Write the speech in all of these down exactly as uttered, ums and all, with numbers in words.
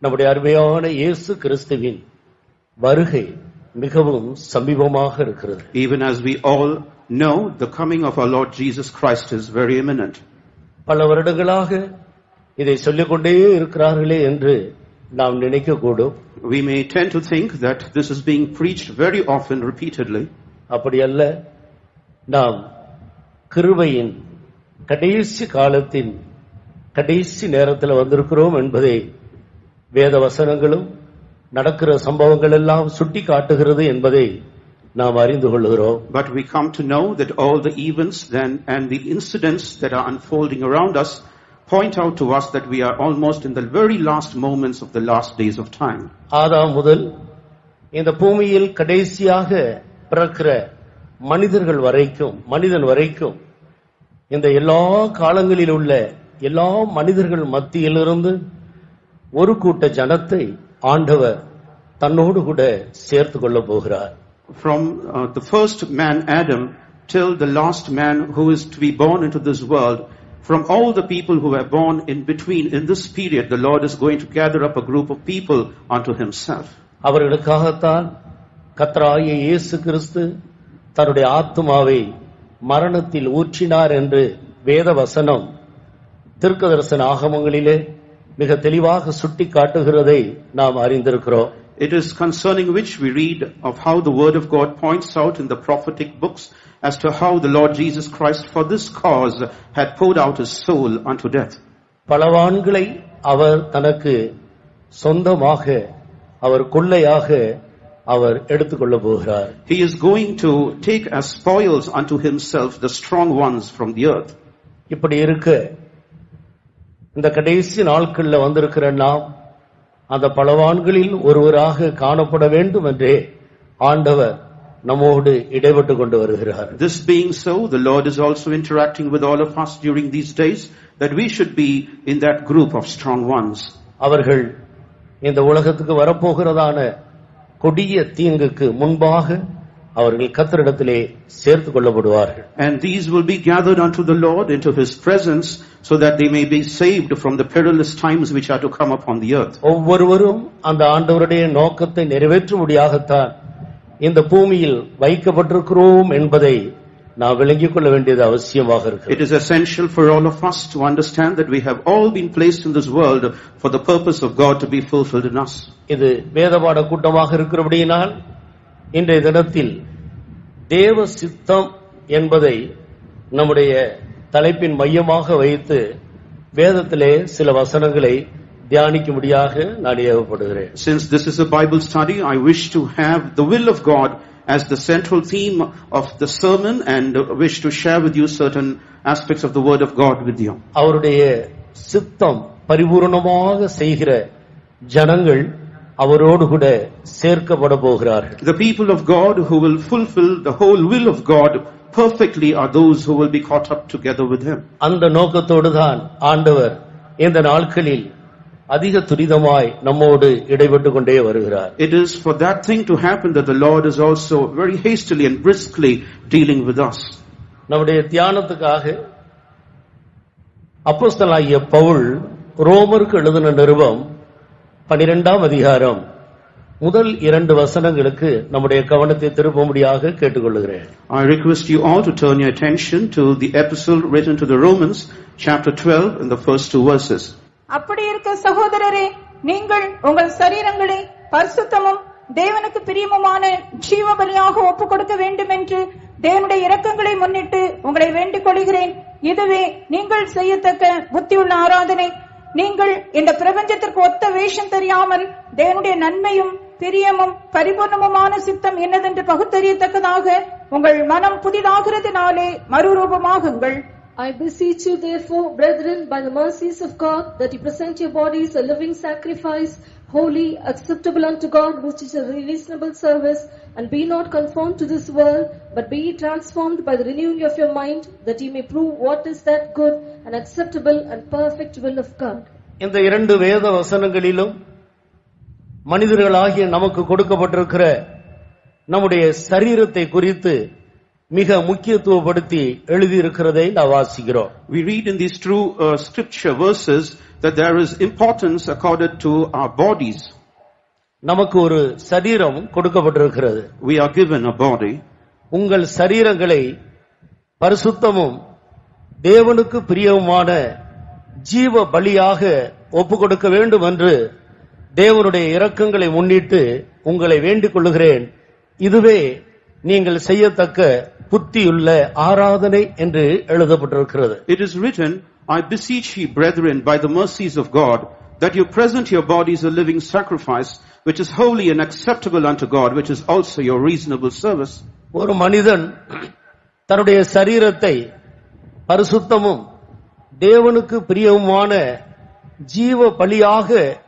நம்முடைய அருமையான இயேசு கிறிஸ்துவின் வருகை மிகவும் சமீபமாக இருக்கிறது. Even as we all know, the coming of our Lord Jesus Christ is very imminent. பல வருடங்களாக இதை சொல்லிக்கொண்டே இருக்கிறார்களே என்று நாம் நினைக்க கூடும். We may tend to think that this is being preached very often, repeatedly. அப்படி அல்ல. நாம் கிருபையின் கடைசி காலத்தின் கடைசி நேரத்தில் வந்திருக்கிறோம் என்பதை வேத வசனங்களும் நடக்கிற சம்பவங்கள் எல்லாம் சுட்டி காட்டுகிறது என்பதை நாம் அறிந்து கொள்கிறோம். But we come to know that all the events then and the incidents that are unfolding around us point out to us that we are almost in the very last moments of the last days of time. ஆதாம் முதல் இந்த பூமியில் கடைசியாக பிறக்கிற மனிதர்கள் வரைக்கும் மனிதன் வரைக்கும் இந்த எல்லா காலங்களில் உள்ள எல்லா மனிதர்கள் மத்தியிலிருந்து ஒரு கூட்ட ஜனத்தை ஆண்டவர் தன்னோடு கூட சேர்த்து கொள்ள போகிறார். From uh, the first man Adam till the last man who is to be born into this world, from all the people who were born in between in this period, the Lord is going to gather up a group of people unto himself. அவர்களுக்காகத்தான் கர்த்தராகிய இயேசு கிறிஸ்து தன்னுடைய ஆத்துமாவை மரணத்தில் ஊற்றினார் என்று வேத வசனம் தீர்க்கதரிசன ஆகமங்களிலே மிக தெளிவாக சுட்டி காட்டுகிறதை நாம் அறிந்திருக்கிறோம். It is concerning which we read of how the word of God points out in the prophetic books as to how the Lord Jesus Christ for this cause had poured out his soul unto death. பலவான்களை அவர் தனக்கு சொந்தமாக அவர் கொள்ளையாக அவர் எடுத்துக்கொள்ள போகிறார். He is going to take as spoils unto himself the strong ones from the earth. இப்படி இருக்க இந்த கடைசி நாட்கள்ல வந்திருக்கிற நாம் அந்த பலவான்களில் ஒருவராக காணப்பட வேண்டும் என்றே ஆண்டவர் நம்மோடு இடைப்பட்டு கொண்டு வருகிறார். This being so, the Lord is also interacting with all of us during these days that we should be in that group of strong ones. அவர்கள் இந்த உலகத்துக்கு வரப்போகிறதான கொடிய தீங்குக்கு முன்பாக அவர்கள் கர்த்தரிடத்திலே சேர்த்து கொள்ளப்படுவார்கள். And these will be gathered unto the Lord into his presence so that they may be saved from the perilous times which are to come upon the earth. ஒவ்வொருவரும் அந்த ஆண்டவருடைய நோக்கத்தை நிறைவேற்றும்படியாகத்தான் இந்த பூமியில் வைக்கப்பட்டிருக்கிறோம் என்பதை நாம் விளங்கிக் கொள்ள வேண்டியது அவசியமாக இருக்கிறது. It is essential for all of us to understand that we have all been placed in this world for the purpose of God to be fulfilled in us. இது வேதபாட கூட்டமாக இருக்கிறபடியினால் இன்றைய தினத்தில் தேவ சித்தம் என்பதை நம்முடைய தலைப்பின் மையமாக வைத்து வேதத்திலே சில வசனங்களை தியானிக்கும்படியாக நான் ஏவப்படுகிறேன். Since this is a Bible study, I wish to have the will of God as the central theme of the sermon and wish to share with you certain aspects of the word of God with you. அவருடைய சித்தம் பரிபூரணமாக செய்கிற ஜனங்கள் அவரோடு கூட சேர்க்கப்பட போகிறார்கள். The people of God who will fulfill the whole will of God perfectly are those who will be caught up together with him. அந்த நோக்கத்தோடு தான் ஆண்டவர் இந்த நாட்களில் அதிக துரிதமாய் நம்மோடு இடைப்பட்டு கொண்டே வருகிறார். It is for that thing to happen that the Lord is also very hastily and briskly dealing with us. நம்முடைய தியானத்துக்காக அப்போஸ்தலனாகிய பவுல் ரோமருக்கு எழுதின நிருபம் பன்னிரண்டாம் அதிகாரம் முதல் இரண்டு வசனங்களுக்கு நம்முடைய கவனத்தை திருப்பும்படியாக கேட்டுக்கொள்கிறேன். I request you all to turn your attention to the epistle written to the Romans, chapter twelve, in the first two verses. அப்படி இருக்க சகோதரரே, நீங்கள் உங்கள் சரீரங்களை பரிசுத்தமும் தேவனுக்கு பிரியமுமான ஜீவ பலியாக ஒப்புக் கொடுக்க வேண்டும் என்று தேவனுடைய இரக்கங்களை முன்னிட்டு உங்களை வேண்டிக் கொள்கிறேன். இதுவே நீங்கள் செய்யத்தக்க புத்தியுள்ள ஆராதனை. நீங்கள் இந்த பிரபஞ்சத்திற்கு ஒத்த வேஷம் தெரியாமல் தேவனுடைய நன்மையும் பிரியமும் பரிபூர்ணமுமான சித்தம் என்னதென்று பகுத்தறியத்தக்கதாக உங்கள் மனம் புதிதாகிறதுனாலே மறுரூபமாகுங்கள். I beseech you therefore, brethren, by the mercies of God, that you present your bodies a living sacrifice, holy, acceptable unto God, which is a reasonable service, and be not conformed to this world, but be transformed by the renewing of your mind, that you may prove what is that good and acceptable and perfect will of God. இந்த இரண்டு வேத வசனங்களிலும் மனிதர்களாகிய நமக்கு கொடுக்கப்பட்டிருக்கிற நம்முடைய சரீரத்தை குறித்து மிக முக்கியத்துவப்படுத்தி எழுதி இருக்கிறதை நாம் வாசிக்கிறோம். We read in these two uh, scripture verses that there is importance accorded to our bodies. நமக்கு ஒரு சரீரம் கொடுக்கப்பட்டிருக்கிறது. We are given a body. உங்கள் சரீரங்களை பரிசுத்தமும் தேவனுக்கு பிரியவுமான ஜீவ பலியாக ஒப்பு கொடுக்க வேண்டும் என்று தேவனுடைய இரக்கங்களை முன்னிட்டு உங்களை வேண்டிக் கொள்ளுகிறேன். இதுவே நீங்கள் செய்யத்தக்க புத்தியுள்ள ஆராதனை என்று எழுதப்பட்டிருக்கிறது. It is written, I beseech ye, brethren, by the mercies of God, that you present your bodies a living sacrifice, which is holy and acceptable unto God, which is also your reasonable service. ஒரு மனிதன் தன்னுடைய சரீரத்தை பரிசுத்தமும் தேவனுக்கு பிரியவுமான ஜீவ பலியாக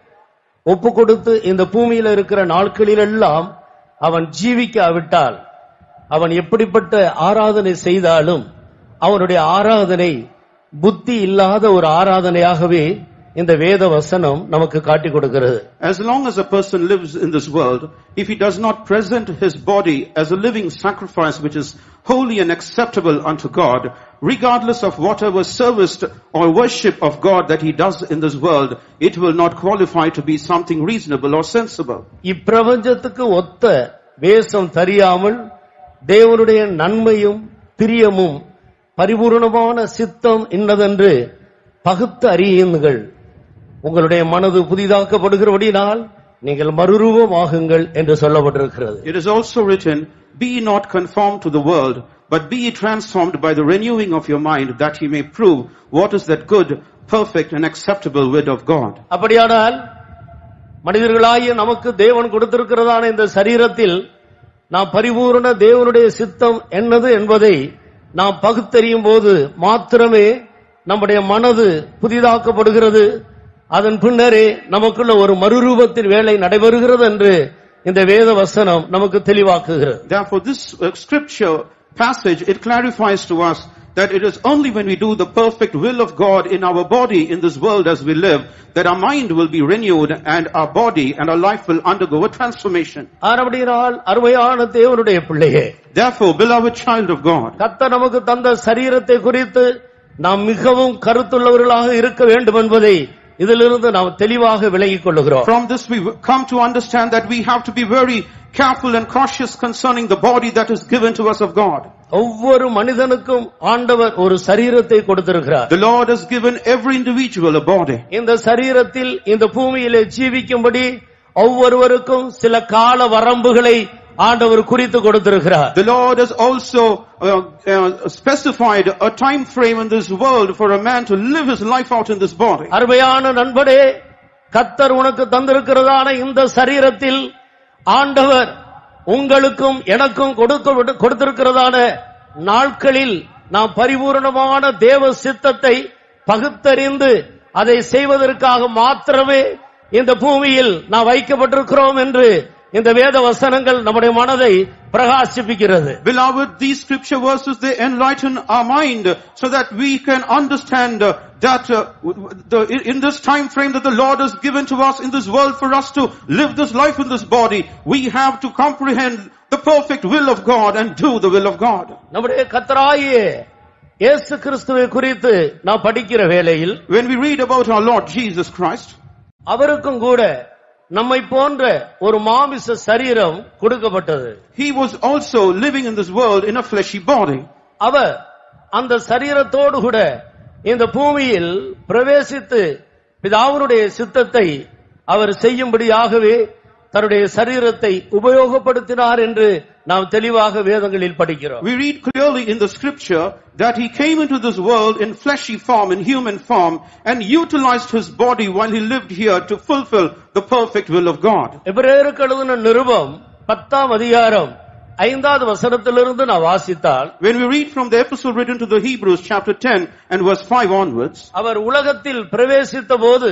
ஒப்பு கொடுத்து இந்த பூமியில இருக்கிற நாட்களிலெல்லாம் அவன் ஜீவிக்காவிட்டால் அவன் எப்படிப்பட்ட ஆராதனை செய்தாலும் அவனுடைய ஆராதனை புத்தி இல்லாத ஒரு ஆராதனையாகவே இந்த வேத வசனம் நமக்கு காட்டிக் கொடுக்கிறது. As long as a person lives in this world, if he does not present his body as a living sacrifice which is holy and acceptable unto God, regardless of whatever service or worship of God that he does in this world, it will not qualify to be something reasonable or sensible. இப்பிரபஞ்சத்துக்கு ஒத்த வேஷம் தெரியாமல் தேவனுடைய நன்மையும் பிரியமும் பரிபூரணமான சித்தம் இன்னதென்று பகுத்து அறியுங்கள். உங்களுடைய மனது புதிதாக்கப்படுகிறபடியால் நீங்கள் மறுரூபமாகுங்கள் என்று சொல்லப்பட்டிருக்கிறது. It is also written, be not conformed to the world, but be transformed by the renewing of your mind, that ye may prove what is that good, perfect and acceptable will of God. அப்படியானால் மனிதர்களாகிய நமக்கு தேவன் கொடுத்திருக்கிறதான இந்த சரீரத்தில் நாம் பரிபூரண தேவனுடைய சித்தம் என்னது என்பதை நாம் பகுத்தறியும் போது மாத்திரமே நம்முடைய மனது புதிதாக்கப்படுகிறது. அதன் பின்னரே நமக்குள்ள ஒரு மறுரூபத்தின் வேலை நடைபெறுகிறது என்று இந்த வேத வசனம் நமக்கு தெளிவாக்குகிறது. Therefore this uh, scripture passage, it clarifies to us that it is only when we do the perfect will of God in our body in this world as we live, that our mind will be renewed and our body and our life will undergo a transformation. ஆனபடியால் அருமையான தேவனுடைய பிள்ளையே, Therefore, beloved child of God, கர்த்தர் நமக்கு தந்த சரீரத்தை குறித்து நாம் மிகவும் கருத்துள்ளவர்களாக இருக்க வேண்டும் என்பதை இதிலிருந்து நாம் தெளிவாக விளங்கிக் கொள்ளுகிறோம். from this we come to understand that we have to be very careful and cautious concerning the body that is given to us of God. ஒவ்வொரு மனிதனுக்கும் ஆண்டவர் ஒரு சரீரத்தை கொடுத்திருக்கிறார். The Lord has given every individual a body. இந்த சரீரத்தில் இந்த பூமியிலே ஜீவிக்கும்படி ஒவ்வொருவருக்கும் சில கால வரம்புகளை ஆண்டவர் குறித்து கொடுத்திருக்கிறார். The Lord has also uh, uh, specified a time frame in this world for a man to live his life out in this body. அருமையான நண்பனே, கர்த்தர் உனக்கு தந்திருக்கிறதான இந்த சரீரத்தில் ஆண்டவர் உங்களுக்கும் எனக்கும் கொடுக்க கொடுத்திருக்கிறதான நாட்களில் நாம் பரிபூரணமான தேவ சித்தத்தை பகுத்தறிந்து அதை செய்வதற்காக மாத்திரமே இந்த பூமியில் நாம் வைக்கப்பட்டிருக்கிறோம் என்று இந்த வேத வசனங்கள் நம்முடைய மனதை பிரகாசிப்பிக்கிறது. Beloved, these scripture verses, they enlighten our mind so that we can understand uh, that uh, the, in this time frame that the Lord has given to us in this world for us to live this life in this body, we have to comprehend the perfect will of God and do the will of God. நம்முடைய கர்த்தராகிய இயேசு கிறிஸ்துவை குறித்து நாம் படிக்கிற வேளையில், when we read about our Lord Jesus Christ, அவருக்கும் கூட நம்மை போன்ற ஒரு மாமிச சரீரம் கொடுக்கப்பட்டது. he was also living in this world in a fleshy body. அவர் அந்த சரீரத்தோடு கூட இந்த பூமியில் பிரவேசித்து பிதாவுடைய சித்தத்தை அவர் செய்யும்படியாகவே தன்னுடைய சரீரத்தை உபயோகப்படுத்தினார் என்று நாம் தெளிவாக வேதங்களில் படிக்கிறோம். We read clearly in the scripture that he came into this world in fleshy form, in human form, and utilized his body while he lived here to fulfill the perfect will of God. எபிரேயருக்கு எழுதின நிருபம் பத்தாம் அதிகாரம் ஐந்தாவது வசனத்திலிருந்து நான் வாசித்தால், when we read from the epistle written to the Hebrews chapter ten and verse five onwards, அவர் உலகத்தில் பிரவேசித்த போது,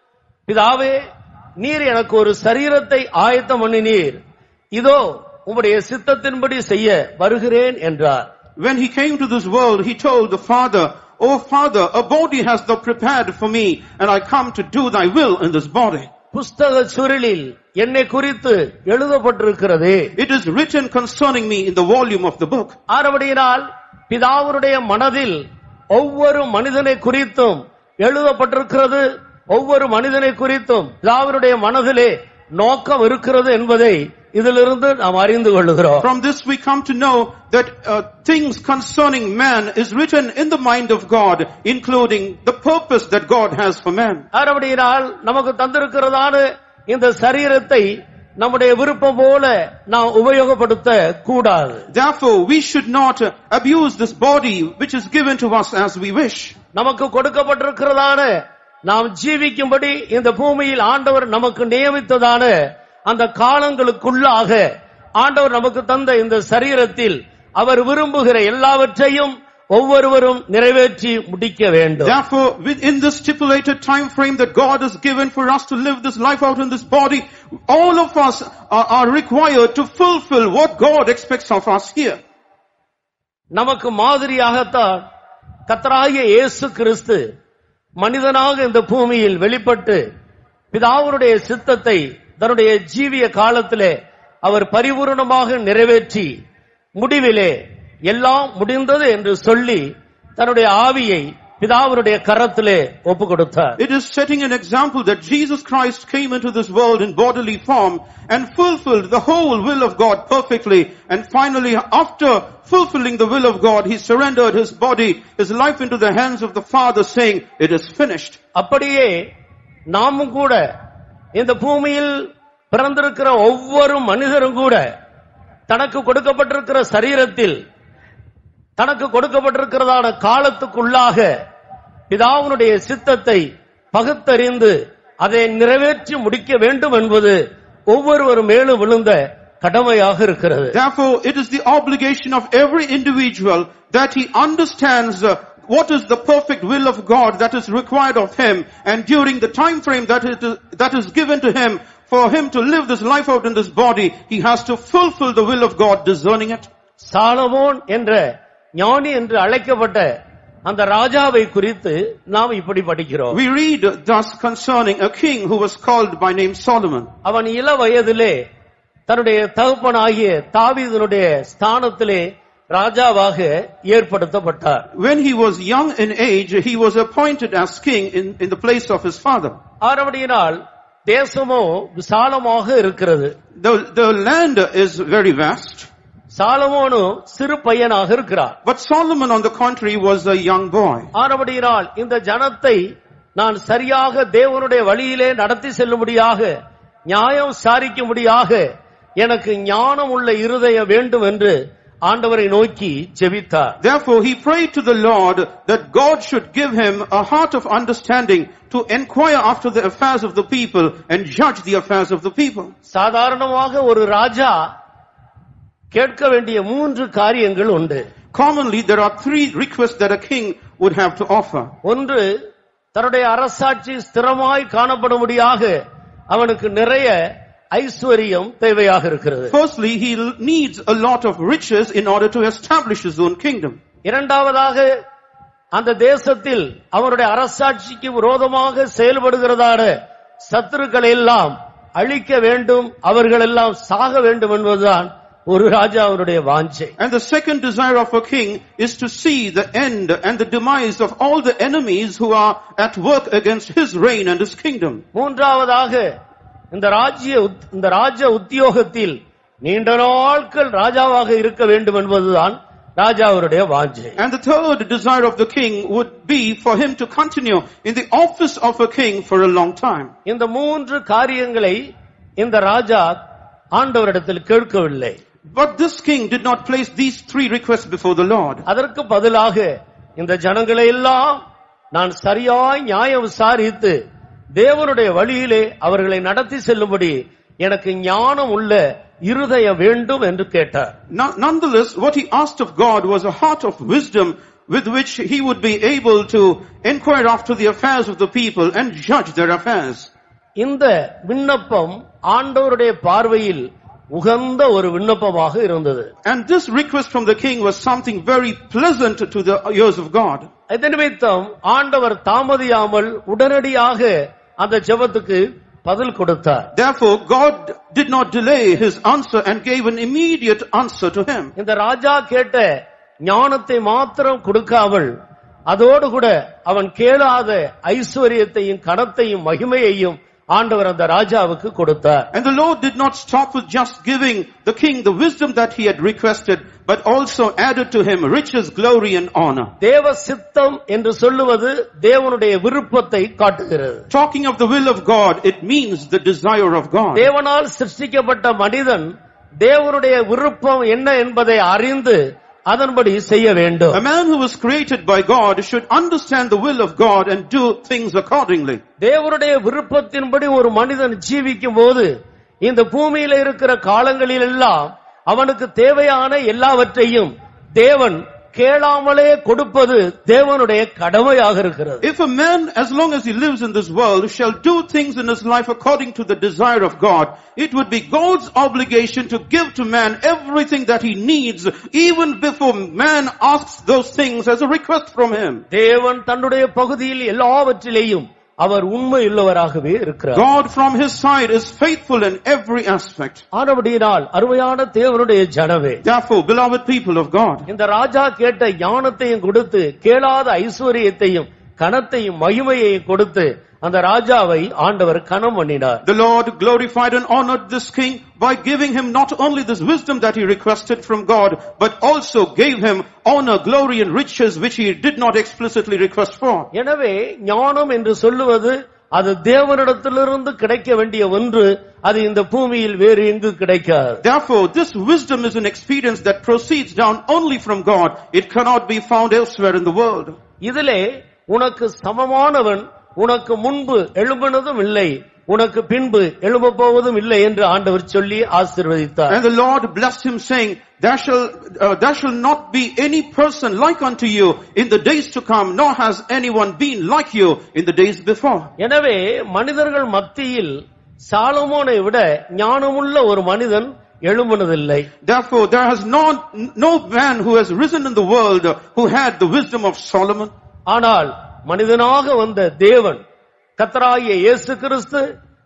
பிதாவே நீர் எனக்கு ஒரு சரீரத்தை ஆயத்தம் பண்ணினீர், இதோ உம்முடைய சித்தத்தின்படி செய்ய வருகிறேன் என்றார். when he came to this world, he told the Father, "Oh Father, a body hast thou prepared for me, and I come to do thy will in this body." புஸ்தக சுருளில் என்னை குறித்து எழுதப்பட்டிருக்கிறது. It is written concerning me in the volume of the book. ஆனபடியினால் பிதாவுடைய மனதில் ஒவ்வொரு மனிதனை குறித்தும் எழுதப்பட்டிருக்கிறது. ஒவ்வொரு மனிதனை குறித்தும் பிதாவினுடைய மனதிலே நோக்கம் இருக்கிறது என்பதை இதிலிருந்து நாம் அறிந்து கொள்கிறோம். From this we come to know that uh, things concerning man is written in the mind of God, including the purpose that God has for man. ஆரம்படியினால் நமக்கு தந்திருக்கிறதான இந்த சரீரத்தை நம்முடைய விருப்பம் போல நாம் உபயோகப்படுத்த கூடாது. Therefore we should not uh, abuse this body which is given to us as we wish. நமக்கு கொடுக்கப்பட்டிருக்கிறதான நாம் ஜீவிக்கும்படி இந்த பூமியில் ஆண்டவர் நமக்கு நியமித்ததான அந்த காலங்களுக்குள்ளாக ஆண்டவர் நமக்கு தந்த இந்த சரீரத்தில் அவர் விரும்புகிற எல்லாவற்றையும் ஒவ்வொருவரும் நிறைவேற்றி முடிக்க வேண்டும். Therefore, within this stipulated time frame that God has given for us to live this life out in this body, all of us are, are required to fulfill what God expects of us here. நமக்கு மாதிரியாகத்தான் கர்த்தராகிய இயேசு கிறிஸ்து மனிதனாக இந்த பூமியில் வெளிப்பட்டு பிதாவுடைய சித்தத்தை தன்னுடைய ஜீவிய காலத்திலே அவர் பரிபூரணமாக நிறைவேற்றி முடிவிலே எல்லாம் முடிந்தது என்று சொல்லி தன்னுடைய ஆவியை பிதாவுடைய கரத்திலே ஒப்பு கொடுத்தார். It is setting an example that Jesus Christ came into this world in bodily form and fulfilled the whole will of God perfectly, and finally after fulfilling the will of God he surrendered his body, his life into the hands of the Father, saying it is finished. அப்படியே நாமும் கூட இந்த பூமியில் பிறந்திருக்கிற ஒவ்வொரு மனிதரும் கூட தனக்கு கொடுக்கப்பட்டிருக்கிற சரீரத்தில் தனக்கு கொடுக்கப்பட்டிருக்கிறதான காலத்துக்குள்ளாக பிதாவுடைய சித்தத்தை பகுத்தறிந்து அதை நிறைவேற்றி முடிக்க வேண்டும் என்பது ஒவ்வொருவர் மேலும் விழுந்த கடமையாக இருக்கிறது. Therefore it is the obligation of every individual that he understands uh, what is the perfect will of God that is required of him, and during the time frame that it is, that is given to him for him to live this life out in this body, he has to fulfill the will of God, discerning it. Solomon என்ற ஞானி என்று அழைக்கப்பட்ட அந்த ராஜாவை குறித்து நாம் இப்படி படிக்கிறோம். We read thus concerning a king who was called by name Solomon. அவன் இள வயதிலே தன்னுடைய தகப்பனாகிய தாவீதுனுடைய ஸ்தானத்திலே ராஜாவாக ஏற்படுத்தப்பட்டார். When he was young in age, he was appointed as king in, in the place of his father. ஆரம்படியினால் தேசமோ விசாலமாக இருக்கிறது. The, the land is very vast. சாலமோனு சிறு பையனாக இருக்கிறார். But Solomon on the contrary was a young boy. ஆரம்படியினால் இந்த ஜனத்தை நான் சரியாக தேவனுடைய வழியிலே நடத்தி செல்லும்படியாக நியாயம் சாரிக்கும்படியாக எனக்கு ஞானம் உள்ள இருதயம் வேண்டும் என்று ஆண்டவரை நோக்கி ஜெபித்தார். Therefore he prayed to the Lord that God should give him a heart of understanding to inquire after the affairs of the people and judge the affairs of the people. சாதாரணமாக ஒரு ராஜா கேட்க வேண்டிய மூன்று காரியங்கள் உண்டு. Commonly there are three requests that a king would have to offer. ஒன்று, தன்னுடைய அரசாட்சி ஸ்திரமாய் காணப்படும்படியாக அவனுக்கு நிறைய ஐஸ்வரியம் தேவையாக இருக்கிறது. Firstly, he needs a lot of riches in order to establish his own kingdom. இரண்டாவதாக, அந்த தேசத்தில் அவருடைய அரசாட்சிக்கு விரோதமாக செயல்படுகிறதான சத்துருக்களை எல்லாம் அழிக்க வேண்டும், அவர்கள் எல்லாம் சாக வேண்டும் என்பதுதான் ஒரு ராஜாவுடைய வாஞ்சை. And the second desire of a king is to see the end and the demise of all the enemies who are at work against his reign and his kingdom. மூன்றாவதாக, இந்த ராஜ்ய இந்த ராஜ உத்தியோகத்தில் நீண்ட நாட்கள் ராஜாவாக இருக்க வேண்டும் என்பதுதான் ராஜாவுடைய வாஞ்சை. And the third desire of the king would be for him to continue in the office of a king for a long time. இந்த மூன்று காரியங்களை இந்த ராஜா ஆண்டவரிடத்தில் கேட்கவில்லை. But this king did not place these three requests before the Lord. அதற்கு பதிலாக இந்த ஜனங்களை எல்லாம் நான் சரியாய் நியாயம் விசாரித்து தேவனுடைய வழியிலே அவர்களை நடத்தி செல்லும்படி எனக்கு ஞானம் உள்ள இருதயம் வேண்டும் என்று கேட்டார். Nonetheless, what he asked of God was a heart of wisdom with which he would be able to inquire after the affairs of the people and judge their affairs. இந்த விண்ணப்பம் ஆண்டவருடைய பார்வையில் உகந்த ஒரு விண்ணப்பமாக இருந்தது. And this request from the king was something very pleasant to the ears of God. இதன் நிமித்தம் ஆண்டவர் தாமதியாமல் உடனடியாக அந்த ஜெபத்துக்கு பதில் கொடுத்தார். Therefore God did not delay his answer and gave an immediate answer to him. இந்த ராஜா கேட்ட ஞானத்தை மாத்திரம் கொடுக்காமல் அதோடு கூட அவன் கேளாத ஐஸ்வரியத்தையும் கனத்தையும் மகிமையையும் ஆண்டவர் அந்த ராஜாவுக்கு கொடுத்தார். And the Lord did not stop with just giving the king the wisdom that he had requested, but also added to him riches, glory and honor. தேவ சித்தம் என்று சொல்லுவது தேவனுடைய விருப்பத்தை காட்டுகிறது. Talking of the will of God, it means the desire of God. தேவனால் சிருஷ்டிக்கப்பட்ட மனிதன் தேவனுடைய விருப்பம் என்ன என்பதை அறிந்து அதன்படி செய்ய வேண்டும். A man who was created by God should understand the will of God and do things accordingly. தேவனுடைய விருப்பத்தின்படி ஒரு மனிதன் ஜீவிக்கும் போது இந்த பூமியில இருக்கிற காலங்களில் எல்லாம் அவனுக்கு தேவையான எல்லாவற்றையும் தேவன் கேளாமலே கொடுப்பது தேவனுடைய கடமையாக இருக்கிறது. If a man, as long as he lives in this world, shall do things in his life according to the desire of God, it would be God's obligation to give to man everything that he needs, even before man asks those things as a request from him. தேவன் தன்னுடைய பகுதியில் எல்லாவற்றிலேயும் அவர் உண்மையுள்ளவராகவே இருக்கிறார். God from his side is faithful in every aspect. ஆனபடியால் அருமையான தேவனுடைய ஜனமே, Therefore, beloved people of God, இந்த ராஜா கேட்ட ஞானத்தையும் கொடுத்து கேளாத ஐஸ்வரியத்தையும் கனத்தையும் மகிமையையும் கொடுத்து அந்த ராஜாவை ஆண்டவர் கனம் பண்ணினார். the Lord glorified and honored this king by giving him not only this wisdom that he requested from God, but also gave him honor, glory and riches which he did not explicitly request for. எனவே ஞானம் என்று சொல்லுவது அது தேவனிடத்திலிருந்து கிடைக்க வேண்டிய ஒன்று, அது இந்த பூமியில் வேறு எங்கு கிடைக்காது. Therefore, this wisdom is an experience that proceeds down only from God. It cannot be found elsewhere in the world. இதிலே உனக்கு சமமானவன் உனக்கு முன்பு எழும்பினதும் இல்லை, உனக்கு பின்பு எழும்ப போவதும் இல்லை என்று ஆண்டவர் சொல்லி ஆசீர்வதித்தார். And the Lord blessed him, saying, there shall uh, there shall not be any person like unto you in the days to come, nor has anyone been like you in the days before. எனவே மனிதர்கள் மத்தியில் சாலமோனை விட ஞானமுள்ள ஒரு மனிதன் எழும்பினதில்லை. Therefore, there has not no man who has risen in the world who had the wisdom of Solomon. ஆனால் மனிதனாக வந்த தேவன் கர்த்தராகிய இயேசு கிறிஸ்து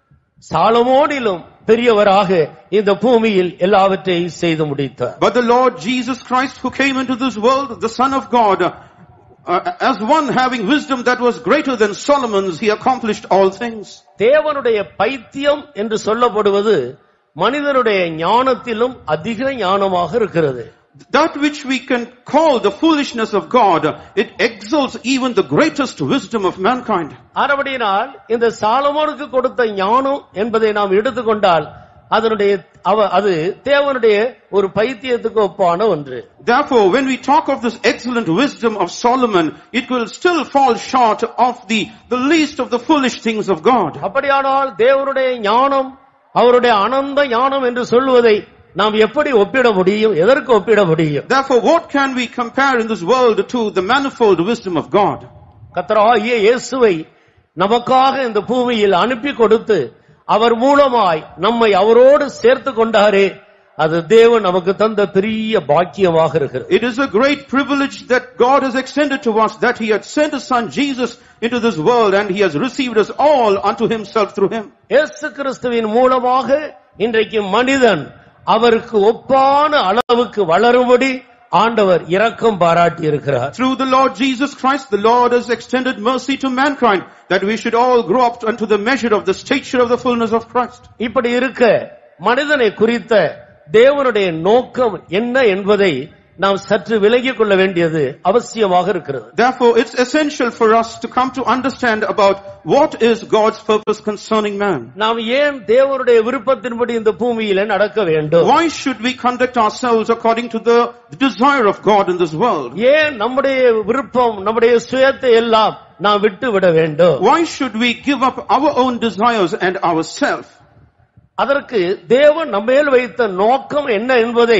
சாலமோனிலும் பெரியவராக இந்த பூமியில் எல்லாவற்றையும் செய்து முடித்தார். But the Lord Jesus Christ, who came into this world, the Son of God, uh, as one having wisdom that was greater than Solomon's, he accomplished all things. தேவனுடைய பைத்தியம் என்று சொல்லப்படுவது மனிதனுடைய ஞானத்திலும் அதிக ஞானமாக இருக்கிறது. That which we can call the foolishness of God, it exalts even the greatest wisdom of mankind. ஆனபடியால் இந்த சாலமோனுக்கு கொடுத்த ஞானம் என்பதை நாம் எடுத்துக்கொண்டால் அதனுடைய அது தேவனுடைய ஒரு பைத்தியத்துக்கு ஒப்பான ஒன்று. Therefore, when we talk of this excellent wisdom of Solomon, it will still fall short of the the least of the foolish things of God. அப்படியானால் தேவனுடைய ஞானம் அவருடைய அனந்த ஞானம் என்று சொல்வதை நாம் எப்படி ஒப்பிட முடியும்? எதற்கு ஒப்பிட முடியும்? Therefore, what can we compare in this world to the manifold wisdom of God? கர்த்தராகிய இயேசுவை நமக்காக இந்த பூமியில் அனுப்பி கொடுத்து அவர் மூலமாய் நம்மை அவரோடு சேர்த்து கொண்டாரே, அது தேவன் நமக்கு தந்த பெரிய பாக்கியமாக இருக்கிறது. It is a great privilege that God has extended to us, that he had sent his son Jesus into this world and he has received us all unto himself through him. இயேசு கிறிஸ்துவின் மூலமாக இன்றைக்கு மனிதன் அவருக்கு ஒப்பான அளவுக்கு வளரும்படி ஆண்டவர் இரக்கம் பாராட்டி இருக்கிறார். Through the Lord Jesus Christ, the Lord has extended mercy to mankind, that we should all grow up unto the measure of the stature of the fullness of Christ. இப்படி இருக்க மனிதனை குறித்த தேவனுடைய நோக்கம் என்ன என்பதை நாம் சற்று விலகிக் கொள்ள வேண்டியது அவசியமாக இருக்கிறது. Therefore, it's essential for us to come to understand about what is God's purpose concerning man. நாம் ஏன் தேவனுடைய விருப்பத்தின்படி இந்த பூமியிலே நடக்க வேண்டும்? Why should we conduct ourselves according to the desire of God in this world? ஏன் நம்முடைய விருப்பம் நம்முடைய சுயத்தை எல்லாம் நாம் விட்டு விட வேண்டும்? Why should we give up our own desires and ourself? அதற்கு தேவன் நம்மேல் வைத்த நோக்கம் என்ன என்பதை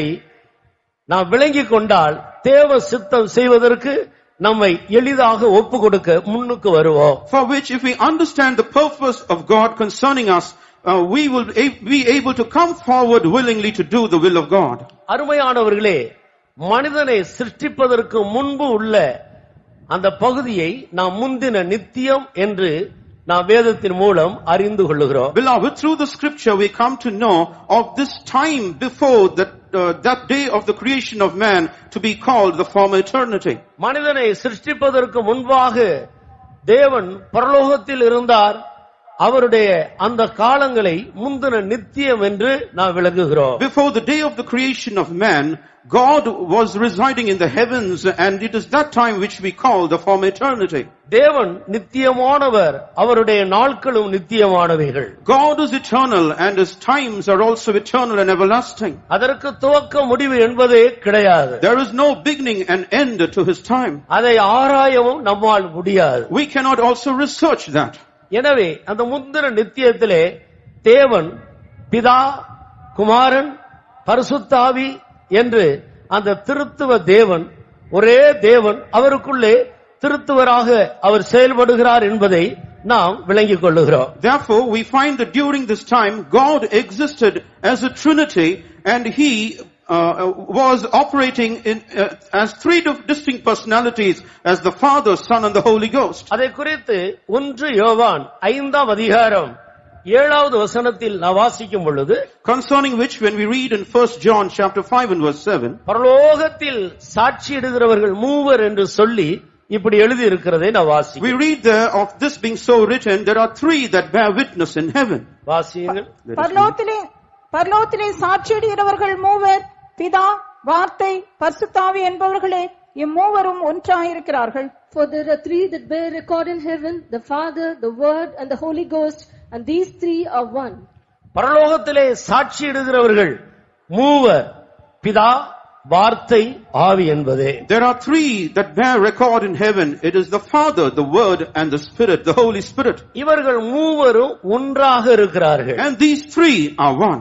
நாம் விளங்கிக் கொண்டால் தேவ சித்தம் செய்வதற்கு நம்மை எளிதாக ஒப்பு கொடுக்க முன்னுக்கு வருவோம். For which, if we understand the purpose of God concerning us, uh, we will be able to come forward willingly to do the will of God. அருமையானவர்களே, மனிதனை சிருஷ்டிப்பதற்கு முன்பு உள்ள அந்த பகுதியை நாம் முந்தின நித்தியம் என்று நாம் வேதத்தின் மூலம் அறிந்து கொள்ளுகிறோம். Beloved, through the scripture we come to know of this time before that uh, that day of the creation of man to be called the former eternity. மனிதனை சிருஷ்டிப்பதற்கு முன்பாக தேவன் பரலோகத்தில் இருந்தார். அவருடைய அந்த காலங்களை முந்தின நித்தியம் என்று நாம் விளங்குகிறோம். Before the day of the creation of man, God was residing in the heavens, and it is that time which we call the former eternity. தேவன் நித்தியமானவர், அவருடைய நாட்களும் நித்தியமானவைகள். God is eternal and his times are also eternal and everlasting. அதற்கு துவக்க முடிவு என்பதே கிடையாது. There is no beginning and end to his time. அதை ஆராயவும் நம்மால் முடியாது. We cannot also research that. எனவே அந்த முந்தின நித்தியத்திலே தேவன் பிதா, குமாரன், பரிசுத்த ஆவி என்று அந்த திருத்துவ தேவன், ஒரே தேவன், அவருக்குள்ளே திருத்துவராக அவர் செயல்படுகிறார் என்பதை நாம் விளங்கிக் கொள்ளுகிறோம். Therefore we find that during this time God existed as a trinity, and he uh, was operating in uh, as three distinct personalities, as the Father, Son and the Holy Ghost. அதை குறித்து ஒன்று யோவான் ஐந்தாம் அதிகாரம் ஏழாவது வசனத்தில் நான் வாசிக்கும் பொழுது, concerning which when we read in First John chapter five and verse seven, பரலோகத்தில் சாட்சியிடுகிறவர்கள் மூவர் என்று சொல்லி இப்படி எழுதி இருக்கிறதை நான் வாசிக்கிறேன். we read there of this being so written, there are three that bear witness in heaven. வாசியுங்கள். பரலோகத்திலே பரலோகத்திலே சாட்சியிடுகிறவர்கள் மூவர், பிதா, வார்த்தை, பரிசுத்த ஆவி என்பவர்களே இம்மூவரும் ஒன்றாயிருக்கிறார்கள். For there are three that bear record in heaven, the Father, the Word and the Holy Ghost, and these three are one. பரலோகத்திலே சாட்சியிடுகிறவர்கள் மூவர், பிதா, வார்த்தை, ஆவி என்பதே. There are three that bear record in heaven. It is the Father, the Word and the Spirit, the Holy Spirit. இவர்கள் மூவரும் ஒன்றாக இருக்கிறார்கள். And these three are one.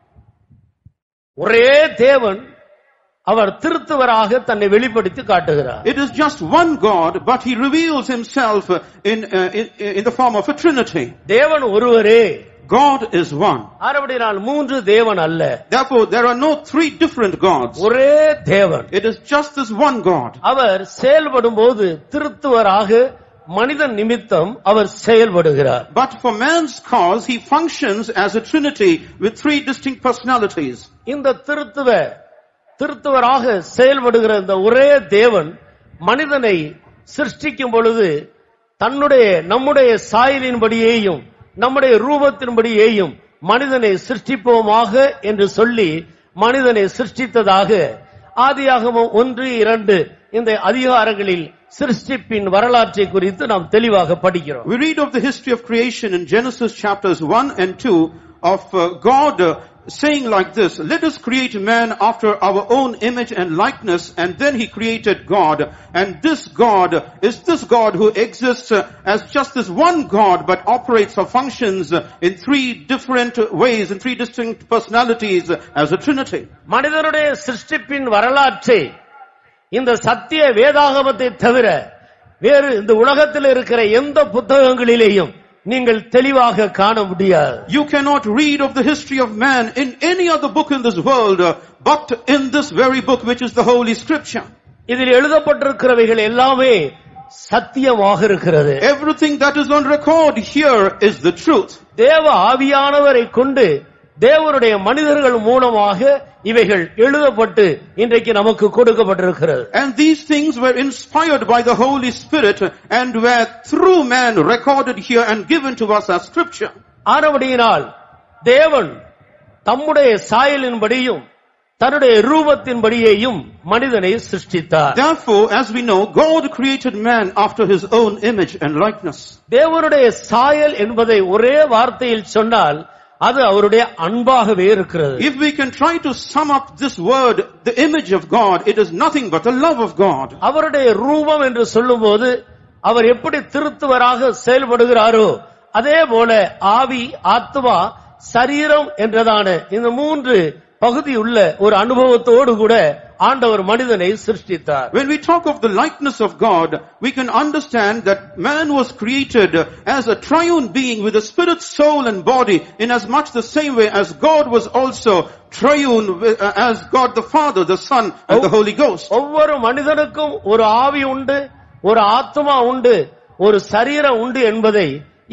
ஒரே தேவன் அவர் திருத்துவராக தன்னை வெளிப்படுத்தி காட்டுகிறார். It is just one God, but he reveals himself in uh, in, in the form of a trinity. தேவன் ஒருவரே. God is one. ஆனபடியால் மூன்று தேவன் அல்ல. Therefore there are no three different gods. ஒரே தேவன். It is just this one God. அவர் செயல்படும்போது திருத்துவராக மனிதன் நிமித்தம் அவர் செயல்படுகிறார். But for man's cause he functions as a trinity with three distinct personalities. இந்த திருத்துவ திருத்துவராக செயல்படுகிற இந்த ஒரே தேவன் மனிதனை சிருஷ்டிக்கும் பொழுது தன்னுடைய நம்முடைய சாயலின்படியேயும் நம்முடைய ரூபத்தின்படியேயும் மனிதனை சிருஷ்டிப்போமாக என்று சொல்லி மனிதனை சிருஷ்டித்ததாக ஆதியாகமம் ஒன்று இரண்டு இந்த அதிகாரங்களில் சிருஷ்டிப்பின் வரலாற்றை குறித்து நாம் தெளிவாக படிக்கிறோம். We read of the history of creation in Genesis chapters one and two of uh, God uh, saying like this, let us create man after our own image and likeness, and then he created God. And this God is this God who exists uh, as just this one God, but operates or functions uh, in three different ways, in three distinct personalities uh, as a trinity. மனிதனுடைய சிருஷ்டிப்பின் வரலாற்றை இந்த சத்திய வேதாகமத்தை தவிர வேறு இந்த உலகத்தில் இருக்கிற எந்த புத்தகங்களிலேயும் நீங்கள் தெளிவாக காண முடியாது. You cannot read of the history of man in any other book in this world, uh, but in this very book which is the Holy Scripture. இதில் எழுதப்பட்டிருக்கிறவைகள் எல்லாமே சத்தியமாக இருக்கிறது. Everything that is on record here is the truth. தேவ ஆவியானவரை கொண்டு தேவனுடைய மனிதர்கள் மூலமாக இவைகள் எழுதப்பட்டு இன்றைக்கு நமக்கு கொடுக்கப்பட்டிருக்கிறது. And these things were inspired by the Holy Spirit and were through man recorded here and given to us as scripture. ஆனபடியினால் தேவன் தம்முடைய சாயலின்படியும் தன்னுடைய ரூபத்தின்படியேயும் மனிதனை சிருஷ்டித்தார். Therefore, as we know, God created man after his own image and likeness. தேவனுடைய சாயல் என்பதை ஒரே வார்த்தையில் சொன்னால் அது அவருடைய அன்பாகவே இருக்கிறது. If we can try to sum up this word, the image of God, it is nothing but the love of God. அவருடைய ரூபம் என்று சொல்லும்போது அவர் எப்படி திருத்துவராக செயல்படுகிறாரோ அதே போல ஆவி, ஆத்மா, சரீரம் என்றதான இந்த மூன்று பகுதி உள்ள ஒரு அனுபவத்தோடு கூட ஆண்டவர் மனிதனை சிருஷ்டித்தார். When we talk of the likeness of God, we can understand that man was created as a triune being with a spirit, soul and body, in as much the same way as God was also triune as God the Father, the Son and the Holy Ghost. ஒவ்வொரு மனிதனுக்கும் ஒரு ஆவி உண்டு, ஒரு ஆத்மா உண்டு, ஒரு சரீரம் உண்டு என்பதை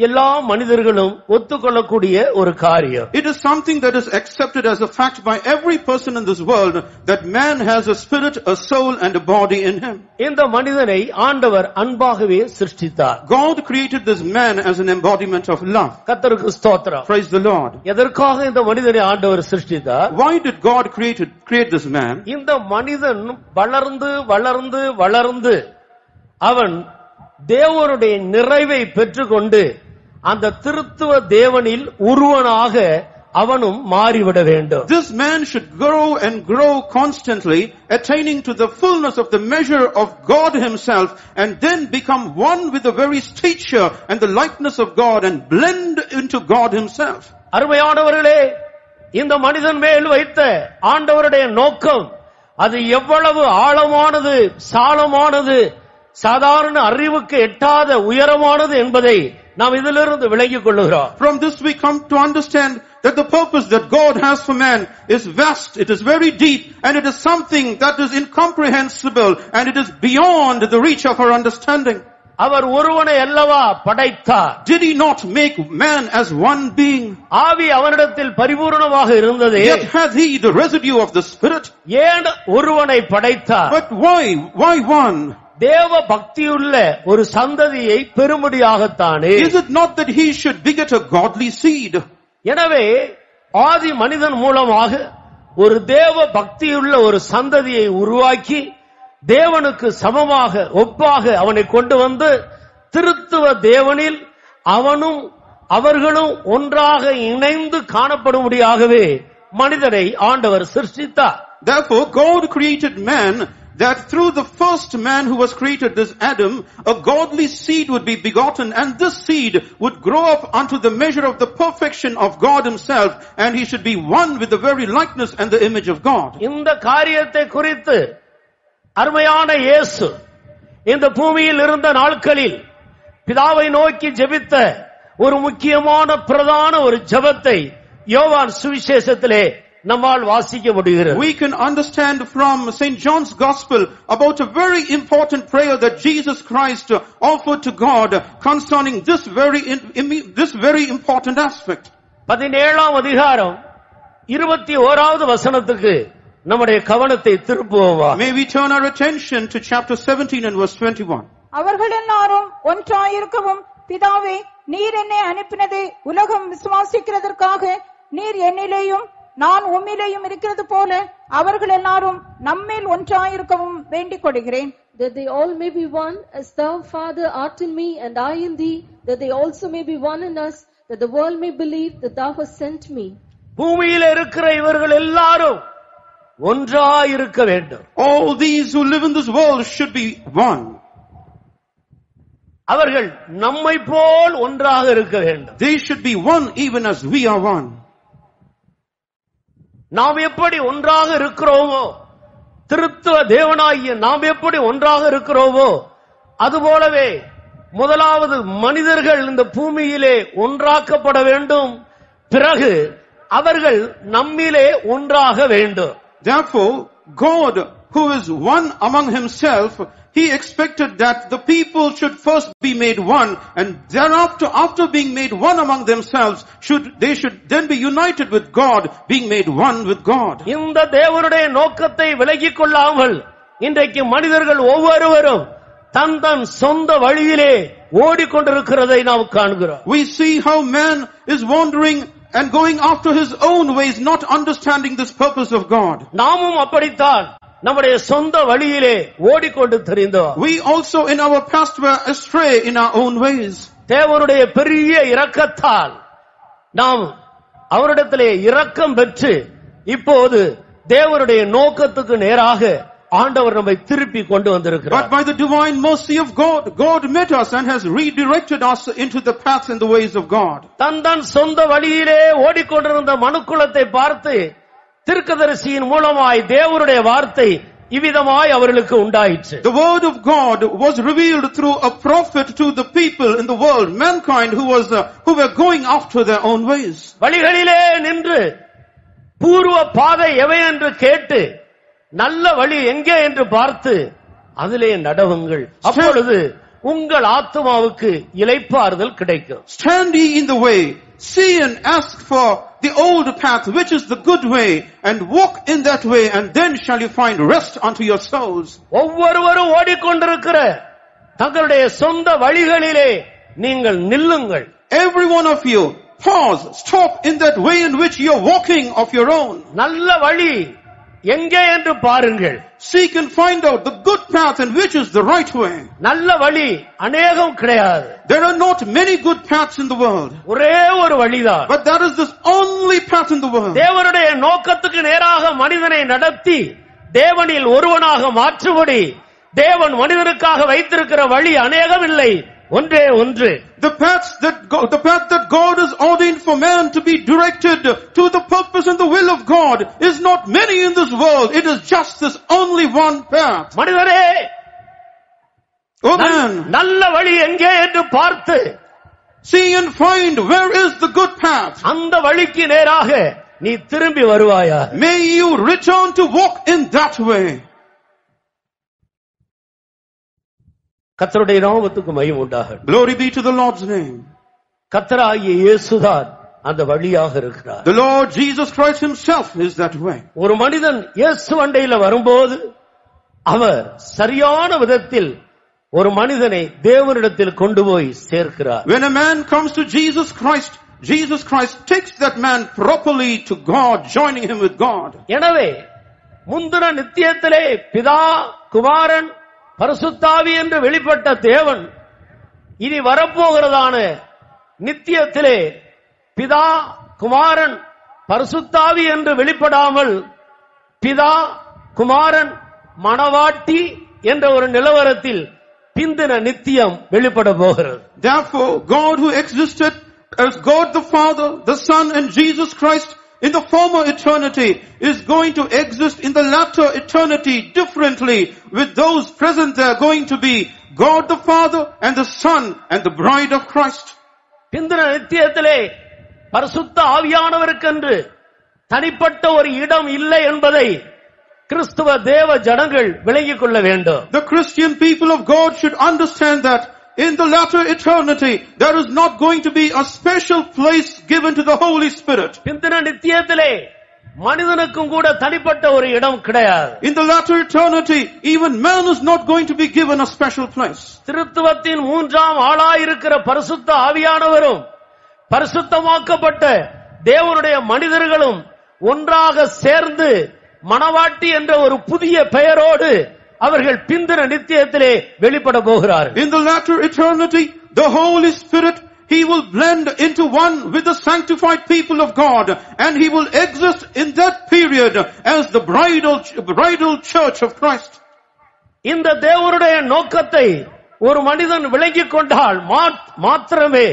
எல்லா மனிதர்களும் ஒத்துக்கொள்ளக்கூடிய ஒரு காரியம். It is something that is accepted as a fact by every person in this world that man has a spirit, a soul and a body in him. இந்த மனிதனை ஆண்டவர் அன்பாகவே சிருஷ்டித்தார். God created this man as an embodiment of love. கர்த்தருக்கு ஸ்தோத்திரம். Praise the Lord. எதற்காக இந்த மனிதனை ஆண்டவர் சிருஷ்டித்தார்? Why did God create create this man? இந்த மனிதன் வளர்ந்து வளர்ந்து வளர்ந்து அவன் தேவனுடைய நிறைவை பெற்றுக்கொண்டு அந்த திருத்துவ தேவனில் உருவனாக அவனும் மாறிவிட வேண்டும். This man should grow and grow constantly, attaining to the fullness of the measure of God himself, and then become one with the very stature and the likeness of God and blend into God himself. அருமையானவர்களே, இந்த மனிதன் மேல் வைத்த ஆண்டவருடைய நோக்கம் அது எவ்வளவு ஆழமானது, சாலமானது, சாதாரண அறிவுக்கு எட்டாத உயரமானது என்பதை நாம் இதிலிருந்து விளங்கிக் கொள்ளுகிறோம். From this we come to understand that the purpose that God has for man is vast, it is very deep, and it is something that is incomprehensible, and it is beyond the reach of our understanding. அவர் ஒருவனை அல்லவா படைத்தார். Did he not make man as one being? ஆவி அவனிடத்தில் பரிபூரணமாக இருந்தது. Yet hath he the residue of the spirit. ஏன் ஒருவனை படைத்தார்? But why? Why one? தேவ பக்தியுள்ள ஒரு சந்ததியை பெரும்படியாகத்தானே. Is it not that he should beget a godly seed? எனவே ஆதி மனிதன் மூலமாக ஒரு தேவ பக்தியுள்ள ஒரு சந்ததியை உருவாக்கி தேவனுக்கு சமமாக ஒப்பாக அவனை கொண்டு வந்து திருத்துவ தேவனில் அவனும் அவர்களும் ஒன்றாக இணைந்து காணப்படும்படியாகவே மனிதனை ஆண்டவர் சிருஷ்டித்தார். Therefore God created man, that through the first man who was created, this Adam, a godly seed would be begotten, and this seed would grow up unto the measure of the perfection of God himself, and he should be one with the very likeness and the image of God. இந்த காரியத்தை குறித்து அருமையான இயேசு இந்த பூமியில் இருந்த நாட்களில் பிதாவை நோக்கி ஜெபித்த ஒரு முக்கியமான பிரதான ஒரு ஜெபத்தை யோவான் சுவிசேஷத்திலே நம்மால் வாசிக்க முடிகிறது. We can understand from Saint John's Gospel about a very important prayer that Jesus Christ offered to God concerning this very this very important aspect. பதினேழாம் அதிகாரம் இருபத்தி ஓராவது வசனத்துக்கு நம்முடைய கவனத்தை திருப்புவோமா? May we turn our attention to chapter seventeen and verse twenty-one. அவர்கள் எல்லாரும் ஒன்றாயிருக்கவும் பிதாவே நீர் என்னை அனுப்பினதை உலகம் விசுவாசிக்கிறதற்காக நீர் என்னிலேயும் நான் உம்மிலேயும் இருக்கிறது போல அவர்கள் எல்லாரும் நம்மேல் ஒன்றாயிருக்கவும் வேண்டிக் கொள்கிறேன். That they all may be one, as thou, Father, art in me and I in thee, that they also may be one in us, that the world may believe that thou hast sent me. பூமியில் இருக்கிற இவர்கள் எல்லாரும் ஒன்றாயிருக்க வேண்டும். All these who live in this world should be one. அவர்கள் நம்மை போல் ஒன்றாக இருக்க வேண்டும். They should be one even as we are one. நாம் எப்படி ஒன்றாக இருக்கிறோமோ, திருத்துவ தேவனாகிய நாம் எப்படி ஒன்றாக இருக்கிறோமோ அதுபோலவே முதலாவது மனிதர்கள் இந்த பூமியிலே ஒன்றாக்கப்பட வேண்டும். பிறகு அவர்கள் நம்மிலே ஒன்றாக வேண்டும். Therefore God, who is one among himself, he expected that the people should first be made one, and thereafter, after being made one among themselves, should they should then be united with God, being made one with God. இந்த தேவனுடைய நோக்கத்தை விலகிக் கொள்ளாமல் இன்றைக்கு மனிதர்கள் ஒவ்வொருவரும் தன் தன் சொந்த வழியிலே ஓடிக்கொண்டிருக்கிறதை நாம் காண்கிறோம். We see how man is wandering and going after his own ways, not understanding this purpose of God. நாமும் அப்படித்தான் நம்முடைய சொந்த வழியிலே ஓடிக்கொண்டு தெரிந்தோம். We also in our past were astray in our own ways. தேவனுடைய பெரிய இரக்கத்தால் நாம் அவரிடத்திலே இரக்கம் பெற்று இப்போது தேவனுடைய நோக்கத்துக்கு நேராக ஆண்டவர் நம்மை திருப்பி கொண்டு வந்திருக்கிறார். But by the divine mercy of God, God met us and has redirected us into the paths and the ways of God. தன் தன் சொந்த வழியிலே ஓடிக்கொண்டிருந்த மனுக்குலத்தை பார்த்து தீர்க்கதரிசியின் மூலமாய் தேவனுடைய வார்த்தை இவ்விதமாய் அவர்களுக்கு உண்டாயிற்று. The word of God was revealed through a prophet to the people in the world, mankind who was uh, who were going after their own ways. வழிகளிலே நின்று பூர்வ பாதை எவை என்று கேட்டு நல்ல வழி எங்கே என்று பார்த்து அதிலே நடவுங்கள், அப்பொழுது உங்கள் ஆத்துமாவுக்கு இளைப்பாறுதல் கிடைக்கும். Stand ye in the way, see and ask for the old path, which is the good way, and walk in that way, and then shall you find rest unto your souls. ஒவ்வொருவரும் ஓடிக்கொண்டிருக்கிற தங்களுடைய சொந்த வழிகளிலே நீங்கள் நில்லுங்கள். Every one of you, pause, stop in that way in which you are walking of your own. நல்ல வழி எங்கே என்று பாருங்கள். Seek and find out the good path and which is the right way. நல்ல வழி அநேகம் கிடையாது. There are not many good paths in the world. ஒரே ஒரு வழிதான். But there is this only path in the world. தேவனுடைய நோக்கத்துக்கு நேராக மனிதனை நடத்தி தேவனில் ஒருவனாக மாற்றும்படி தேவன் மனிதனுக்காக வைத்திருக்கிற வழி அநேகம் இல்லை, ஒன்றே ஒன்று. The path that God, the path that God has ordained for man to be directed to the purpose and the will of God is not many in this world. It is just this only one path. மனிதரே, oh man, நல்ல வழி எங்கே என்று பார்த்து see and find where is the good path. அந்த வழிக்கு நேராக நீ திரும்பி வருவாயா? May you return to walk in that way. கர்த்தருடைய நாமத்துக்கு மகிமை உண்டாகட்டும். Glory be to the Lord's name. கர்த்தராகிய இயேசுதான் அந்த வழியாக இருக்கிறார். The Lord Jesus Christ himself is that way. ஒரு மனிதன் இயேசு அண்டையில வரும்போது அவர் சரியான விதத்தில் ஒரு மனிதனை தேவனிடத்தில் கொண்டு போய் சேர்க்கிறார். When a man comes to Jesus Christ, Jesus Christ takes that man properly to God, joining him with God. எனவே முந்தின நித்தியத்திலே பிதா, குமாரன், பரிசுத்தாவி என்று வெளிப்பட்ட தேவன் இனி வரப்போகிறதான நித்தியத்திலே பிதா, குமாரன், பரிசுத்தாவி என்று வெளிப்படாமல் பிதா, குமாரன், மணவாட்டி என்ற ஒரு நிலவரத்தில் பிந்தின நித்தியம் வெளிப்பட போகிறது. Therefore, God who existed as God the Father, the Son and Jesus Christ in the former eternity is going to exist in the latter eternity differently, with those present there going to be God the Father and the Son and the bride of Christ. பிந்தின நித்தியத்திலே பரிசுத்த ஆவியானவருக்கென்று தனிப்பட்ட ஒரு இடம் இல்லை என்பதை கிறிஸ்துவ தேவ ஜனங்கள் விளங்கிக் கொள்ள வேண்டும். The Christian people of God should understand that in the latter eternity there is not going to be a special place given to the Holy Spirit. பிந்தின நித்தியத்திலே மனிதனுக்கும் கூட தனிப்பட்ட ஒரு இடம் கிடையாது. In the latter eternity even man is not going to be given a special place. திருத்துவத்தின் மூன்றாம் ஆளாயிருக்கிற பரிசுத்த ஆவியானவரும் பரிசுத்தமாக்கப்பட்ட தேவனுடைய மனிதர்களும் ஒன்றாக சேர்ந்து மணவாட்டி என்ற ஒரு புதிய பெயரோடு அவர்கள் பிந்தின நித்தியத்திலே வெளிப்பட போகிறார்கள். In the latter eternity the Holy Spirit, he will blend into one with the sanctified people of God, and he will exist in that period as the bridal bridal church of Christ. இந்த தேவனுடைய நோக்கத்தை ஒரு மனிதன் விளங்கிக் கொண்டால் மாத்திரமே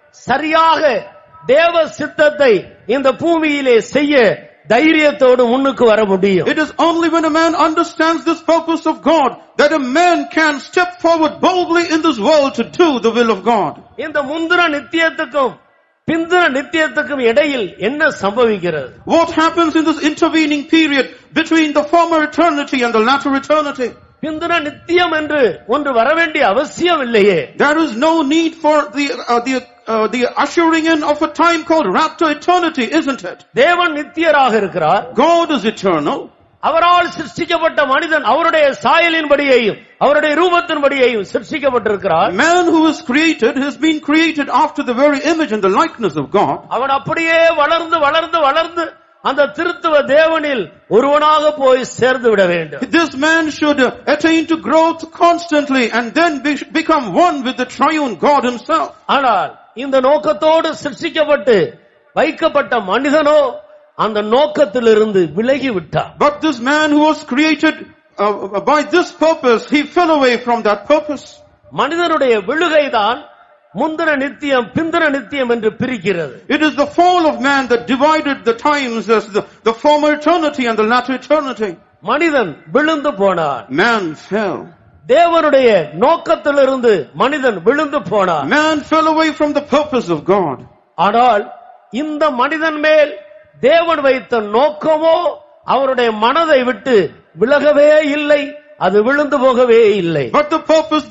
சரியாக தேவ சித்தத்தை இந்த பூமியிலே செய்ய தைரியத்தோடு முன்னுக்கு வர முடியும். It is only when a man understands this purpose of God that a man can step forward boldly in this world to do the will of God. இந்த முந்தின நித்தியத்துக்கும் பிந்தின நித்தியத்துக்கும் இடையில் என்ன சம்பவிக்கிறது? What happens in this intervening period between the former eternity and the latter eternity? பிந்தின நித்தியம் என்று ஒன்று வர வேண்டிய அவசியம் இல்லையே. There is no need for the uh, the uh, the ushering in of a time called rapture eternity, isn't it? தேவன் நித்தியராக இருக்கிறார். God is eternal. அவரால் சிருஷ்டிக்கப்பட்ட மனிதன் அவருடைய சாயலின்படியையும் அவருடைய ரூபத்தின்படியையும் சிருஷ்டிக்கப்பட்டிருக்கிறார். Man who is created has been created after the very image and the likeness of God. அவன் அப்படியே வளர்ந்து வளர்ந்து வளர்ந்து அந்த திருத்துவ தேவனில் ஒருவனாக போய் சேர்ந்து விட வேண்டும். This man should attain to growth constantly and then be, become one with the triune God himself. ஆனால் இந்த நோக்கத்தோடு சிருஷ்டிக்கப்பட்டு வைக்கப்பட்ட மனிதனோ அந்த நோக்கத்திலிருந்து விலகி விட்டார். But this man who was created uh, by this purpose, he fell away from that purpose. மனிதனுடைய விழுகைதான் முந்தின நித்தியம் பிந்தின நித்தியம் என்று பிரிக்கிறது. It is the fall of man that divided the times as the, the former eternity and the latter eternity. மனிதன் விழுந்து போனான். Man fell. தேவனுடைய நோக்கத்திலிருந்து மனிதன் விழுந்து போனான். Man fell away from the purpose of God. ஆனால் இந்த மனிதன் மேல் தேவன் வைத்த நோக்கமோ அவருடைய மனதை விட்டு விலகவே இல்லை, அது விழுந்து போகவே இல்லை. But the purpose that God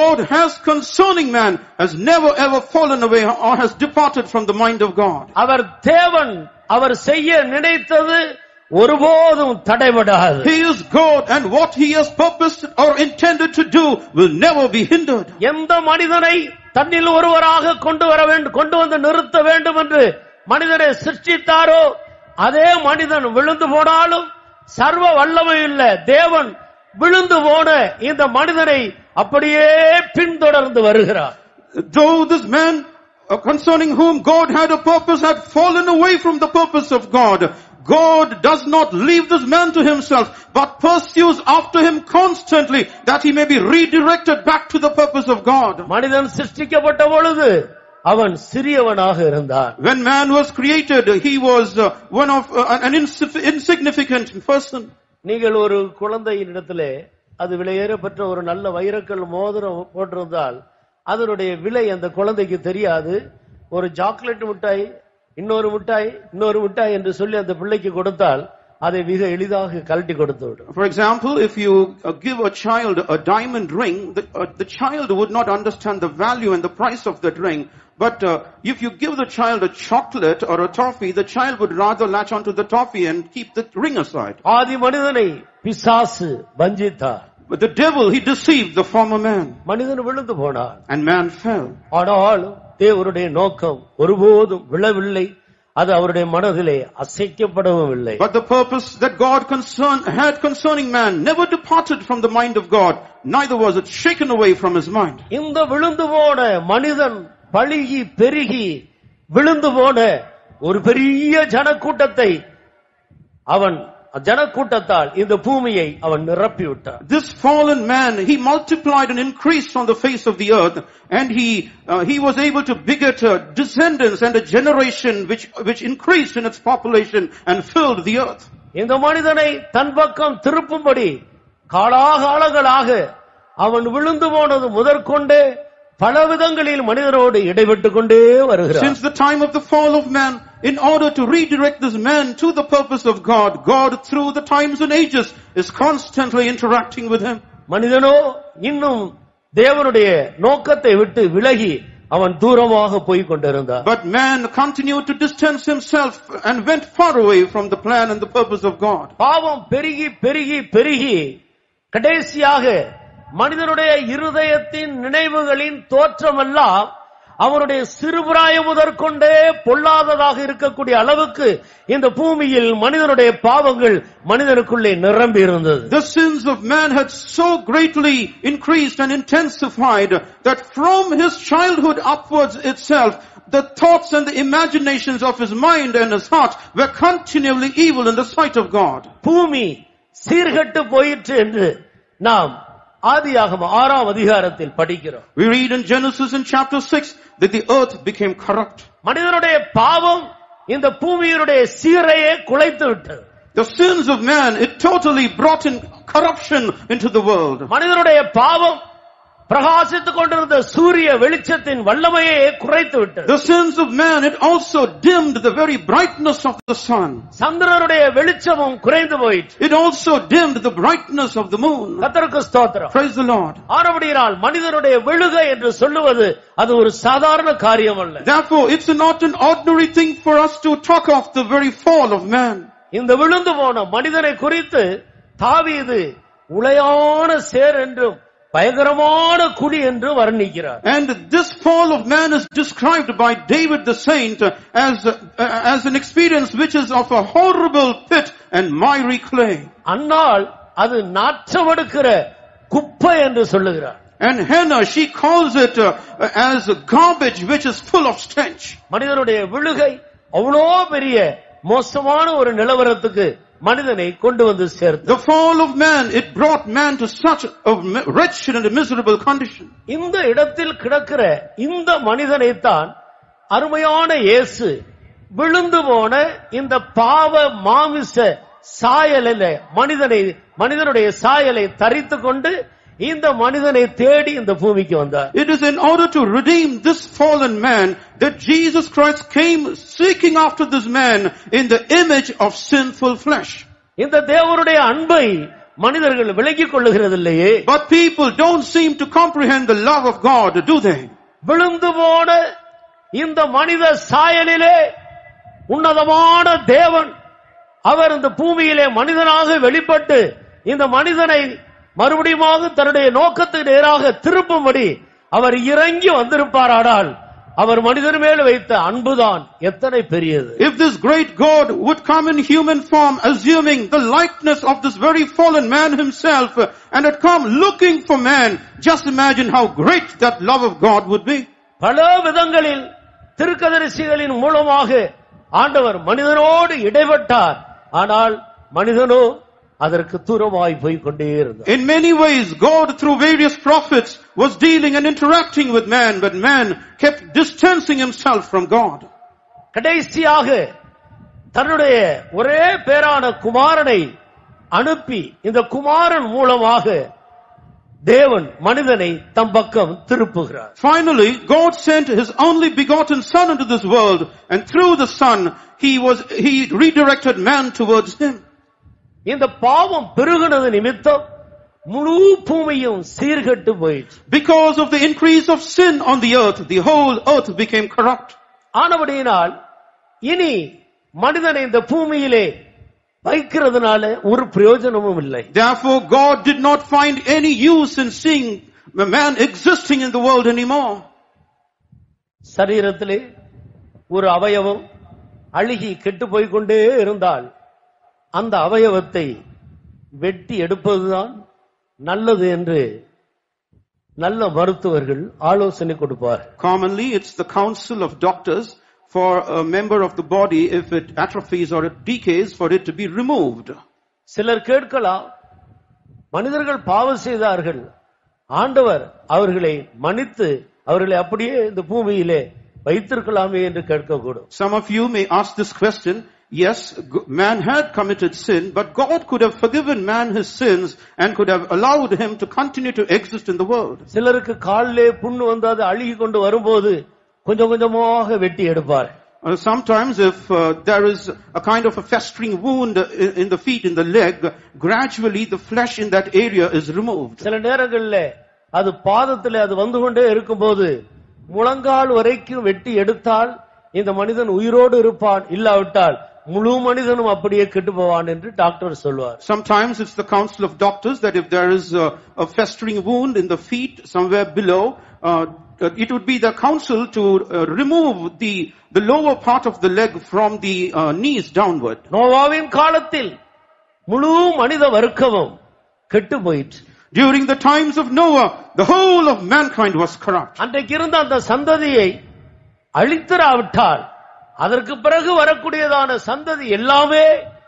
God has concerning man has never ever fallen away or has departed from the mind of God. அவர் தேவன், அவர் செய்ய நினைத்தது ஒருபோதும் தடைபடாது. He is God, and what he has purposed or intended to do will never be hindered. எந்த மனிதனை தன்னில் ஒருவராக கொண்டு வர வேண்டும், கொண்டு வந்து நிறுத்த வேண்டும் என்று மனிதனை சிருஷ்டித்தாரோ, அதே மனிதன் விழுந்து போனாலும் சர்வ வல்லமையுள்ள தேவன் விழுந்து போன இந்த மனிதனை அப்படியே பின்தொடர்ந்து வருகிறார். Though this man concerning whom God had a purpose had fallen away from the purpose of God, God does not leave this man to himself, but pursues after him constantly, that he may be redirected back to the purpose of God. மனிதன் சிருஷ்டிக்கப்பட்ட பொழுது அவன் சிறியவனாக இருந்தான். When man was created, he was uh, one of uh, an insif- insignificant person. நீங்கள் ஒரு குழந்தையின் இடத்திலே அது விலையேறப்பட்ட ஒரு நல்ல வைரக்கல் மோதிரம் போட்டிருந்தால் அதனுடைய விலை அந்த குழந்தைக்கு தெரியாது. ஒரு சாக்லேட் மிட்டாய், இன்னொரு மிட்டாய், இன்னொரு மிட்டாய் என்று சொல்லி அந்த பிள்ளைக்கு கொடுத்தால் அதை மிக எளிதாக கழட்டி கொடுத்து விடும். For example, if you uh, give a child a diamond ring, the, uh, the child would not understand the value and the price of that ring. But uh, if you give the child a chocolate or a toffee, the child would rather latch onto the toffee and keep the ring aside. ஆதி மனிதனை பிசாசு வஞ்சித்தார். But the devil, he deceived the former man. மனிதன் விழுந்து போனார். And man fell. ஆனால் தேவனுடைய நோக்கம் ஒருபோதும் விழவில்லை. அது அவருடைய மனதிலே அசைக்கப்படவும் இல்லை. But the purpose that God concern, had concerning man never departed from the mind of God, neither was it shaken away from his mind. இந்த விழுந்து போன மனிதன் பழுகி பெருகி விழுந்து போன ஒரு பெரிய ஜனக்கூட்டத்தை அவன் ஜனக்கூட்டத்தால் இந்த பூமியை அவன் நிரப்பி விட்டான். This fallen man, he multiplied and increased on the face of the earth, and he uh, he was able to beget uh, descendants and a generation which which increased in its population and filled the earth. இந்த மனிதனை தன் பக்கம் திருப்பும்படி காலாகாலங்களாக அவன் விழுந்து போனது முதற்கொண்டே பல விதங்களில் மனிதரோடு இடைப்பட்டுக் கொண்டே வருகிறார். Since the time of the fall of man, in order to redirect this man to the purpose of God, God through the times and ages is constantly interacting with him. மனிதனோ இன்னும் தேவனுடைய நோக்கத்தை விட்டு விலகி அவன் தூரமாக போய் கொண்டிருந்தார். But man continued to distance himself and went far away from the plan and the purpose of God. பாவம் பெருகி பெருகி பெருகி கடைசியாக மனிதனுடைய இருதயத்தின் நினைவுகளின் தோற்றமெல்லாம் அவனுடைய சிறுபிராயம் முதற்கொண்டே பொல்லாததாக இருக்கக்கூடிய அளவுக்கு இந்த பூமியில் மனிதனுடைய பாவங்கள் மனிதனுக்குள்ளே நிரம்பி இருந்தது. The sins of man had so greatly increased and intensified that from his childhood upwards itself, the thoughts and the imaginations of his mind and his heart were continually evil in the sight of God. பூமி சீர்கெட்டு போயிற்று என்று நாம் ஆதியாகமம் ஆறாம் அதிகாரத்தில் படிக்கிறோம். We read in Genesis in chapter six that the earth became corrupt. மனிதனுடைய பாவம் இந்த பூமியினுடைய சீரையே குலைத்து விட்டது. The sins of man, it totally brought in corruption into the world. மனிதனுடைய பாவம் பிரகாசித்துக் கொண்டிருந்த சூரிய வெளிச்சத்தின் வல்லமையை குறைத்து விட்டது. The sins of man, it also dimmed the very brightness of the sun. சந்திரனுடைய வெளிச்சமும் குறைந்து போயிற்று. It also dimmed the brightness of the moon. கர்த்தருக்கு ஸ்தோத்திரம். Praise the Lord. ஆனபடியால் மனிதனுடைய விழுகை என்று சொல்லுவது அது ஒரு சாதாரண காரியம் அல்ல. Therefore, it's not an ordinary thing for us to talk of the very fall of man. இந்த விழுந்து போன மனிதனை குறித்து தாவீது உளையான சேர் என்றும் பயங்கரமான குழி என்று வர்ணிக்கிறார். And this fall of man is described by David the saint as uh, as an experience which is of a horrible pit and miry clay. அன்னால் அது நாற்றமெடுக்கிற குப்பை என்று சொல்லுகிறார். And Hannah, she calls it uh, as garbage which is full of stench. மனிதனுடைய விழுகை அவ்வளோ பெரிய மோசமான ஒரு நிலவரத்துக்கு மனிதனை கொண்டு வந்து சேர்த்து. The fall of man, it brought man to such a wretched and a miserable condition. இந்த இடத்தில் கிடக்கிற இந்த மனிதனைத்தான் அருமையான இயேசு விழுந்து போன இந்த பாவ மாமிச சாயலில மனிதனை மனிதனுடைய சாயலை தரித்து கொண்டு இந்த மனிதனை தேடி இந்த பூமிக்கு வந்தார். It is in order to redeem this fallen man that Jesus Christ came seeking after this man in the image of sinful flesh. இந்த தேவனுடைய அன்பை மனிதர்கள் விளங்கிக் கொள்ளுகிறதில்லையே. But people don't seem to comprehend the love of God, do they? விழுந்து போன இந்த மனித சாயலிலே உன்னதமான தேவன் அவர் இந்த பூமியிலே மனிதனாக வெளிப்பட்டு இந்த மனிதனை மறுபடியும் தன்னுடைய நோக்கத்துக்கு நேராக திருப்பும்படி அவர் இறங்கி வந்திருப்பாரானால் அவர் மனிதர் மேல் வைத்த அன்புதான் எத்தனை பெரியது. If this great God would come in human form, assuming the likeness of this very fallen man himself, and had come looking for man, just imagine how great that love of God would be. பல விதங்களில் தீர்க்கதரிசிகளின் மூலமாக ஆண்டவர் மனிதனோடு இடைப்பட்டார். ஆனால் மனிதனோ அதற்கு தூரமாய் போய் கொண்டே இருந்தார். In many ways God through various prophets was dealing and interacting with man, but man kept distancing himself from God. கடைசியாக தன்னுடைய ஒரே பேரான குமாரனை அனுப்பி இந்த குமாரன் மூலமாக தேவன் மனிதனை தம் பக்கம் திருப்புகிறார். Finally God sent his only begotten son into this world, and through the son he was he redirected man towards him. இந்த பாவம் பெருகினது நிமித்தம் முழு பூமியும் சீர்கெட்டு போயிற்று. Because of the increase of sin on the earth, the whole earth became corrupt. ஆனபடியினால் இனி மனிதனை இந்த பூமியிலே வைக்கிறதுனால ஒரு பிரயோஜனமும் இல்லை. Therefore God did not find any use in seeing a man existing in the world anymore. சரீரத்திலே ஒரு அவயவம் அழுகி கெட்டு போய் கொண்டே இருந்தால் அந்த அவயவத்தை வெட்டி எடுப்பதுதான் நல்லது என்று நல்ல மருத்துவர்கள் ஆலோசனை கொடுப்பார். Commonly it's the counsel of doctors for a member of the body, if it atrophies or it decays, for it to be removed. சிலர் கேட்கலாம், மனிதர்கள் பாவம் செய்தார்கள், ஆண்டவர் அவர்களை மன்னித்து அவர்களை அப்படியே இந்த பூமியிலே வைத்திருக்கலாமே என்று கேட்கக்கூடும். Some of you may ask this question. Yes, man had committed sin, but God could have forgiven man his sins and could have allowed him to continue to exist in the world. சிலருக்கு காலிலே புண்ணு வந்து அது அழுகி கொண்டு வரும்போது கொஞ்சம் கொஞ்சமாக வெட்டி எடுப்பார். Sometimes if uh, there is a kind of a festering wound in, in the feet, in the leg, gradually the flesh in that area is removed. சில நேரங்களிலே அது பாதத்திலே அது வந்து கொண்டே இருக்கும்போது முழங்கால் வரைக்கும் வெட்டி எடுத்தால் இந்த மனிதன் உயிரோடு இருப்பான், இல்லாவிட்டால் முழு மனிதனும் அப்படியே கெட்டு போவான் என்று டாக்டர் சொல்வார். Sometimes it's the counsel of doctors that if there is a, a festering wound in the feet somewhere below, uh, it would be the counsel to uh, remove the the lower part of the leg from the uh, knees downward. நோவாவின் காலத்தில் முழு மனித வர்க்கமும் கெட்டு போயிற்று. During the times of Noah, the whole of mankind was corrupt. அன்றைக்கு இருந்த அந்த சந்ததியை அழித்தராவிட்டால் அதற்கு பிறகு வரக்கூடியதான சந்ததி எல்லாமே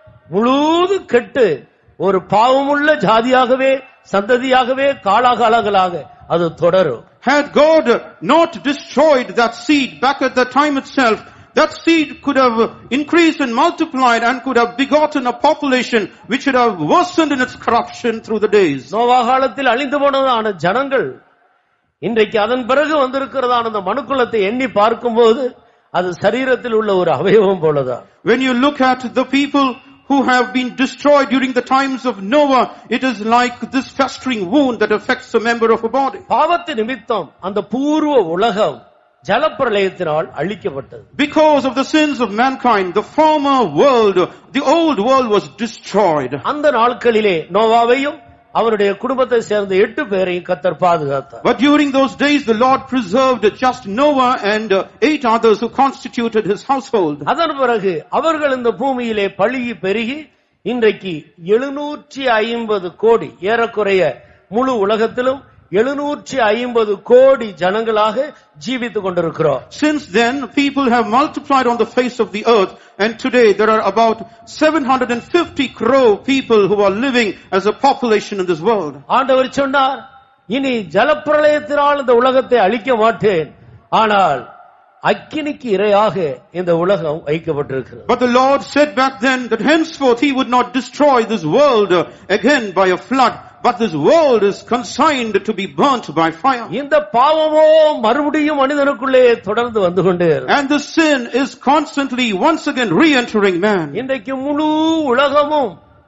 முழுது கெட்டு ஒரு பாவமுள்ள ஜாதியாகவே சந்ததியாகவே காலாகாலங்களாக அது தொடரும். Had God not destroyed that seed back at the time itself, that seed could have increased and multiplied and could have begotten a population which would have worsened in its corruption through the days. Noah காலத்தில் அழிந்து போனதான ஜனங்கள் இன்றைக்கு அதன் பிறகு வந்திருக்கிறதான அந்த மனுக்குலத்தை எண்ணி பார்க்கும்போது அது சரீரத்தில் உள்ள ஒரு அவயவம் போலதான். When you look at the people who have been destroyed during the times of Noah, it is like this festering wound that affects a member of a body. பாவத்தின் நிமித்தம் அந்த பூர்வ உலகம் ஜலப்பிரளயத்தினால் அழிக்கப்பட்டது. Because of the sins of mankind, the former world, the old world was destroyed. அந்த நாட்களிலே நோவாவையும் அவருடைய குடும்பத்தை சேர்ந்த எட்டு பேரையும் கர்த்தர் பாதுகாத்தார். But during those days the Lord preserved just Noah and uh, eight others who constituted his household. அதன் பிறகு அவர்கள் இந்த பூமியிலே பழுகி பெருகி இன்றைக்கு எழுநூற்றி ஐம்பது கோடி ஏறக்குறைய முழு உலகத்திலும் எழுநூற்றி ஐம்பது கோடி ஜனங்களாக ஜீவித்துக் கொண்டிருக்கிறோம். Since then people have multiplied on the face of the earth, and today there are about seven hundred fifty crore people who are living as a population in this world. ஆண்டவர் சொன்னார், இனி ஜலப்பிரளயத்தினால் இந்த உலகத்தை அழிக்க மாட்டேன், ஆனால் அக்கினிக்கு இரையாக இந்த உலகம் வைக்கப்பட்டிருக்கிறது. But the Lord said back then that henceforth he would not destroy this world again by a flood, but this world is consigned to be burnt by fire. இந்த பாவமோ மறுபடியும் மனிதனுக்குள்ளே தொடர்ந்து வந்து கொண்டே இருக்கு. And the sin is constantly once again re-entering man. இன்றைக்கு முழு உலகமும்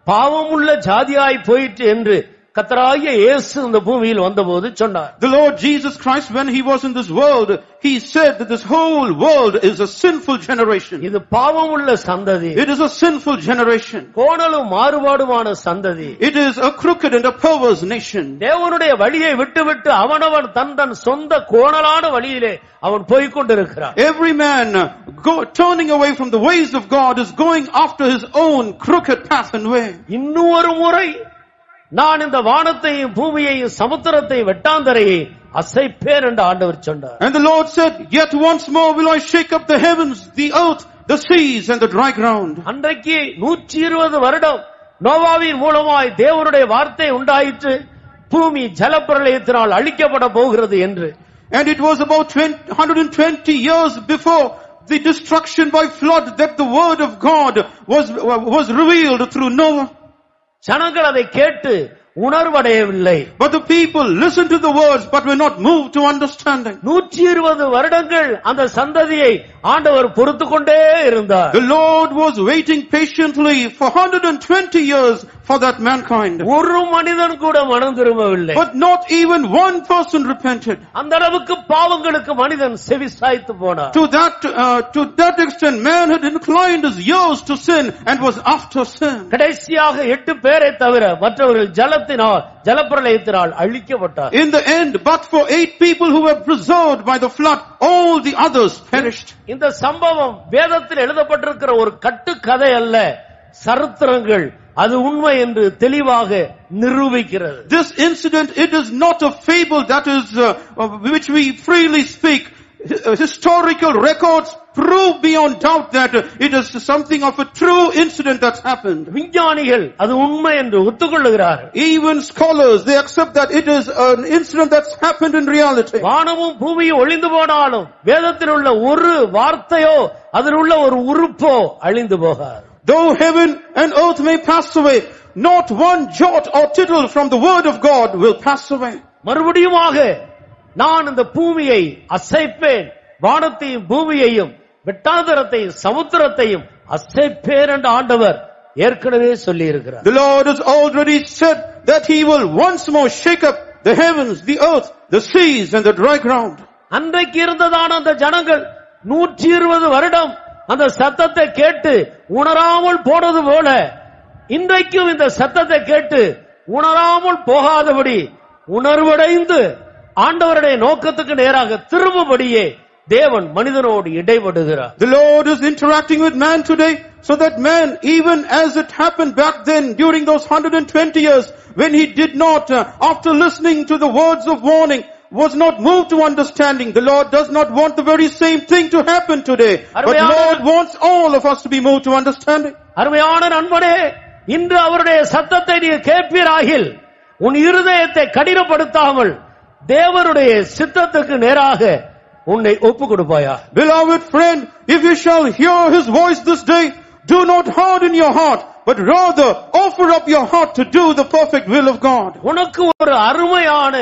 பாவமுள்ள ஜாதியாய் போயிற்று என்று கர்த்தராகிய இயேசு இந்த பூமியில் வந்தபோது சொன்னார். The Lord Jesus Christ, when he was in this world, he said that this whole world is a sinful generation. இது பாவமுள்ள சந்ததி. It is a sinful generation. கோணலும் மாறுபாடுமான சந்ததி. It is a crooked and a perverse nation. தேவனுடைய வழியை விட்டுவிட்டு அவனவன் தன் தன் சொந்த கோணலான வழியிலே அவன் போய்க் கொண்டிருக்கிறான். Every man go, turning away from the ways of God is going after his own crooked path and way. இன்னொரு முறை நான் இந்த வானத்தையும் பூமியையும் சமுத்திரத்தையும் வெட்டாந்தரையை அசைப்பேன் என்று ஆண்டவர் சொன்னார். And the Lord said, yet once more will I shake up the heavens, the earth, the seas and the dry ground. அன்றைக்கு நூற்றி இருபது வருடம் நோவாவின் மூலமாய் தேவனுடைய வார்த்தை உண்டாயிற்று, பூமி ஜலப்பிரளயத்தினால் அழிக்கப்பட போகிறது என்று. And it was about one hundred twenty years before the destruction by flood that the word of God was was revealed through Noah. ஜனங்கள் அதை கேட்டு உணர்வடையவில்லை. But the people listened to the words but were not moved to understanding. நூற்றி இருபது வருடங்கள் அந்த சந்ததியை ஆண்டவர் பொறுத்து கொண்டே இருந்தார். The Lord was waiting patiently for one hundred twenty years for that mankind. ஒரு மனிதன் கூட மனம் திரும்பவில்லை. But not even one person repented. அந்த அளவுக்கு பாவங்களுக்கு மனிதன் செவிசாய்த்து போனார். To that uh, to that extent man had inclined his ears to sin and was after sin. கடைசியாக எட்டு பேரை தவிர மற்றவர்கள் ஜலத்தினால் ஜலப்பிரளயத்தினால் அழிக்கப்பட்டார். In the end, but for eight people who were preserved by the flood, all the others perished. இந்த சம்பவம் வேதத்தில் எழுதப்பட்டிருக்கிற ஒரு கட்டுக்கதை அல்ல, சரித்திரங்கள் அது உண்மை என்று தெளிவாக நிரூபிக்கிறது. This incident, it is not a fable that is uh, which we freely speak. Historical records prove beyond doubt that it is something of a true incident that's happened. விஞ்ஞானிகள் அது உண்மை என்று ஒத்துக்கொள்கிறார்கள். Even scholars, they accept that it is an incident that's happened in reality. வானமும் பூமியும் ஒளிந்து போனாலும் வேதத்தில் உள்ள ஒரு வார்த்தையோ அதில் உள்ள ஒரு உறுப்போ அழிந்து போகாது. Though heaven and earth may pass away, not one jot or tittle from the word of God will pass away. மறுபடியுமாக நான் இந்த பூமியை அசைப்பேன், வானத்தையும் பூமியையும் வெட்டாந்தரத்தையும் சமுத்திரத்தையும் அசைப்பேன் என்று ஆண்டவர் ஏற்கனவே சொல்லி இருக்கிறார். The Lord has already said that he will once more shake up the heavens, the earth, the seas and the dry ground. அன்றைக்கு இருந்ததான அந்த ஜனங்கள் நூற்றி இருபது வருடம் அந்த சத்தத்தை கேட்டு உணராமல் போனது போல இன்றைக்கும் இந்த சத்தத்தை கேட்டு உணராமல் போகாதபடி உணர்வடைந்து ஆண்டவருடைய நோக்கத்துக்கு நேராக திரும்பும்படியே தேவன் மனிதனோடு இடைபடுகிறார். The Lord is interacting with man today so that man, even as it happened back then during those one hundred twenty years when he did not, uh, after listening to the words of warning, was not moved to understanding. The Lord does not want the very same thing to happen today. But Lord wants all of us to be moved to understanding. அருமையான நண்பனே, இன்று அவருடைய சத்தத்தை நீ கேட்பீராகில் உன் இருதயத்தை கடினப்படுத்தாமல் தேவனுடைய சித்தத்துக்கு நேராக உன்னை ஒப்பு கொடுப்பாயா? Beloved friend, if you shall hear his voice this day, do not harden your heart, but rather offer up your heart to do the perfect will of God. உனக்கு ஒரு அருமையான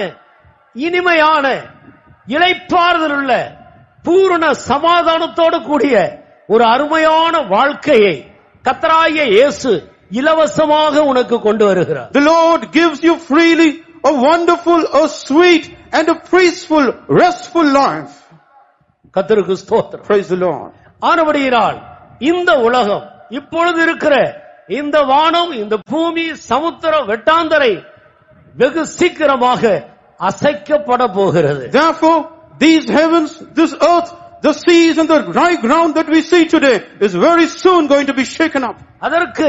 இனிமையான இளைப்பாறுதல் உள்ள பூரண சமாதானத்தோடு கூடிய ஒரு அருமையான வாழ்க்கையை கர்த்தராகிய இயேசு இலவசமாக உனக்கு கொண்டு வருகிறார். The Lord gives you freely a wonderful, a sweet and a peaceful, restful life. கர்த்தருக்கு ஸ்தோத்திரம். Praise the Lord. ஆனபடியினால் இந்த உலகம் இப்பொழுது இருக்கிற இந்த வானம், இந்த பூமி, சமுத்திரம், வெட்டாந்தரை வெகு சீக்கிரமாக அசைக்கப்பட போகிறது. Therefore, these heavens, this earth, the seas and the dry ground that we see today is very soon going to be shaken up. அதற்கு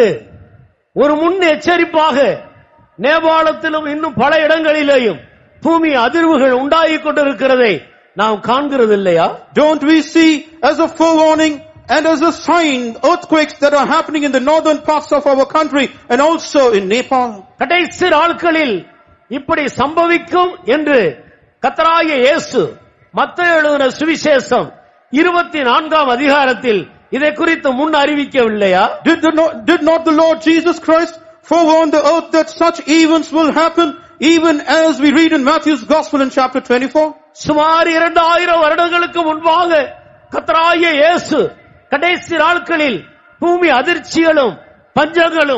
ஒரு முன் எச்சரிப்பாக நேபாளத்திலும் இன்னும் பல இடங்களிலேயும் பூமி அதிர்வுகள் உண்டாகிக் கொண்டிருக்கிறதை நாம் காண்கிறது இல்லையா? Don't we see as a forewarning and as a sign earthquakes that are happening in the northern parts of our country and also in Nepal? கடைசி நாட்களில் இப்படி சம்பவிக்கும் என்று கர்த்தராகிய இயேசு மத்தேயு எழுதின சுவிசேஷம் இருபத்தி நான்காம் அதிகாரத்தில் இதை குறித்து முன் அறிவிக்கவில்லையா? Did, the, did not the Lord Jesus Christ forewarn the earth that such events will happen, even as we read in Matthew's Gospel in chapter twenty-four? சுமார் இரண்டாயிரம் வருடங்களுக்கு முன்பாக கர்த்தராகிய இயேசு கடைசி நாட்களில் பூமி அதிர்ச்சிகளும் பஞ்சங்களும்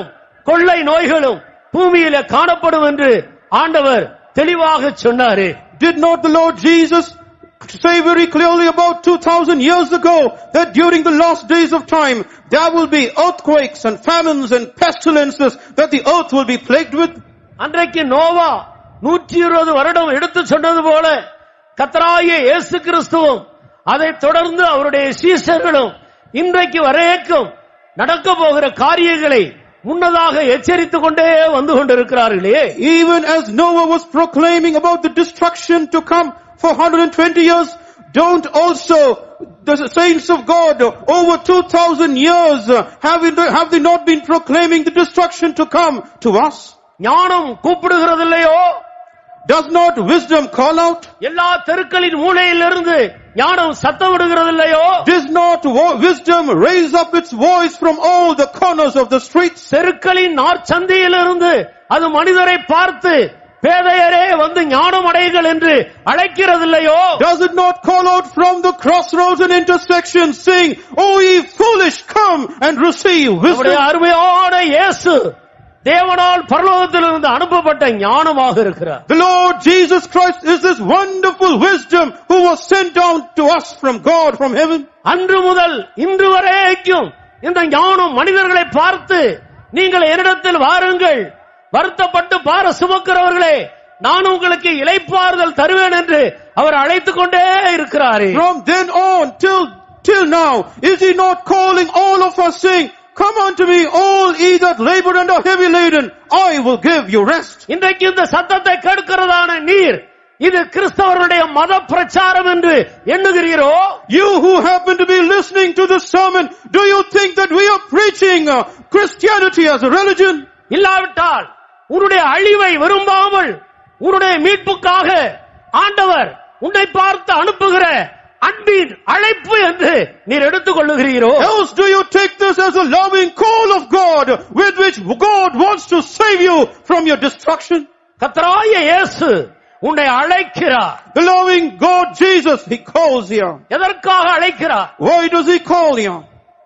கொள்ளை நோய்களும் பூமியில காணப்படும் என்று ஆண்டவர் தெளிவாக சொன்னாரே. Did not the Lord Jesus say very clearly about two thousand years ago that during the last days of time there will be earthquakes and famines and pestilences that the earth will be plagued with? அன்றைக்கு நோவா நூற்றி இருபது வருடம் எடுத்து சொன்னது போல கர்த்தராகிய இயேசு கிறிஸ்துவும் அதை தொடர்ந்து அவருடைய சீஷர்களும் இன்றைக்கு வரைக்கும் நடக்க போகிற காரியங்களை முன்னதாக எச்சரித்துக் கொண்டே வந்து கொண்டிருக்கிறார்களே. Even as Noah was proclaiming about the destruction to come for one hundred twenty years, don't also the saints of God over two thousand years have, have they not been proclaiming the destruction to come to us? ஞானம் கூப்பிடுகிறதில்லையோ? Does not wisdom call out? எல்லா தெருக்களின் மூலையிலிருந்து ஞானம் சத்தம் விடுகிறதில்லையோ? Does not wisdom raise up its voice from all the corners of the streets? தெருக்களின் நாற்சந்தியிலிருந்து அது மனிதரை பார்த்து பேதையரே வந்து ஞானம் அடையுங்கள் என்று அழைக்கிறதில்லையோ? Does it not call out from the crossroads and intersections saying, "Oh ye foolish, come and receive wisdom"? அருமையான இயேசு தேவனால் பரலோகத்திலிருந்து அனுப்பப்பட்ட ஞானமாக இருக்கிறார். The Lord Jesus Christ is this wonderful wisdom who was sent down to us from God from heaven. அன்று முதல் இன்று வரைக்கும் இந்த ஞானம் மனிதர்களை பார்த்து நீங்கள் என்னிடத்தில் வாருங்கள், வருத்தப்பட்டு பார சுமக்கிறவர்களே நான் உங்களுக்கு இளைப்பாறுதல் தருவேன் என்று அவர் அழைத்துக் கொண்டே இருக்கிறாரே. From then on till till now is he not calling all of us saying, "Come unto me, all ye that labor and are heavy laden, I will give you rest"? இன்றைக்கு இந்த சத்தத்தை கேட்கிறதான நீர் இது கிறிஸ்தவருடைய மத பிரச்சாரம் என்று எண்ணுகிறீரோ? You who happen to be listening to this sermon, do you think that we are preaching uh, Christianity as a religion? இல்லாவிட்டால் உன்னுடைய அழிவை விரும்பாமல் உன்னுடைய மீட்புக்காக ஆண்டவர் உன்னை பார்த்து அனுப்புகிற அன்பின் அழைப்பு என்று நீர் எடுத்துக் கொள்ளுகிறீரோ? Else do you take this as a loving call of God with which God wants to save you from your destruction? கர்த்தராகிய இயேசு உன்னை அழைக்கிறார். The loving God Jesus, he calls you. எதற்காக அழைக்கிறார்? Why does he call you?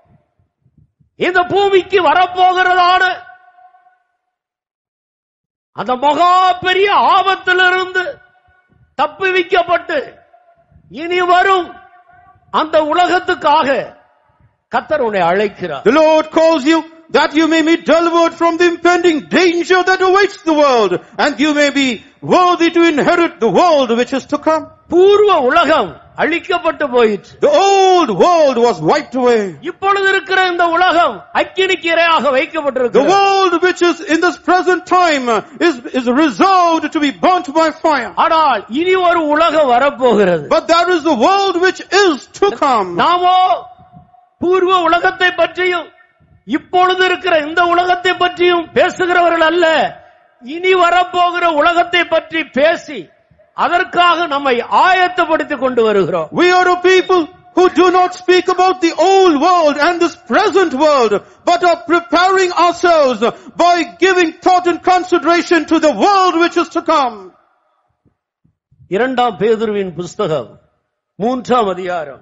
இந்த பூமிக்கு வரப்போகிறதான அந்த மகா பெரிய ஆபத்திலிருந்து தப்புவிக்கப்பட்டு இனி வரும் அந்த உலகத்துக்காக கர்த்தர் உன்னை அழைக்கிறார். The Lord calls you that you may be delivered from the impending danger that awaits the world, and you may be worthy to inherit the world which is to come. பூர்வ உலகம் அழிக்கப்பட்டு போயிற்று. The old world was wiped away. இப்பொழுது இருக்கிற இந்த உலகம் அக்கினிக்கு இரையாக The வைக்கப்பட்டிருக்கிறது. world which is in this present time is, is reserved to be burnt by fire. ஆனால் இனி ஒரு உலகம் வரப்போகிறது. But there is the world which is to come. நாமோ பூர்வ உலகத்தை பற்றியும் இப்பொழுது இருக்கிற இந்த உலகத்தை பற்றியும் பேசுகிறவர்கள் அல்ல, இனி வரப்போகிற உலகத்தை பற்றி பேசி அதற்காக நம்மை ஆயத்தப்படுத்திக் கொண்டு வருகிறோம். We are a people who do not speak about the old world and this present world, but are preparing ourselves by giving thought and consideration to the world which is to come. இரண்டாம் பேதுருவின் புஸ்தகம் மூன்றாம் அதிகாரம்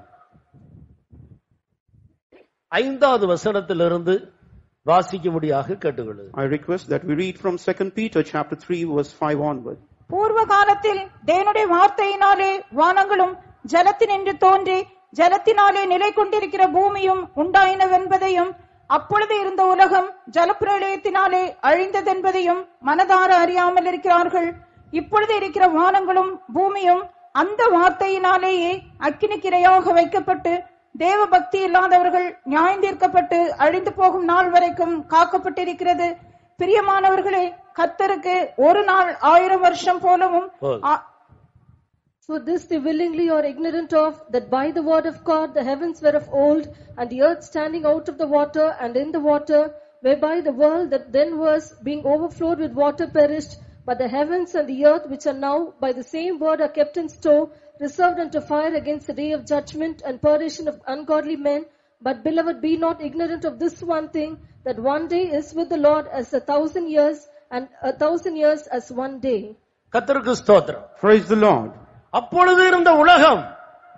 ஐந்தாவது வசனத்திலிருந்து வாசிக்கும்படியாக கேட்டுக்கொள்கிறேன். I request that we read from Second Peter chapter three verse five onward. பூர்வ காலத்தில் தேவனுடைய வார்த்தையினாலே வானங்களும் ஜலத்தினின்று தோன்றி ஜலத்தினாலே நிலை கொண்டிருக்கிற பூமியும் உண்டாயினவென்பதையும் அப்பொழுது இருந்த உலகம் ஜலப்பிரளயத்தினாலே அழிந்ததென்பதையும் மனதார அறியாமல் இருக்கிறார்கள். இப்பொழுது இருக்கிற வானங்களும் பூமியும் அந்த வார்த்தையினாலேயே அக்கினிக்கிரையாக வைக்கப்பட்டு தேவ பக்தி இல்லாதவர்கள் நியாயந்தீர்க்கப்பட்டு அழிந்து போகும் நாள் வரைக்கும் காக்கப்பட்டிருக்கிறது. பிரியமானவர்களே, கர்த்தருக்கு ஒரு நாள் ஆயிரம் வருஷம் போலவும். For this they willingly are ignorant of, that by the word of God the heavens were of old, and the earth standing out of the water and in the water, whereby the world that then was, being overflowed with water, perished. But the heavens and the earth, which are now by the same word, are kept in store, reserved unto fire against the day of judgment and perdition of ungodly men. But beloved, be not ignorant of this one thing, that one day is with the Lord as a thousand years, and a thousand years as one day. கர்த்தருக்கு ஸ்தோத்திரம். Praise the Lord. அப்பொழுது இருந்த உலகம்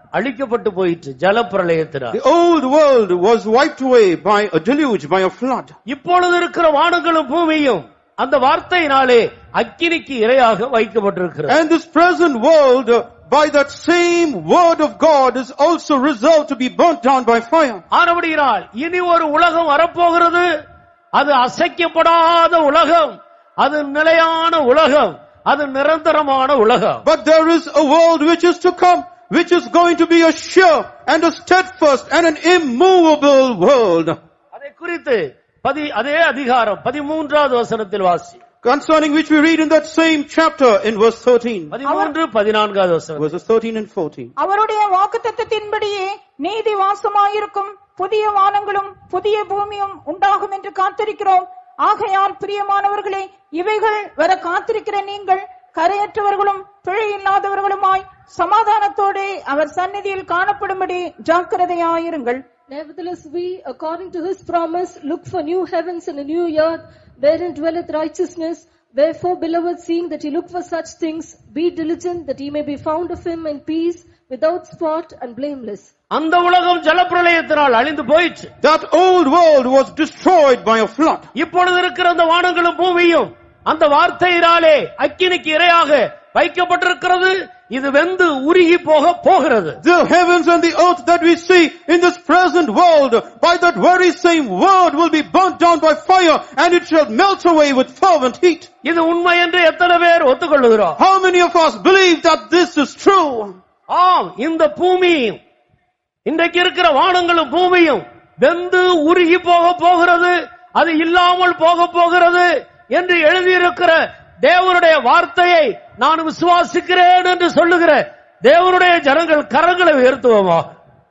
அழிக்கப்பட்டு போயிற்று ஜலப்பிரளயத்தினால். The old world was wiped away by a deluge, by a flood. இப்பொழுது இருக்கிற வானங்களும் பூமியும் அந்த வார்த்தையினாலே அக்கினிக்கு இரையாக வைக்கப்பட்டிருக்கிறது. And this present world, by that same word of God, is also reserved to be burnt down by fire. ஆனபடியால் இனி ஒரு உலகம் வரப்போகிறது. அது அசைக்கப்படாத உலகம், அது நிலையான உலகம், அது நிரந்தரமான உலகம். But there is a world which is to come, which is going to be a sure and a steadfast and an immovable world. அதை குறித்து பதி அதே அதிகாரம் பதிமூன்றாவது வசனத்தில் வாசி. Concerning which we read in that same chapter in verse thirteen. பதிமூன்று பதினான்காவது வசனம். Verses thirteen and fourteen. அவருடைய வாக்குத்தத்தத்தின்படியே நீதி வாசமாயிருக்கும் புதிய வானங்களும் புதிய பூமியும் உண்டாகும் என்று காத்திருக்கிறோம். ஆகையால் பிரியமானவர்களே, இவைகள் வர காத்திருக்கிற நீங்கள் கரையற்றவர்களும் பிழை இல்லாதவர்களுமாய் சமாதானத்தோடு அவர் சந்நிதியில் காணப்படும்படி ஜாக்கிரதையாயிருங்கள். Nevertheless, we, according to his promise, look for new heavens and a new earth, wherein dwelleth righteousness. Wherefore, beloved, seeing that ye look for such things, be diligent that ye may be found of him in peace, without spot and blameless. அந்த உலகம் ஜலப்பிரளயத்தினால் அழிந்து போயிற்று. That old world was destroyed by a flood. இப்பொழுது இருக்கிற அந்த வானங்களும் பூமியும் அந்த வார்த்தையினாலே அக்கினிக்கு இரையாக வைக்கப்பட்டிருக்கிறது. இது வெந்து உருகி போக போகிறது. The heavens and the earth that we see in this present world, by that very same word, will be burnt down by fire, and it shall melt away with fervent heat. இது உண்மை என்று எத்தனை பேர் ஒத்துக்கொள்ளுகிறோம்? How many of us believe that this is true? ஆம், இந்த பூமி, இன்றைக்கு இருக்கிற வானங்களும் பூமியும் வெந்து உருகி போக போகிறது, அது இல்லாமல் போக போகிறது என்று எழுதியிருக்கிற தேவனுடைய வார்த்தையை நான் விசுவாசிக்கிறேன் என்று சொல்லுகிற தேவனுடைய ஜனங்கள் கரங்களை உயர்த்துவோமா?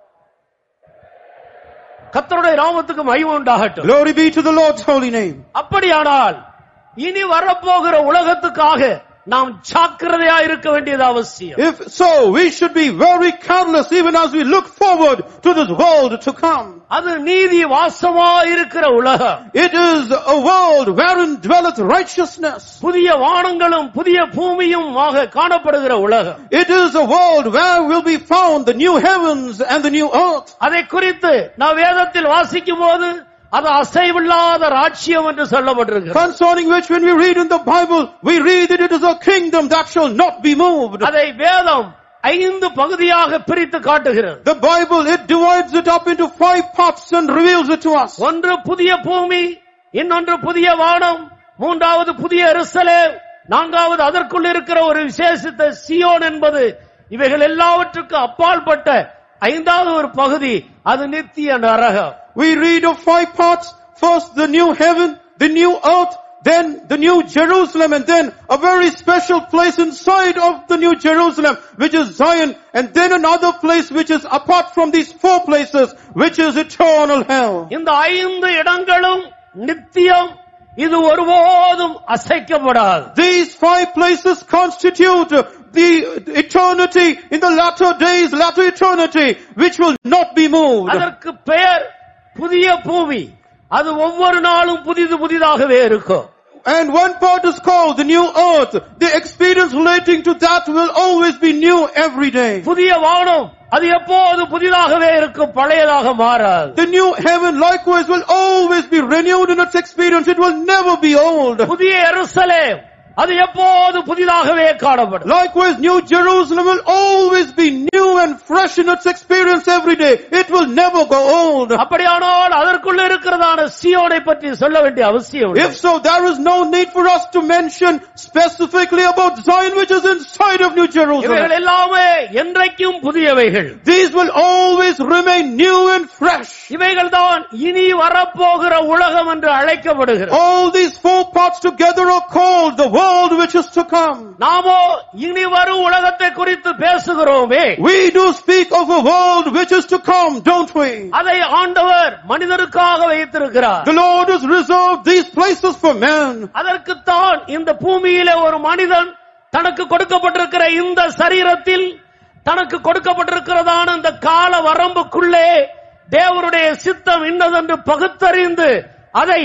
கர்த்தருடைய நாமத்துக்கு மகிமை உண்டாகட்டும். Glory be to the Lord's holy name. அப்படியானால் இனி வரப்போகிற உலகத்துக்காக நாம் ஜாக்கிரதையா இருக்க வேண்டியது அவசியம். If so, we should be very careless even as we look forward to this world to come. அது நீதி வாசமா இருக்கிற உலகம். It is a world wherein dwelleth righteousness. புதிய வானங்களும் புதிய பூமியும் ஆக காணப்படுகிற உலகம். It is a world where will be found the new heavens and the new earth. அதை குறித்து நான் வேதத்தில் வாசிக்கும் போது அது அசைவில்லாத ராஜ்யம் என்று சொல்லப்பட்டிருக்கிறது. Concerning which when we read in the Bible, we read that it is a kingdom that shall not be moved. அதை வேதம் ஐந்து பகுதியாக பிரித்து காட்டுகிறது. The Bible, it divides it up into five parts and reveals it to us. ஒன்று புதிய பூமி, இன்னொன்று புதிய வானம், மூன்றாவது புதிய எருசலேம், நான்காவது அதற்குள் இருக்கிற ஒரு விசேஷித்த சியோன் என்பது இவைகள் எல்லாவற்றுக்கு அப்பாற்பட்ட ஐந்தாவது ஒரு பகுதி, அது நித்திய நரகம். We read of five parts. First the new heaven, the new earth, then the new Jerusalem, and then a very special place inside of the new Jerusalem, which is Zion, and then another place which is apart from these four places, which is eternal hell. இந்த ஐந்து இடங்களும் நித்தியம், இது ஒருபோதும் அசைக்கப்படாது. These five places constitute the eternity in the latter days, latter eternity, which will not be moved. அதற்கு பெயர் புதிய பூமி. அது ஒவ்வொரு நாளும் புதிது புதிதாகவே இருக்கும். And one part is called the new earth. The experience relating to that will always be new every day. புதிய வானம், அது எப்போது புதிதாகவே இருக்கும், பழையதாக மாறாது. The new heaven likewise will always be renewed in its experience. It will never be old. புதிய எருசலேம், அது எப்போது புதிதாகவே காணப்படும். Likewise, New Jerusalem will always be new and fresh in its experience every day. It will never go old. அப்படியானால் அதற்குள்ள இருக்கிறதான சியோனை பற்றி சொல்ல வேண்டிய அவசியம் இல்லை. If so, there is no need for us to mention specifically about Zion, which is inside of New Jerusalem. இவைகள் எல்லாமே என்றைக்கும் புதியவைகள். These will always remain new and fresh. இவைகள் தான் இனி வரப்போகிற உலகம் என்று அழைக்கப்படுகிறது. All these four parts together are called the world which is to come. நாமோ இனி வரும் உலகத்தை குறித்து பேசுகிறோமே. We do speak of a world which is to come, don't we? அதை ஆண்டவர் மனிதனுக்காக வைத்திருக்கிறார். The Lord has reserved these places for man. அதற்குத்தான் இந்த பூமியிலே ஒரு மனிதன் தனக்கு கொடுக்கப்பட்டிருக்கிற இந்த சரீரத்தில் தனக்கு கொடுக்கப்பட்டிருக்கிறதான இந்த கால வரம்புக்குள்ளே தேவனுடைய சித்தம் இன்னதென்று பகுத்தறிந்து அதை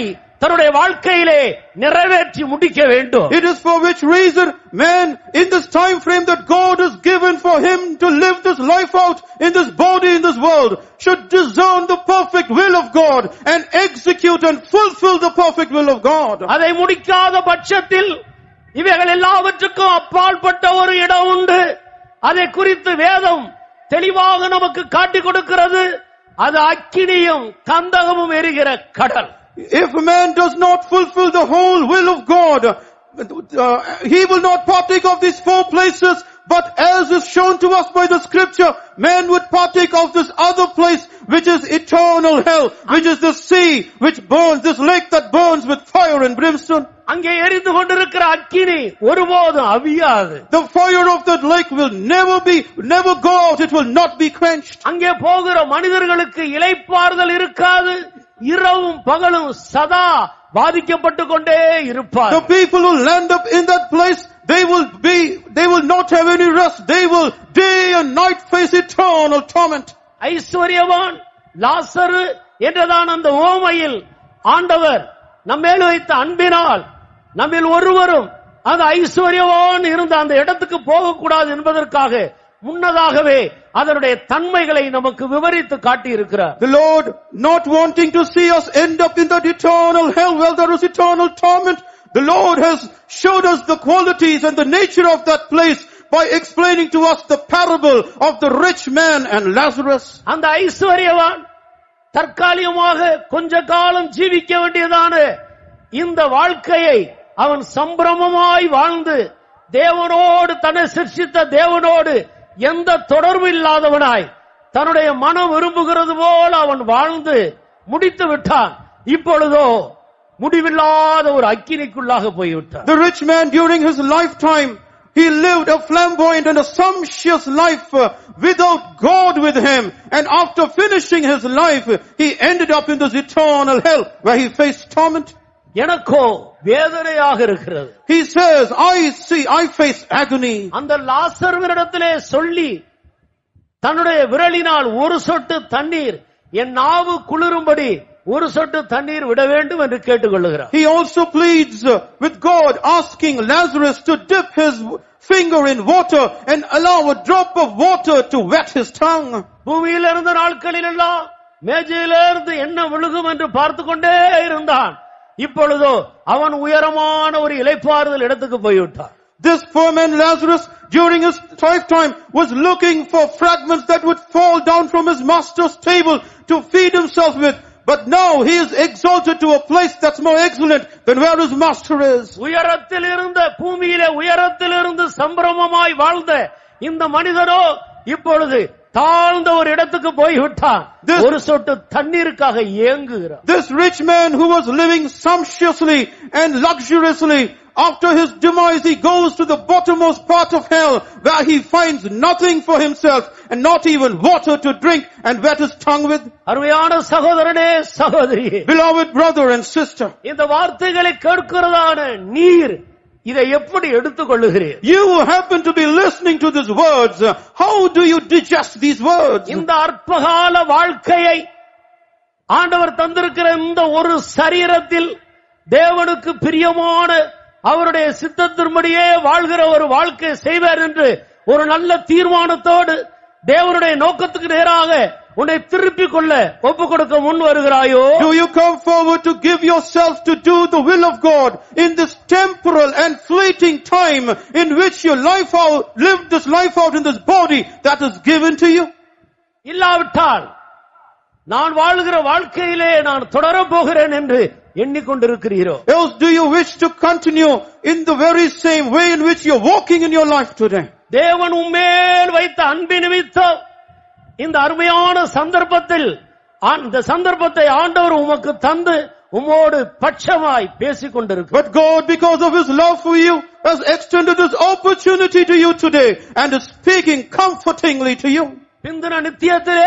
தன்னுடைய வாழ்க்கையிலே நிறைவேற்றி முடிக்க வேண்டும். It is for which reason man in this time frame that God has given for him to live this life out in this body in this world should discern the perfect will of God and execute and fulfill the perfect will of God. அதை முடிக்காத பட்சத்தில் இவைகள் எல்லாவற்றுக்கும் அப்பாற்பட்ட ஒரு இடம் உண்டு. அதை குறித்து வேதம் தெளிவாக நமக்கு காட்டிக் கொடுக்கிறது. அது அக்கினியும் கந்தகமும் எரிகிற கடல். If a man does not fulfill the whole will of God, uh, he will not partake of these four places, but as is shown to us by the scripture, man would partake of this other place, which is eternal hell, which is the sea, which burns, this lake that burns with fire and brimstone. அங்கே எரிந்து கொண்டிருக்கிற அக்கினி ஒருபோதும் அவியாது. The fire of that lake will never be, never go out, it will not be quenched. அங்கே போகிற மனிதர்களுக்கு இளைப்பாறுதல் இருக்காது. இரவும் பகலும் சதா பாதிக்கப்பட்டு கொண்டே இருப்பார். The people who land up in that place, they will be, they will not have any rest. They will day and night face eternal torment. ஐஸ்வர்யவான் லாசரு என்றதான அந்த ஓமையில் ஆண்டவர் நம்மேல் வைத்த அன்பினால் நம்மில் ஒருவரும் அந்த ஐஸ்வர்யவான் இருந்த அந்த இடத்துக்கு போகக்கூடாது என்பதற்காக முன்னதாகவே அதனுடைய தன்மைகளை நமக்கு விவரித்து காட்டி இருக்கிறார். The Lord, not wanting to see us end up in that eternal hell where there is eternal torment, the Lord has showed us the qualities and the nature of that place by explaining to us the parable of the rich man and Lazarus. அந்த ஐஸ்வர்யவான் தற்காலிகமாக கொஞ்ச காலம் ஜீவிக்க வேண்டியதான இந்த வாழ்க்கையை அவன் சம்பிரமமாய் வாழ்ந்து தேவனோடு தன்னை சிருஷ்டித்த தேவனோடு எந்த தொடர்பு இல்லாதவனாய் தன்னுடைய மனம் விரும்புகிறது போல அவன் வாழ்ந்து முடித்து விட்டான். இப்பொழுதோ முடிவில்லாத ஒரு அக்கினிக்குள்ளாக போய்விட்டான். The rich man during his lifetime, he lived a flamboyant and a sumptuous life uh, without God with him, and after finishing his life he ended up in this eternal hell where he faced torment. எனக்கோ வேதனையாக இருக்கிறது. He says, I see, I face agony. அந்த லாசருவினிடத்திலே சொல்லி தன்னுடைய விரலினால் ஒரு சொட்டு தண்ணீர் என் நாவு குளிரும்படி ஒரு சொட்டு தண்ணீர் விட வேண்டும் என்று கேட்டுக்கொள்ளுகிறார். He also pleads with God, asking Lazarus to dip his finger in water and allow a drop of water to wet his tongue. பூமியில் இருந்த நாட்களில் எல்லாம் மேஜையிலிருந்து என்ன விழுகும் என்று பார்த்து கொண்டே இருந்தான். இப்பொழுதோ அவன் உயரமான ஒரு இளைப்பாறுதல் இடத்துக்கு போய்விட்டான். This poor man Lazarus during his lifetime was looking for fragments that would fall down from his master's table to feed himself with. But now he is exalted to a place that's more excellent than where his master is. உயரத்தில் இருந்த பூமியிலே உயரத்தில் இருந்து சம்பிரமமாய் வாழ்ந்த இந்த மனிதனோ இப்பொழுது தாழ்ந்த ஒரு இடத்துக்கு போய்விட்டான். ஒரு சொட்டு தண்ணீருக்காக ஏங்குகிறான். This rich man who was living sumptuously and luxuriously, after his demise he goes to the bottommost part of hell where he finds nothing for himself and not even water to drink and wet his tongue with. அருமையான சகோதரனே சகோதரியே, Beloved brother and sister, இந்த வார்த்தைகளை கேட்கிறதான நீர் இதை எப்படி எடுத்துக்கொள்ளுகிறீர்? You who happen to be listening to these words, how do you digest these words? இந்த அற்பகால வாழ்க்கையை ஆண்டவர் தந்திருக்கிற இந்த ஒரு சரீரத்தில் தேவனுக்கு பிரியமான அவருடைய சித்தத்தின்படியே வாழ்கிற ஒரு வாழ்க்கை செய்வார் என்று ஒரு நல்ல தீர்மானத்தோடு தேவனுடைய நோக்கத்துக்கு நேராக உன்னை திருப்பிக் கொள்ள ஒப்புக் கொடுக்க முன் வருகிறாயோ? Do you come forward to give yourself to do the will of God in this temporal and fleeting time in which your life out, live this life out in this body that is given to you? இல்லாவிட்டால் நான் வாழ்கிற வாழ்க்கையிலே நான் தொடர போகிறேன் என்று எண்ணிக்கொண்டிருக்கிறீரோ? Else do you wish to continue in the very same way in which you're walking in your life today? தேவன் உம்மேல் வைத்த அன்பு நிமித்தம் இந்த அருமையான சந்தர்ப்பத்தில் அந்த சந்தர்ப்பத்தை ஆண்டவர் உமக்கு தந்து உம்மோடு பட்சமாய் பேசிக் கொண்டிருக்கிறார். But God, because of His love for you, has extended this opportunity to you today and is speaking comfortingly to you. பிந்தின நித்தியத்திலே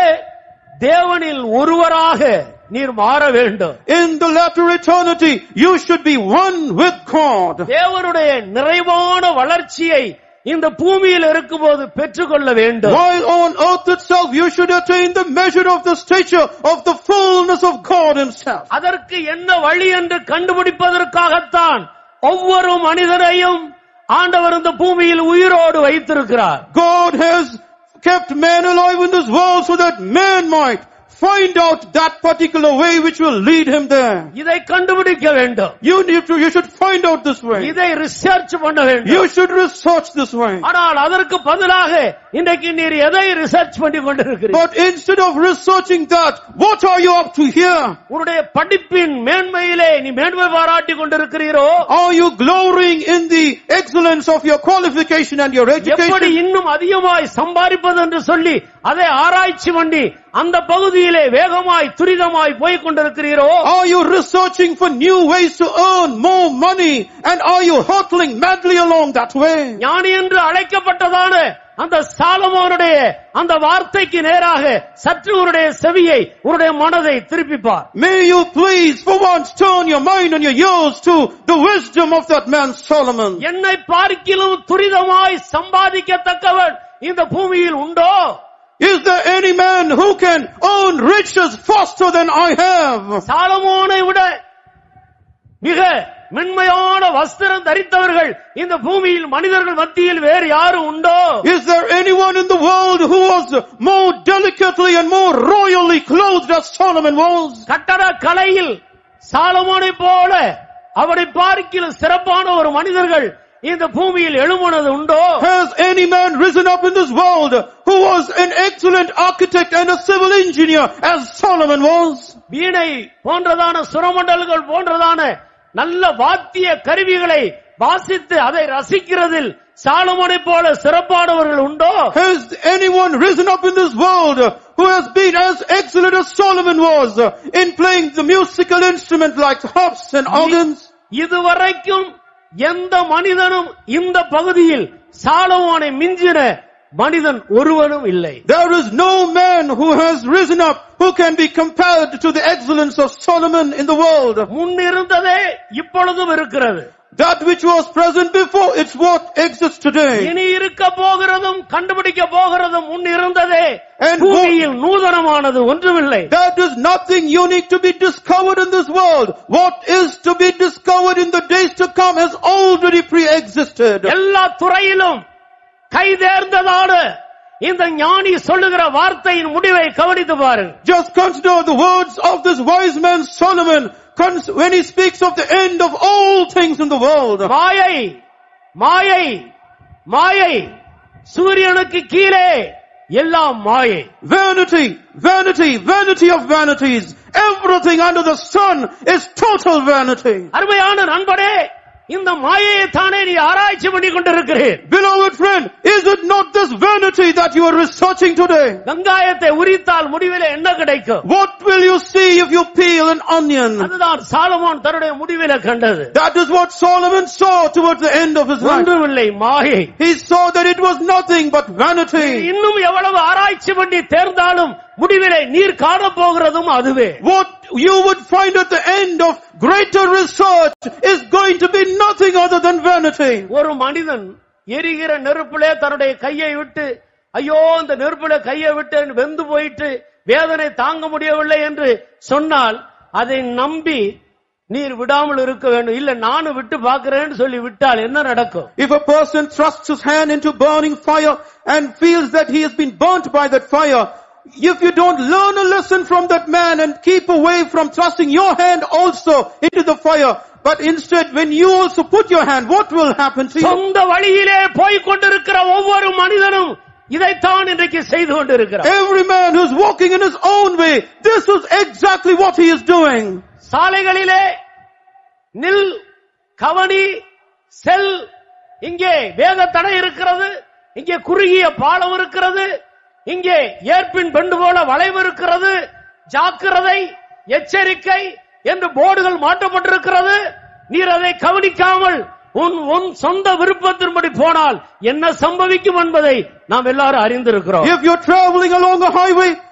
தேவனில் ஒருவராக நீர் மாற வேண்டும். In the latter eternity, you should be one with God. தேவனுடைய நிறைவான வளர்ச்சியை இந்த பூமியில் இருக்கும்போது பெற்றுக்கொள்ள வேண்டும். While on earth itself you should attain the measure of the stature of the fullness of God himself. அதற்கு என்ன வழி என்று கண்டுபிடிப்பதற்காகத்தான் ஒவ்வொரு மனிதனையும் ஆண்டவர் இந்த பூமியில் உயிரோடு வைத்திருக்கிறார். God has kept man alive in this world so that man might find out that particular way which will lead him there. இதை கண்டுபிடிக்க வேண்டும். You need to, you should find out this way. இதை research பண்ண வேண்டும். You should research this way. ஆனால் அதற்கு பதிலாக இன்றைக்கு நீர் எதை ரிசர்ச் பண்ணி கொண்டிருக்கிறீர்கள்? But instead of researching that, what are you up to here? உன்னுடைய படிப்பின் மேன்மையிலே நீ மேன்மை பாராட்டி கொண்டிருக்கிறீரோ? Are you glorying in the excellence of your qualification and your education? எப்படி இன்னும் அதிகமாய் சம்பாதிப்பது என்று சொல்லி அதை ஆராய்ச்சி பண்ணி அந்த பகுதியிலே வேகமாய் துரிதமாய் போய் கொண்டிருக்கிறீரோ? Are you researching for new ways to earn more money, and are you hurtling madly along that way? ஞானி என்று அழைக்கப்பட்டதான அந்த சாலமோனுடைய அந்த வார்த்தைக்கு நேராக சற்று உன்னுடைய செவியை உன்னுடைய மனதை திருப்பிப்பார். May you please for once turn your mind and your ears to the wisdom of that man Solomon. என்னை பார்க்கிலும் துரிதமாய் சம்பாதிக்கத்தக்கவன் இந்த பூமியில் உண்டோ? Is there any man who can earn riches faster than I have? சாலமோனை விட மிக மென்மையான வஸ்திரம் தரித்தவர்கள் இந்த பூமியில் மனிதர்கள் மத்தியில் வேறு யாரும் உண்டோ? Is there anyone in the world who was more delicately and more royally clothed as Solomon was? கட்டட கலையில் சாலமோனை போல அவரை பார்க்கிலும் சிறப்பான ஒரு மனிதர்கள் இந்த பூமியில் எழும்புனது உண்டோ? Has any man risen up in this world who was an excellent architect and a civil engineer as Solomon was? வீணை போன்றதான சுரமண்டல்கள் போன்றதான நல்ல வாத்திய கருவிகளை வாசித்து அதை ரசிக்கிறதில் சாலமோனை போல சிறப்பானவர்கள் உண்டோ? Has anyone risen up in this world who has been as excellent as Solomon was in playing the musical instrument like harps and organs? இதுவரைக்கும் எந்த மனிதனும் இந்த பகுதியில் சாலமோனை மிஞ்சின மனிதன் ஒருவனும் இல்லை. There is no man who has risen up who can be compared to the excellence of Solomon in the world. முன்னிருந்ததே இப்பொழுதும் இருக்கிறது. That which was present before, it's what exists today. இனி இருக்க போகிறதும் கண்டுபிடிக்க போகிறதும் முன்னிருந்ததே. And பூமியில் நூதனமானது ஒன்றுமில்லை. That is nothing unique to be discovered in this world. What is to be discovered in the days to come has already pre-existed. எல்லா துறையிலும் கைதேர்ந்ததான இந்த ஞானி சொல்லுகிற வார்த்தையின் முடிவை கவனித்து பாருங்க. Just consider the words of this wise man Solomon when he speaks of the end of all things in the world. மாயை மாயை மாயை சூரியனுக்கு கீழே எல்லாம் மாயை. Vanity, vanity, vanity of vanities. Everything under the sun is total vanity. அருமையான நண்பனே, இந்த மாயையை தானே நீ ஆராய்ச்சி பண்ணி கொண்டிருக்கிறீர். Beloved friend, is it not this vanity that you are researching today? வெங்காயத்தை உரித்தால் முடிவிலே என்ன கிடைக்கும்? What will you see if you peel an onion? அதுதான் சாலமோன் தன்னுடைய முடிவிலே கண்டது. That is what Solomon saw towards the end of his life. ஒன்றுமில்லை, மாயை. He saw that it was nothing but vanity. இன்னும் எவ்வளவு ஆராய்ச்சி பண்ணி தேர்ந்தாலும் முடிவிலே நீர் காண போகிறதும் அதுவே. What you would find at the end of greater research is going to be nothing other than vanity. ஒரு மனிதன் எரிகிற நெருப்பிலே தன்னுடைய கையை விட்டு, ஐயோ இந்த நெருப்பிலே கையை விட்டு வெந்து போயிட்டு வேதனை தாங்க முடியவில்லை என்று சொன்னால் அதை நம்பி நீர் விடாமல் இருக்க வேண்டும். இல்ல நானும் விட்டு பார்க்கிறேன்னு சொல்லி விட்டால் என்ன நடக்கும்? If a person thrusts his hand into burning fire and feels that he has been burnt by that fire, if you don't learn a lesson from that man and keep away from thrusting your hand also into the fire, but instead when you also put your hand, what will happen to you? சொந்த வழியிலே போய் கொண்டிருக்கிற ஒவ்வொரு மனிதனும் இதைத்தான் இன்றைக்கு செய்து கொண்டிருக்கிறார். Every man who's walking in his own way, this is exactly what he is doing. சாலைகளிலே நில், கவனி, செல், இங்கே வேக தடை இருக்கிறது, இங்கே குறுகிய பாலம் இருக்கிறது, இங்கே ஏற்பின் பெண்டு போல வளைவு இருக்கிறது, ஜாக்கிரதை, எச்சரிக்கை என்று போர்டுகள் மாட்டப்பட்டிருக்கிறது. நீர் அதை கவனிக்காமல் உன் உன் சொந்த விருப்பத்தின்படி போனால் என்ன சம்பவிக்கும் என்பதை நாம் எல்லாரும் அறிந்திருக்கிறோம். If you're traveling along a highway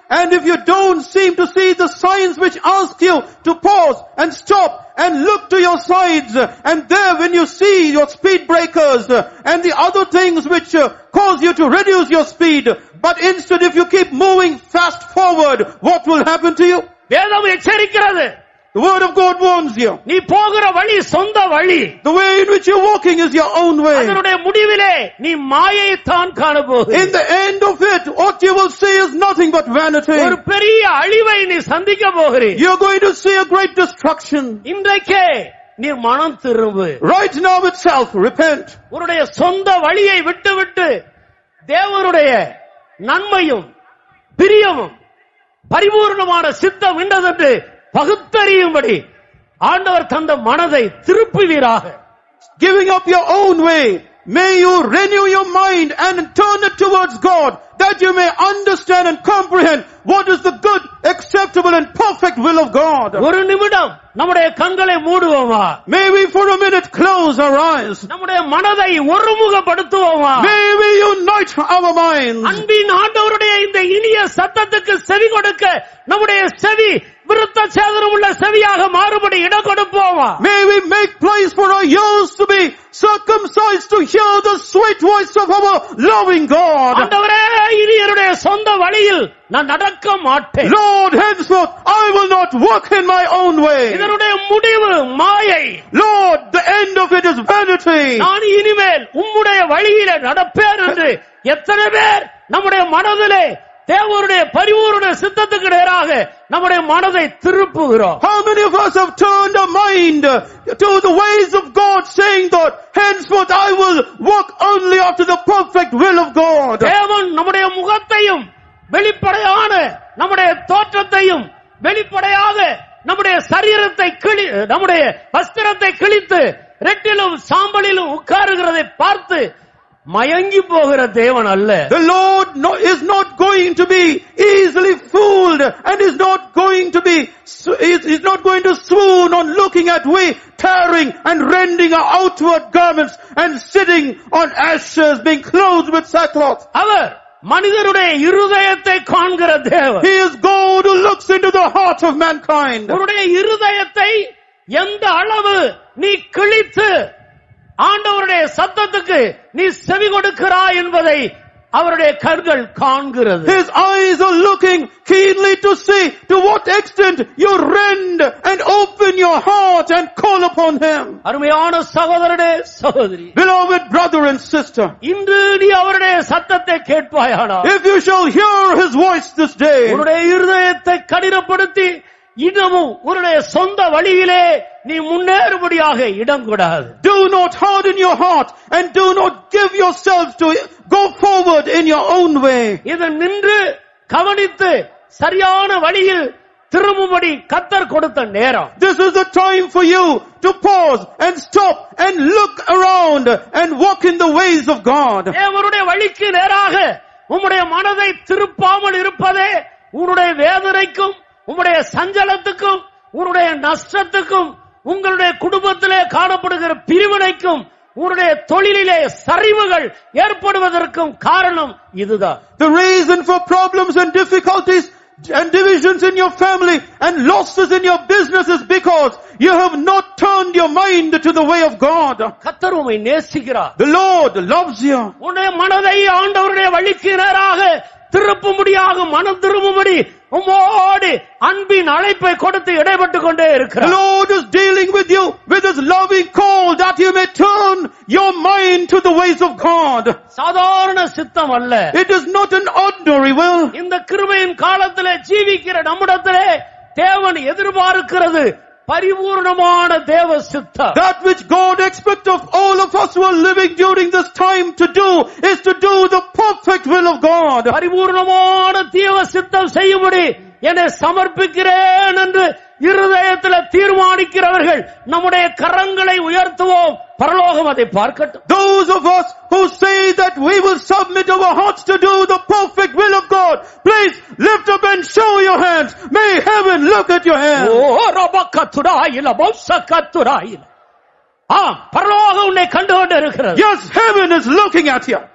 And if you don't seem to see the signs which ask you to pause and stop and look to your sides, and there when you see your speed breakers and the other things which cause you to reduce your speed, but instead if you keep moving fast forward, what will happen to you? வேதம் எச்சரிக்கிறது. The word of God warns you. நீ போகிற வழி சொந்த வழி. The way in which you're walking is your own way. அதனுடைய முடிவிலே நீ மாயையை தான் காண போகிறாய். In the end of it, what you will see is nothing but vanity. ஒரு பெரிய அழிவை நீ சந்திக்க போகிறாய். You're going to see a great destruction. இன்றைக்கே நீ மனம் திரும்பு. Right now itself, repent. உன்னுடைய சொந்த வழியை விட்டுவிட்டு தேவனுடைய நன்மையும் பிரியமும் பரிபூர்ணமான சித்தம் என்னதென்று பகுத்தறியும்படி ஆண்டவர் தந்த மனதை திருப்புவீராக. Giving up your own way, may you renew your mind and turn it towards God, that you may understand and comprehend what is the good, acceptable and perfect will of God. ஒரு நிமிடம் நம்முடைய கண்களை மூடுவோமா? May we for a minute close our eyes. நம்முடைய மனதை ஒருமுகப்படுத்துவோமா? May we unite our minds. அன்பின் ஆண்டவருடைய இந்த இனிய சத்தத்துக்கு செவி கொடுக்க நம்முடைய செவி விருத்த சேதனம் உள்ள செவியாக மாறுபடி இடம் கொடுப்போமா? May we make place for our ears to be circumcised to hear the sweet voice of our loving God. ஆண்டவரே, இனி என்னுடைய சொந்த வழியில் நான் நடக்க மாட்டேன். Lord, henceforth I will not walk in my own way. இதனுடைய முடிவு மாயை. Lord, the end of it is vanity. நான் இனிமேல் உம்முடைய வழியிலே நடப்பேன் என்று எத்தனை பேர் நம்முடைய மனதிலே தேவனுடைய பரிபூரண சித்தத்துக்கு நேராக நம்முடைய மனதை திருப்புகிறோம்? How many of us have turned our mind to the ways of God, saying that henceforth I will walk only after the perfect will of God? தேவன் நம்முடைய முகத்தையும் வெளிப்படையான நம்முடைய தோற்றத்தையும் வெளிப்படையாக நம்முடைய சரீரத்தை கிளி நம்முடைய வஸ்திரத்தை கிழித்து ரெட்டிலும் சாம்பலிலும் உட்காருகிறதை பார்த்து மயங்கி போகிற தேவன் அல்ல. The Lord no, is not going to be easily fooled and is not going to be is, is not going to swoon on looking at we tearing and rending our outward garments and sitting on ashes, being clothed with sackcloth. அவர் மனிதருடைய இருதயத்தை காண்கிற தேவன். He is God who looks into the heart of mankind. உன்னுடைய இருதயத்தை எந்த அளவு நீ கிழித்து ஆண்டவருடைய சத்தத்துக்கு நீ செவி கொடுக்கிறாய் என்பதை அவருடைய கண்கள் காண்கிறது. His eyes are looking keenly to see to what extent you rend and open your heart and call upon him. அருமையான சகோதரனே, சகோதரி, Beloved brother and sister, இன்று நீ அவருடைய சத்தத்தை கேட்பாயானால், if you shall hear his voice this day, உன்னுடைய இருதயத்தை கடினப்படுத்தி இன்னமும் உன்னுடைய சொந்த வழியிலே நீ முன்னேறும்படியாக இடம் கொடாது. do not harden your heart and do not give yourself to go forward in your own way. இது நின்று கவனித்து சரியான வழியில் திரும்பும்படி கர்த்தர் கொடுத்த நேரம். This is the time for you to pause and stop and look around and walk in the ways of God. தேவனுடைய வழிக்கு நேராக உம்முடைய மனதை திருப்பாமல் இருப்பதே உன்னுடைய வேதனைக்கும் உம்முடைய சஞ்சலத்துக்கும் உன்னுடைய நஷ்டத்துக்கும் உங்களுடைய குடும்பத்திலே காணப்படுகிற பிரிவினைக்கும் உன்னுடைய தொழிலிலே சரிவுகள் ஏற்படுவதற்கும் காரணம் இதுதான். The reason for problems and difficulties and divisions in your family and losses in your business is because you have not turned your mind to the way of God. கர்த்தர் உம்மை நேசிக்கிறார். The Lord loves you. உன்னுடைய மனதை ஆண்டவருடைய வழிக்கு நேராக திருப்பும்படியாக மனம் திரும்பும்படி உம்மோடு அன்பின் அழைப்பை கொடுத்து இடைப்பட்டு கொண்டே The இருக்கிறார். Lord is dealing with you with his loving call that you may turn your mind to the ways of God. சாதாரண சித்தம் அல்ல. It is not an ordinary will. இந்த கிருபையின் காலத்திலே ஜீவிக்கிற நம்மிடத்திலே தேவன் எதிர்பார்க்கிறது பரிபூர்ணமான தேவ சித்தம். That which God expects of all of us who are living during this time to do is to do the perfect will of God. பரிபூர்ணமான தேவ சித்தம் செய்யும்படி என்னை சமர்ப்பிக்கிறேன் என்று இருதயத்தில் தீர்மானிக்கிறவர்கள் நம்முடைய கரங்களை உயர்த்துவோம். பரலோகம் அதை பார்க்கட்டும். Those of us who say that we will submit our hearts to do the perfect will of God, please lift up and show your hands. May heaven look at your hands. ஓ ரபக்கத்துராயில பௌசக்கத்துராயில. ஆ, பரலோகம் உன்னை கண்டு கொண்டு இருக்கிறது. Yes, heaven is looking at you.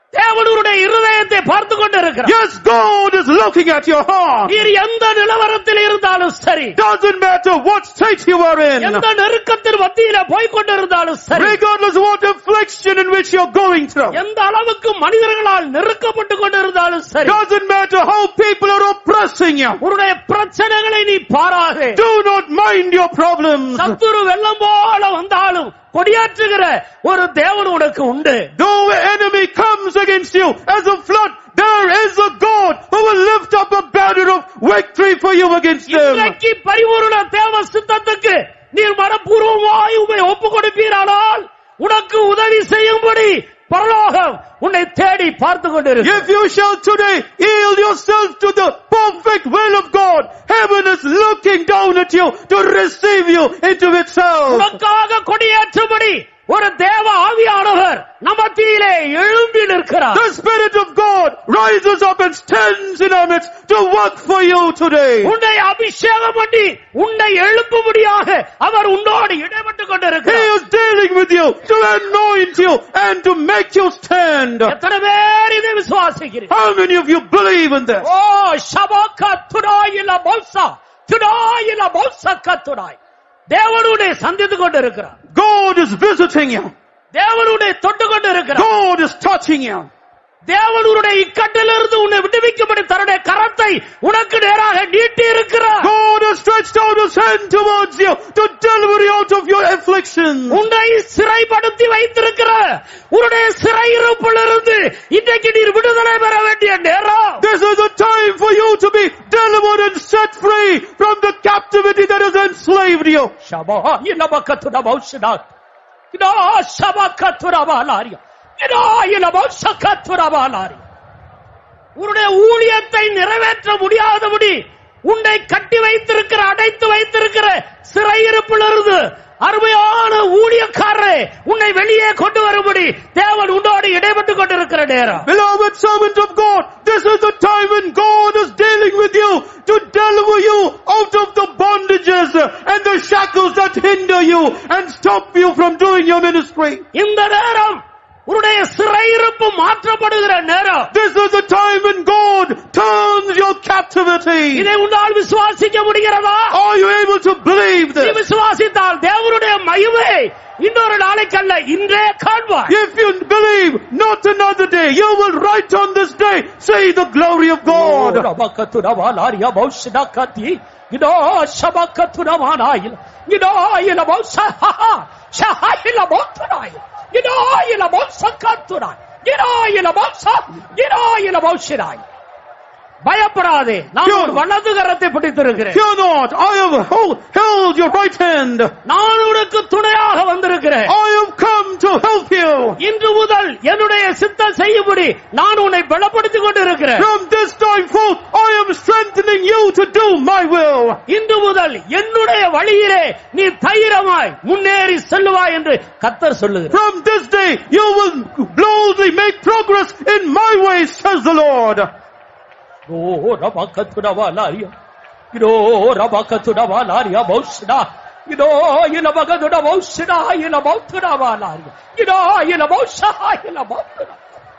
தேவனுடைய இருதயத்தை பார்த்து கொண்டிருக்கிறார். Yes, God is looking at your heart. நீர் எந்த நிலவரத்தில் இருந்தாலும் சரி, Doesn't matter what state you are in, எந்த நெருக்கத்தின் மத்தியில போய் கொண்டிருந்தாலும் சரி, regardless of what affliction in which you're going through, எந்த அளவுக்கு மனிதர்களால் நெருக்கப்பட்டு கொண்டிருந்தாலும் சரி, doesn't matter how people are oppressing you, உன்னுடைய பிரச்சனைகளை நீ பாராதே. do not mind your problems. சத்துரு வெள்ளம் போல வந்தாலும் கொடியாற்றுகிற ஒரு தேவன் உனக்கு உண்டு. Though the enemy comes against you as a flood, there is a God who will lift up a banner of victory for you against them. இன்றைக்கு பரிபூரண தேவ சித்தத்துக்கு நீர் மனப்பூர்வமாய் உம்மை ஒப்புக் கொடுப்பீரானால் உனக்கு உதவி செய்யும்படி பரலோகம் உன்னை தேடி பார்த்து கொண்டிருக்கிறது. If you shall today yield yourself to the perfect will of God, heaven is looking down at you to receive you into itself. உனக்காக கொடியேற்றும்படி ஒரு தேவ ஆவியானவர் நமத்திலே எழும்பி நிற்கிறார். The Spirit of God rises up and stands in our midst to work for you today. உன்னை அபிஷேகம் பண்ணி உன்னை எழுப்பும்படியாக அவர் உன்னோடு இடைப்பட்டு He கொண்டிருக்கிறார். is dealing with you to anoint you and to make you stand. எத்தனை பேர் இதை விசுவாசிக்கிறீர்கள்? How many of you believe in this? ஓ ஷபக துடாயில மௌசா துடாயில மௌசக துடாய். தேவனுடைய சந்தித்து கொண்டிருக்கிறார். God is visiting you. தேவனுடைய தொட்டு கொண்டிருக்கிறார். God is touching you. தேவனுடைய இக்கட்டிலிருந்து உன்னை விடுவிக்கும்படி தன்னுடைய கரத்தை உனக்கு நேராக நீட்டி இருக்கிறார். God has stretched out his hand towards you to deliver you out of your afflictions. உன்னை சிறைப்படுத்தி வைத்திருக்கிற உன்னுடைய சிறையிருப்பிலிருந்து இன்றைக்கு நீர் விடுதலை பெற வேண்டிய நேரம். This is a time for you to be delivered and set free from the captivity that has enslaved you. ஷபா இலபக்கத்துட பௌஷனா இதா ஷபக்கத்துட வாலாரியா இதா இலபௌஷக்கத்துட வாலாரியா. உன்னுடைய ஊழியத்தை நிறைவேற்ற முடியாதபடி உன்னை கட்டி வைத்திருக்கிற அடைத்து வைத்திருக்கிற சிறையிருப்பிலிருந்து அருமையான ஊழியக்காரரை உன்னை வெளியே கொண்டு வரும்படி தேவன் உன்னோடு இடைப்பட்டு கொண்டிருக்கிற நேரம். Beloved servant of God, this is the time when God is dealing with you to deliver you out of the bondages and the shackles that hinder you and stop you from doing your ministry. இந்த நேரம் உன்னுடைய சிறையிருப்பு மாற்றப்படுகிற நேரம். This is the time when God turns your captivity. இதை உன்னால் விசுவாசிக்க முடிகிறதா? Are you able to believe நீ this? விசுவாசித்தால் தேவனுடைய மகிமை இன்னொரு நாளைக்கல்ல இன்றே காண்பாய். If you believe, not another day, you will right on this day see the glory of God. ரபக்கத்துட வாலாரியா பௌஷனா கத்தி இதோ ஷபக்கத்துட வானாயில் இதோ இல பௌஷஹா ஷஹைல பௌத்ராய் இதோ இல பௌஷக்கத்துராய் இதோ இல பௌஷ இதோ இல பௌஷராய். பயப்படாதே, நான் ஒரு வலது கரத்தை பிடித்திருக்கிறேன். Fear not, I have hold, held your right hand. நான் உனக்கு துணையாக வந்திருக்கிறேன். I have come to help you. இன்று முதல் என்னுடைய சித்தம் செய்யும்படி நான் உன்னை பலப்படுத்திக் கொண்டிருக்கிறேன். From this time forth, I am strengthening you to do my will. இன்று முதல் என்னுடைய வழியிலே நீ தைரியமாய் முன்னேறி செல்லுவாய் என்று கர்த்தர் சொல்லுகிறார். From this day, you will boldly make progress in my ways, says the Lord. ஓ ரபக்கத்துட வாலாரியா இதோ ரபக்கத்துட வாலாரியா பௌஷனா இதோ இல பகதுட பௌஷனா இல பௌத்துட வாலாரியா இதோ இல பௌஷா இல பௌத்துட.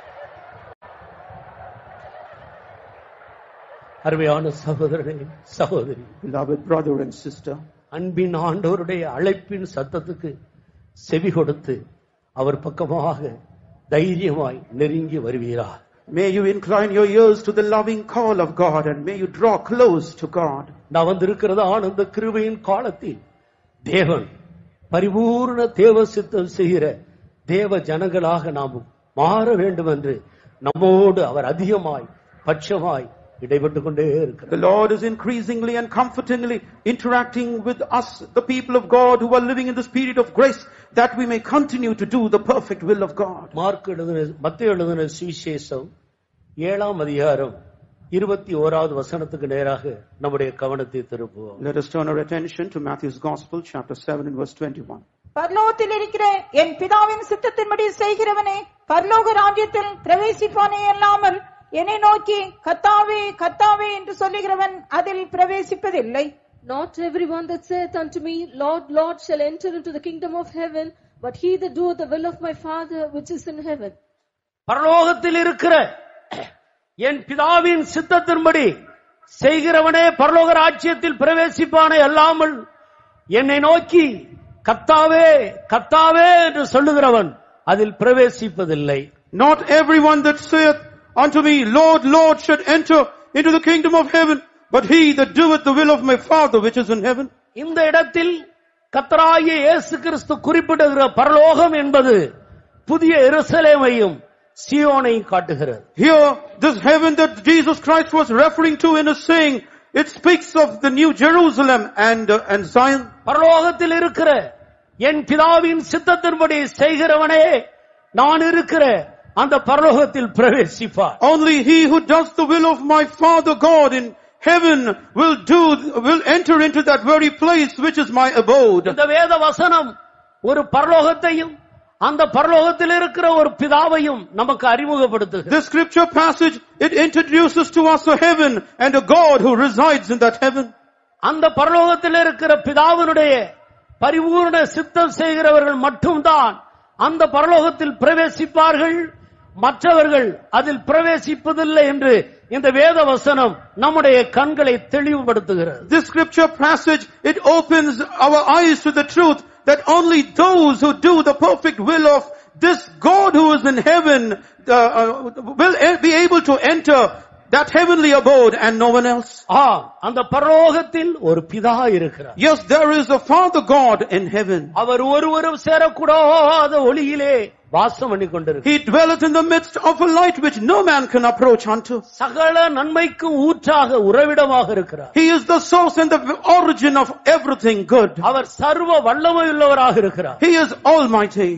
அருமையான சகோதரனே சகோதரி, Beloved brother and sister, அன்பின் ஆண்டவருடைய அழைப்பின் சத்தத்துக்கு செவி கொடுத்து அவர் பக்கமாக தைரியமாய் நெருங்கி வருவீரார். may you incline your ears to the loving call of God and may you draw close to God. நான் வந்திருக்கிறது ஆனந்த கிருபையின் காலத்தில் தேவன் பரிபூர்ண தேவ சித்தம் செய்கிற தேவ ஜனங்களாக நாம் மாற வேண்டும் என்று நம்மோடு அவர் அதிகமாய் பட்சமாய் இடைப்பட்டு கொண்டே இருக்கிறார். The Lord is increasingly and comfortingly interacting with us, the people of God who are living in the spirit of grace, that we may continue to do the perfect will of God. Mark எழுதின மத்தேயு எழுதின சுவிசேஷம் ஏழாம் அதிகாரம் இருபத்தி ஓராவது வசனத்துக்கு நேராக நம்முடைய கவனத்தை திருப்புவோம். Let us turn our attention to Matthew's Gospel, chapter seven and verse twenty-one. பரலோகத்தில் இருக்கிற என் பிதாவின் சித்தத்தின்படி செய்கிறவனே பரலோக ராஜ்யத்தில் பிரவேசிப்பானே அல்லாமல் என்னை நோக்கி கர்த்தாவே கர்த்தாவே என்று சொல்லுகிறவன் அதில் பிரவேசிப்பதில்லை. Not everyone that saith unto me, Lord, Lord, shall enter into the kingdom of heaven, but he that doeth the will of my Father which is in heaven. பரலோகத்தில் இருக்கிற என் பிதாவின் சித்தத்தின்படி செய்கிறவனே பரலோக ராஜ்யத்தில் பிரவேசிப்பானே அல்லாமல் என்னை நோக்கி கர்த்தாவே கர்த்தாவே என்று சொல்லுகிறவன் அதில் பிரவேசிப்பதில்லை. Not everyone that saith unto me, Lord, Lord, should enter into the kingdom of heaven, but he that doeth the will of my Father which is in heaven. இந்த இடத்தில் கர்த்தராகிய இயேசு கிறிஸ்து குறிப்பிடுகிற பரலோகம் என்பது புதிய எருசலேமையும் சீயோனையும் காட்டுகிறது. Here, this heaven that Jesus Christ was referring to in his saying, it speaks of the new Jerusalem and uh, and Zion. பரலோகத்தில் இருக்கிற என் பிதாவின் சித்தத்தின்படி செய்கிறவனே நான் இருக்கிற அந்த பரலோகத்தில் பிரவேசிப்பார். Only he who does the will of my Father God in heaven will do will enter into that very place which is my abode. இந்த வேத வசனம் ஒரு பரலோகத்தையும் அந்த பரலோகத்தில் இருக்கிற ஒரு பிதாவையும் நமக்கு அறிமுகப்படுத்துகிறது. This scripture passage, it introduces to us a heaven and a God who resides in that heaven. அந்த பரலோகத்தில் இருக்கிற பிதாவினுடைய பரிபூர்ண சித்தம் செய்கிறவர்கள் மட்டும்தான் அந்த பரலோகத்தில் பிரவேசிப்பார்கள், மற்றவர்கள் அதில் பிரவேசிப்பதில்லை என்று இந்த வேத வசனம் நம்முடைய கண்களை தெளிவுபடுத்துகிறது. This scripture passage, it opens our eyes to the truth that only those who do the perfect will of this God who is in heaven uh, uh, will be able to enter that heavenly abode and no one else. ஆ அந்த பரலோகத்தில் ஒரு பிதா இருக்கிறார். Yes, there is a Father God in heaven. அவர் ஒருவரும் சேரக்கூடாத ஒளியிலே வாசம் பண்ணி கொண்டிருக்கிறார். He dwelleth in the midst of a light which no man can approach unto. சகல நன்மைக்கும் ஊற்றாக உறைவிடமாக இருக்கிறார். He is the source and the origin of everything good. அவர் சர்வ வல்லமையுள்ளவராக இருக்கிறார். He is almighty.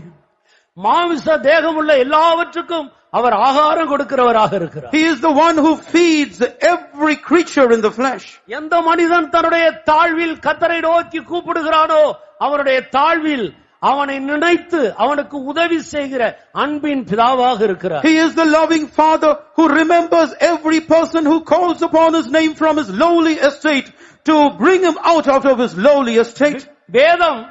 மாமிச தேகமுள்ள எல்லாவற்றுக்கும் அவர் ஆகாரம் கொடுக்கிறவராக இருக்கிறார். He is the one who feeds every creature in the flesh. எந்த மனிதன் தன்னுடைய தாழ்வில் கர்த்தரை நோக்கி கூப்பிடுகிறானோ அவனுடைய தாழ்வில் அவனை நினைத்து அவனுக்கு உதவி செய்கிற அன்பின் பிதாவாக இருக்கிறார். He is the loving Father who remembers every person who calls upon his name from his lowly estate to bring him out out of his lowly estate. வேதம்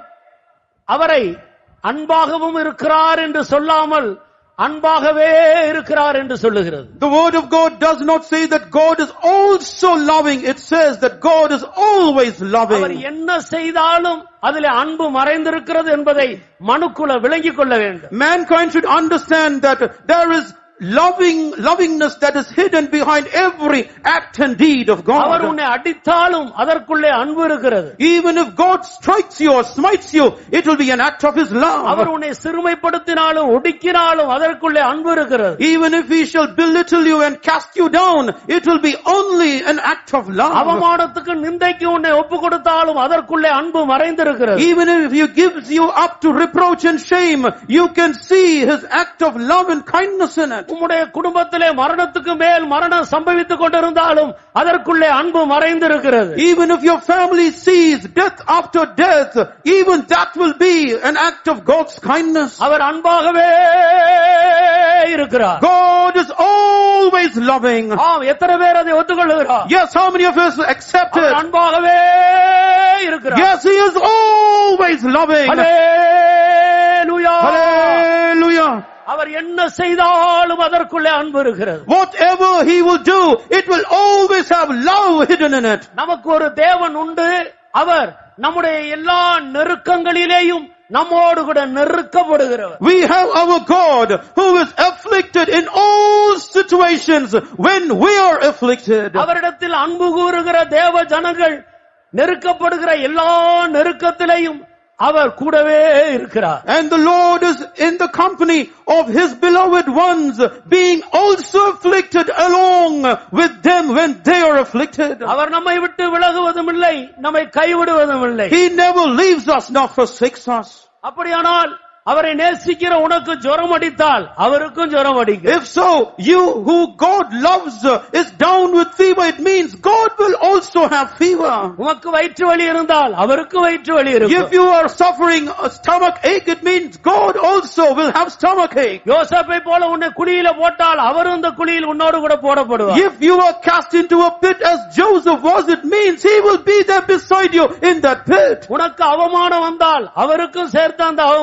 அவரை அன்பாகவும் இருக்கிறார் என்று சொல்லாமல் அன்பாகவே இருக்கிறார் என்று சொல்லுகிறது. The word of God does not say that God is also loving. It says that God is always loving. அவர் என்ன செய்தாலும் அதிலே அன்பு மறைந்திருக்கிறது என்பதை மனுக்குல விளங்கிக் கொள்ள வேண்டும். Mankind should understand that there is loving lovingness that is hidden behind every act and deed of God. அவர் உன்னை அடித்தாலும் அதற்குள்ளே அன்பு இருக்கிறது. Even if God strikes you or smites you, it will be an act of his love. அவர் உன்னை சிறுமைப்படுத்தினாலும் ஒடுக்கினாலும் அதற்குள்ளே அன்பு இருக்கிறது. Even if he shall belittle you and cast you down, it will be only an act of love. அவமானத்துக்கு நிந்தைக்கு உன்னை ஒப்பு கொடுத்தாலும் அதற்குள்ளே அன்பு மறைந்திருக்கிறது. Even if he gives you up to reproach and shame, you can see his act of love and kindness in it. உம்முடைய குடும்பத்திலே மரணத்துக்கு மேல் மரணம் சம்பவித்துக் கொண்டிருந்தாலும் அதற்குள்ளே அன்பு மறைந்திருக்கிறது. Even if your family sees death after death, even that will be an act of God's kindness. அவர் அன்பாகவே இருக்கிறார். God is always loving. ஆம், எத்தனை பேர் அதை ஒத்துக்கொள்கிறார்? Yes, how many of us accept it? அவர் அன்பாகவே இருக்கிறார். Yes, he is always loving. Hallelujah. Hallelujah. அவர் என்ன செய்தாலும் அதற்குள்ளே அன்பு இருக்கிறது. Whatever he will do, it will always have love hidden in it. நமக்கு ஒரு தேவன் உண்டு. அவர் நம்முடைய எல்லா நெருக்கங்களிலேயும் நம்மோடு கூட நெருக்கப்படுகிறவர். We have our God who is afflicted in all situations when we are afflicted. அவரிடத்தில் அன்பு கூறுகிற தேவ ஜனங்கள் நெருக்கப்படுகிற எல்லா நெருக்கத்திலேயும் அவர் கூடவே இருக்கிறார். And the Lord is in the company of his beloved ones, being also afflicted along with them when they are afflicted. அவர் நம்மை விட்டு விலகுவதும் இல்லை, நம்மை கைவிடுவதும் இல்லை. He never leaves us nor forsakes us. அப்படியானால் அவரை நேசிக்கிற உனக்கு ஜுரம் அடித்தால் அவருக்கும் ஜுரம் அடிக்கும். If so, you who God loves is down with fever, it means God will also have fever. உனக்கு வயிற்று வலி இருந்தால் அவருக்கும் வயிற்று வலி இருக்கும். If you are suffering a stomach ache, it means God also will have stomach ache. யோசேப்பை போல உன்னை குழியில போட்டால் அவரும் இந்த குழியில் உன்னோடு கூட போடப்படுவார். If you are cast into a pit as Joseph was, it means he will be there beside you in that pit. உனக்கு அவமானம் வந்தால் அவருக்கும் சேர்த்து அந்த அவமானம் வரும்.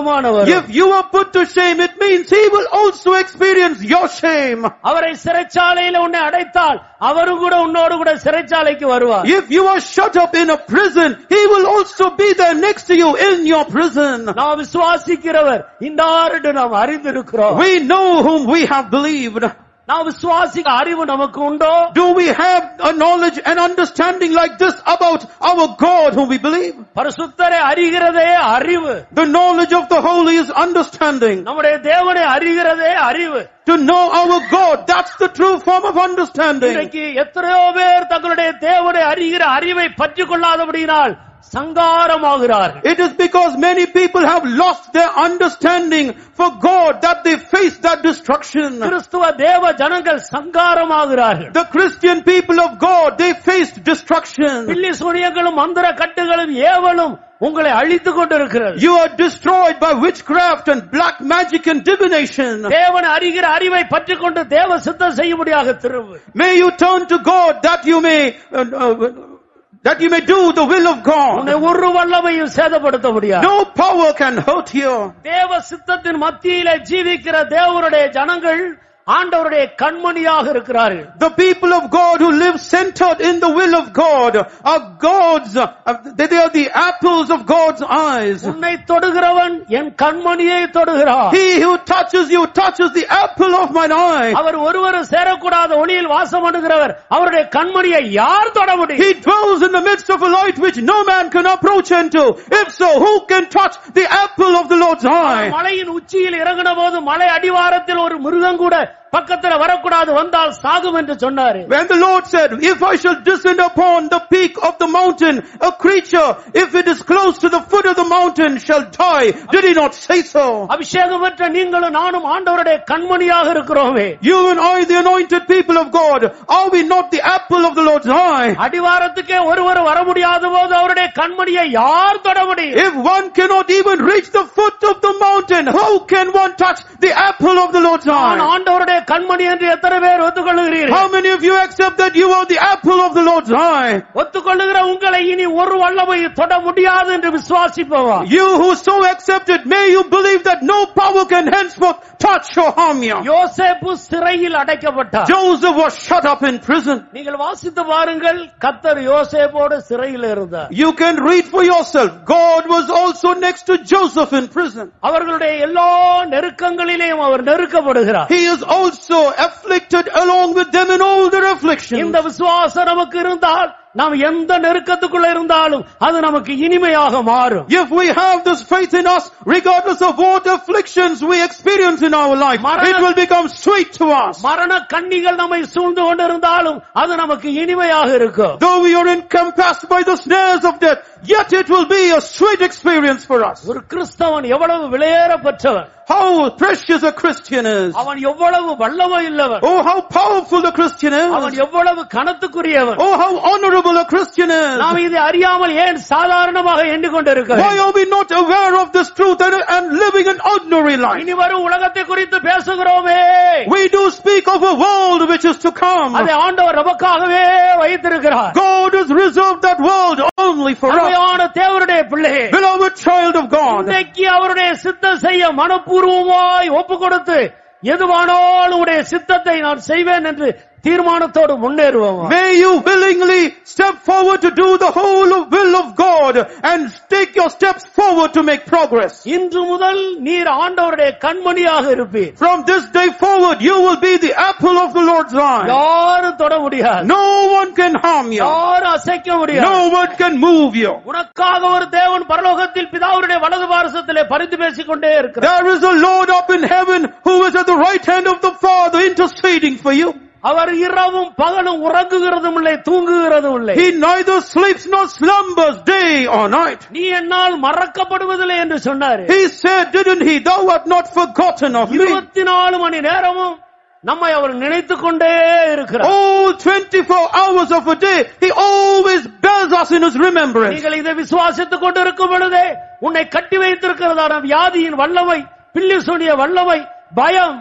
வரும். If you are put to shame, it means he will also experience your shame. அவரை சிறைச்சாலையில உன்னை அடைத்தால் அவரும் கூட உன்னோடு கூட சிறைச்சாலைக்கு வருவார். If you are shut up in a prison, he will also be there next to you in your prison. நாம் விசுவாசிக்கிறவர் இன்னாரென்று நாம் அறிந்திருக்கிறோம். We know whom we have believed. நாம் விசுவாசிக்க அறிவு நமக்கு உண்டோ? Do we have a knowledge and understanding like this about our God whom we believe? பரிசுத்தரை அறிகிறதே அறிவு. The knowledge of the holy is understanding. நம்முடைய தேவனை அறிகிறதே அறிவு. To know our God, that's the true form of understanding. இன்றைக்கு எத்தனையோ பேர் தங்களுடைய தேவனை அறிகிற அறிவை பற்றிக் கொள்ளாதபடியினால் சங்காரமாகிறார்கள். It is because many people have lost their understanding for God that they face that destruction. கிறிஸ்துவ தேவ ஜனங்கள் சங்காரமாகிறார்கள். The Christian people of God, they faced destruction. பில்லி சூனியங்களும் மந்திர கட்டுகளும் ஏவலும் உங்களை அழித்துக் கொண்டிருக்கிறது. You are destroyed by witchcraft and black magic and divination. தேவனை அறிகிற அறிவை பற்றிக் கொண்டு தேவ சித்தம் செய்யும்படியாக திரும்பு. May you turn to God that you may uh, uh, that you may do the will of God. உன்னை ஒரு வல்லமையும் சேதப்படுத்த முடியாது. No power can hurt you. தேவ சித்தத்தின் மத்தியிலே ஜீவிக்கிற தேவனுடைய ஜனங்கள் ஆண்டவருடைய கண்மணியாக இருக்கிறார்கள். The people of God who live centered in the will of God are God's, they are the apples of God's eyes. உன்னை தொடுகிறவன் என் கண்மணியை தொடுகிறார். He who touches you touches the apple of mine eye. அவர் ஒருவரும் சேரக்கூடாத ஒளியில் வாசம் பண்ணுகிறவர் அவருடைய கண்மணியை யார் தொட முடியும்? He dwells in the midst of a light which no man can approach into. If so, who can touch the apple of the Lord's eye? மலையின் உச்சியில் இறங்கின போது மலை அடிவாரத்தில் ஒரு மிருகம் கூட பக்கத்துல வரக்கூடாது, வந்தால் சாகும் என்று சொன்னார். When the Lord said, if I shall descend upon the peak of the mountain, a creature, if it is close to the foot of the mountain, shall die. Did he not say so? அபிஷேகம் பெற்ற நீங்களும் நானும் ஆண்டவருடைய கண்மணியாக இருக்கிறோமே. You and I, the anointed people of God, are we not the apple of the Lord's eye? அடிவாரத்துக்கே ஒருவர் வர முடியாத போது அவருடைய கண்மணியை யார் தொட முடியும்? If one cannot even reach the foot of the mountain, how can one touch the apple of the Lord's நான் eye? ஆண்டவருடைய கண்மணி என்று எத்தனை பேர் ஒத்துக்கொள்கிறீர்கள்? How many of you accept that you are the apple of the Lord's eye? ஒத்துக்கொள்ளுகிற உங்களை இனி ஒரு வல்லமை தொட முடியாது என்று விசுவாசிப்பவா? You who so accept it, may you believe that no power can henceforth touch or harm you. யோசேப்பு சிறையில் அடைக்கப்பட்டார். Joseph was shut up in prison. நீங்கள் வாசித்து பாருங்கள், கர்த்தர் யோசேப்போடு சிறையில் இருந்தார். You can read for yourself. God was also next to Joseph in prison. அவர்களுடைய எல்லா நெருக்கங்களிலேயும் அவர் நெருக்கப்படுகிறார். He is also afflicted along with them in all their afflictions. இந்த விசுவாசம் நமக்கு இருந்தால் நாம் எந்த நெருக்கத்துக்குள்ள இருந்தாலும் அது நமக்கு இனிமையாக மாறும். If we have this faith in us, regardless of what afflictions we experience in our life, it will become sweet to us. மரண கண்ணிகள் நம்மை சூழ்ந்து கொண்டிருந்தாலும் அது நமக்கு இனிமையாக இருக்கும். Though we are encompassed by the snares of death, yet it will be a sweet experience for us. ஒரு கிறிஸ்தவன் எவ்வளவு விலையேறப்பட்டவன்! How precious a Christian is. அவன் எவ்வளவு வல்லமை உள்ளவன்! Oh, how powerful a Christian அவன் is. எவ்வளவு கனத்துக்குரியவன்! Oh, how honorable a Christian is. நாம் இதை அறியாமல் ஏன் சாதாரணமாக எண்ணிக்கொண்டிருக்கிறோம்? Why are we not aware of this truth and, and living an ordinary life? இனி வரும் உலகத்தை குறித்து பேசுகிறோமே. We do speak of a world which is to come. அதை ஆண்டவர் நமக்காகவே வைத்திருக்கிறார். God has reserved that world only for us. அருமையான தேவனுடைய பிள்ளையே, Beloved child of God, இன்றைக்கு அவருடைய சித்தம் செய்ய மனப்பூர்வமாய் ஒப்பு கொடுத்து எதுவானாலும் உடைய சித்தத்தை நான் செய்வேன் என்று தீர்மானத்தோடு முன்னேறுவோம். may you willingly step forward to do the whole will of God and take your steps forward to make progress. இன்று முதல் நீர் ஆண்டவருடைய கண்மணியாக இருப்பீர். From this day forward, you will be the apple of the Lord's eye. யாரும் தொட முடியாது. No one can harm you. யாரும் அசைக்க முடியாது. No one can move you. உனக்காக ஒரு தேவன் பரலோகத்தில் பிதாவுடைய வலது பாரசத்திலே பரிந்து பேசிக்கொண்டே இருக்கிறார். There is a Lord up in heaven who is at the right hand of the Father interceding for you. அவர் இரவும் பகலும் உறங்குகிறதும் இல்லை, தூங்குகிறதும் இல்லை. He neither sleeps nor slumbers day or night. நீ என்னால் மறக்கப்படுவதில்லை என்று சொன்னார். He said, didn't he, thou art not forgotten of me. இருபத்தி நாலு மணி நேரமும் நம்மை அவர் நினைத்துக் கொண்டே இருக்கிறார். All twenty-four hours of a day, he always bears us in his remembrance. நீங்கள் இதை விசுவாசித்துக் கொண்டிருக்கும் பொழுதே உன்னை கட்டி வைத்திருக்கிறதான வியாதியின் வல்லமை, பில்லி சூனிய வல்லமை, பயம்,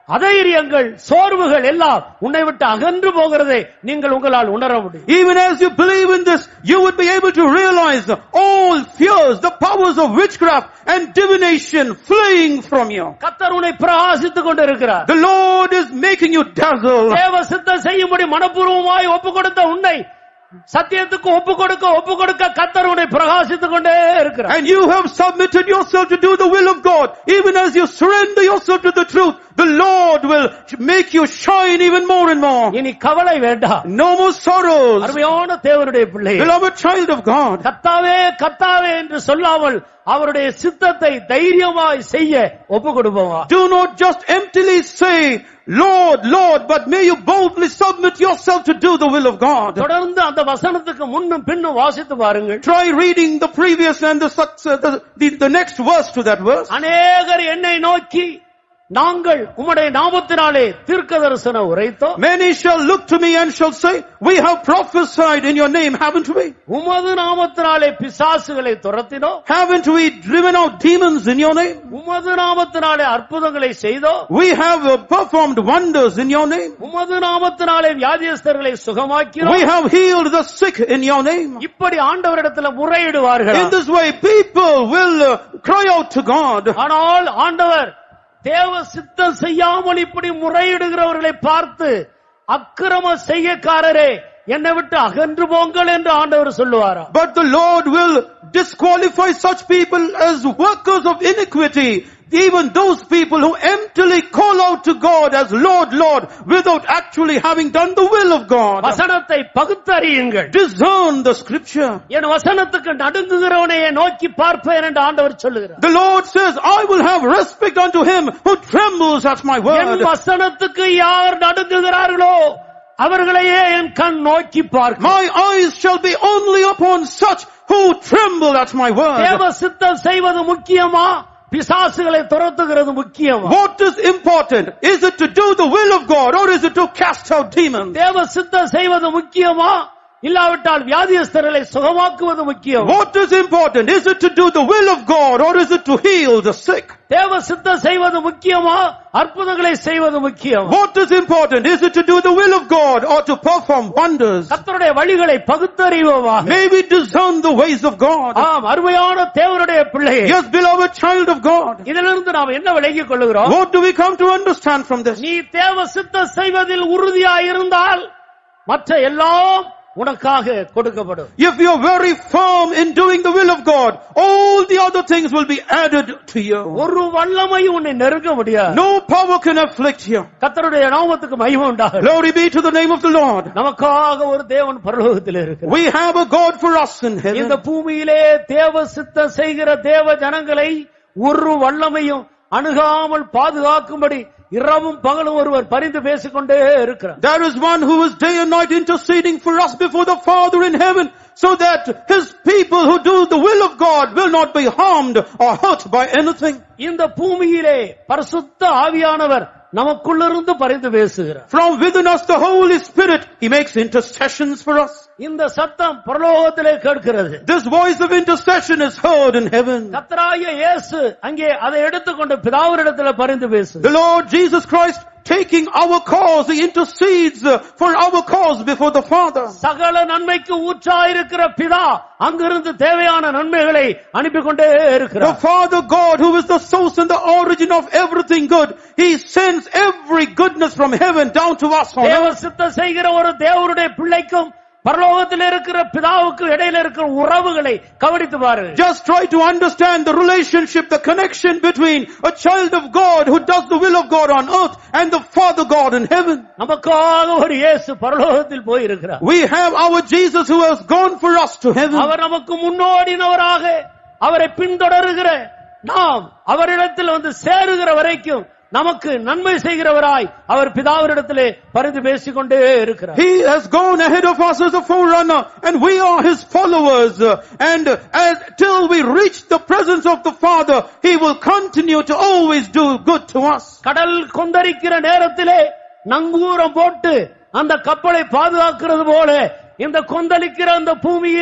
அதைரியங்கள் சோர்வுகள் எல்லாம் உன்னை விட்டு அகன்று போகிறதை நீங்கள் உங்களால் உணர முடியும். Even as you believe in this, you would be able to realize all fears, the powers of witchcraft and divination fleeing from you. கர்த்தர் உன்னை பிரகாசித்துக் கொண்டிருக்கிறார். The Lord is making you dazzle. தேவ சித்தம் செய்யும்படி மனப்பூர்வமாய் ஒப்பு கொடுத்த உன்னை சத்தியத்துக்கு ஒப்பு கொடுக்க ஒப்பு கொடுக்க கர்த்தர் உன்னை பிரகாசித்துக் கொண்டே இருக்கிறார். And you have submitted yourself to do the will of God. Even as you surrender yourself to the truth, the Lord will make you shine even more and more. இனி கவலை வேண்டாம். No more sorrows. அருமையான தேவனுடைய பிள்ளை, Beloved child of God, கர்த்தாவே கர்த்தாவே என்று சொல்லாமல் அவருடைய சித்தத்தை தைரியமாய் செய்ய ஒப்பு கொடுப்போமா. do not just emptily say, Lord, Lord, but may you boldly submit yourself to do the will of God. தொடர்ந்து அந்த வசனத்துக்கு முன்னும் பின்னும் வாசித்து பாருங்கள். Try reading the previous and the, the, the, the next verse to that verse. அநேகர் என்னை நோக்கி நாங்கள் உம்முடைய நாமத்தினாலே தீர்க்கதரிசனம் உரைத்தோம். Many shall look to me and shall say, we have prophesied in your name, haven't we? உமது நாமத்தினாலே பிசாசுகளை துரத்தினோம். Haven't we driven out demons in your name? உமது நாமத்தினாலே அற்புதங்களை செய்தோம். We have uh, performed wonders in your name. உமது நாமத்தினாலே வியாதியஸ்தர்களை சுகமாக்கினோம். We have healed the sick in your name. இப்படி ஆண்டவரிடத்தில் முறையிடுவார்கள். In this way people will uh, cry out to God. ஆனால் ஆண்டவர் தேவ சித்தம் செய்யாமல் இப்படி முறையிடுகிறவர்களை பார்த்து அக்கிரம செய்யக்காரரே என்னை விட்டு அகன்று போங்கள் என்று ஆண்டவர் சொல்லுவாரா. But the Lord will disqualify such people as workers of iniquity, even those people who emptily call out to God as Lord, Lord, without actually having done the will of God. வசனத்தை பகுத்தறியுங்கள். Discern the scripture. என் வசனத்துக்கு நடுங்குகிறவனை நோக்கி பார்ப்பேன் என்று ஆண்டவர் சொல்லுகிறார். The Lord says, I will have respect unto him who trembles at my word. என் வசனத்துக்கு யார் நடுங்குகிறார்களோ அவர்களையே என் கண் நோக்கி பார்க்கும். My eyes shall be only upon such who tremble at my word. தேவ சித்தம் செய்வது முக்கியமா, பிசாசுகளை துரத்துகிறது முக்கியமா? What is important? Is it to do the will of God or is it to cast out demons? தேவ சித்தம் செய்வது முக்கியமா, இல்லாவிட்டால் வியாதியஸ்தர்களை சுகமாக்குவது முக்கியம்? What is important? Is it to do the will of God or is it to heal the sick? தேவ சித்தம் செய்வது முக்கியமா, அற்புதங்களை செய்வது முக்கியம்? What is important? Is it to do the will of God or to perform wonders? கர்த்தருடைய வழிகளை பகுத்தறிவோமா? May we discern the ways of God. ஆம், அருமையான தேவனுடைய பிள்ளையே, Yes, beloved child of God. இதிலிருந்து நாம் என்ன விளங்கிக் கொள்கிறோம்? What do we come to understand from this? நீ தேவ சித்தம் செய்வதில் உறுதியாய் இருந்தால் மற்ற எல்லாம் உனக்காக கொடுக்கப்படும். If you are very firm in doing the will of God, all the other things will be added to you. ஒரு வல்லமை உன்னை நெருங்க முடியாது. No power can afflict you. கர்த்தருடைய நாமத்துக்கு மகிமை உண்டாகட்டும். Glory be to the name of the Lord. நமக்காக ஒரு தேவன் பரலோகத்தில் இருக்கிறார். We have a God for us in heaven. இந்த பூமியிலே தேவ சித்தம் செய்கிற தேவ ஜனங்களை ஒரு வல்லமையும் அணுகாமல் பாதுகாக்கும்படி இரவும் பகலும் ஒருவர் பரிந்து பேசிக்கொண்டே இருக்கிறார். There is one who is day and night interceding for us before the Father in heaven, so that his people who do the will of God will not be harmed or hurt by anything. இந்த பூமியிலே பரிசுத்த ஆவியானவர் நமக்குள்ளிருந்து பரிந்து பேசுகிறார். From within us the Holy Spirit, he makes intercessions for us. இந்த சத்தம் பரலோகத்திலே கேட்கிறது. This voice of intercession is heard in heaven. கர்த்தராகிய இயேசு அங்கே அதை எடுத்துக்கொண்டு பிதாவினிடத்தில் பரிந்து பேசுகிறார். The Lord Jesus Christ taking our cause, he intercedes for our cause before the Father. சகல நன்மைக்கு ஊற்றாயிருக்கிற பிதா அங்கிருந்து தேவையான நன்மைகளை அனுப்பிக் கொண்டே இருக்கிறார். The Father God, who is the source and the origin of everything good, he sends every goodness from heaven down to us on தேவ earth. சித்தம் செய்கிற ஒரு தேவனுடைய பிள்ளைக்கும் பரலோகத்தில் இருக்கிற பிதாவுக்கு இடையில இருக்கிற உறவுகளை கவனித்து பாருங்கள். Just try to understand the relationship, the connection between a child of God who does the will of God on earth and the Father God in heaven. நமக்காக ஒரு இயேசு பரலோகத்தில் போய் இருக்கிறார். We have our Jesus who has gone for us to heaven. அவர் நமக்கு முன்னோடினவராக அவரை பின்தொடருகிற நாம் அவரிடத்தில் வந்து சேருகிற வரைக்கும் நமக்கு நன்மை செய்கிறவராய் அவர் பிதாவினிடத்திலே பரிந்து பேசிக்கொண்டே இருக்கிறார். He has gone ahead of us as a forerunner and we are his followers, and as till we reach the presence of the Father, he will continue to always do good to us. கடல் கொந்தளிக்கிற நேரத்திலே நங்கூரம் போட்டு அந்த கப்பலை பாதுகாக்கிறது போல இந்த கொந்தளிக்கிற அந்த பூமியிலே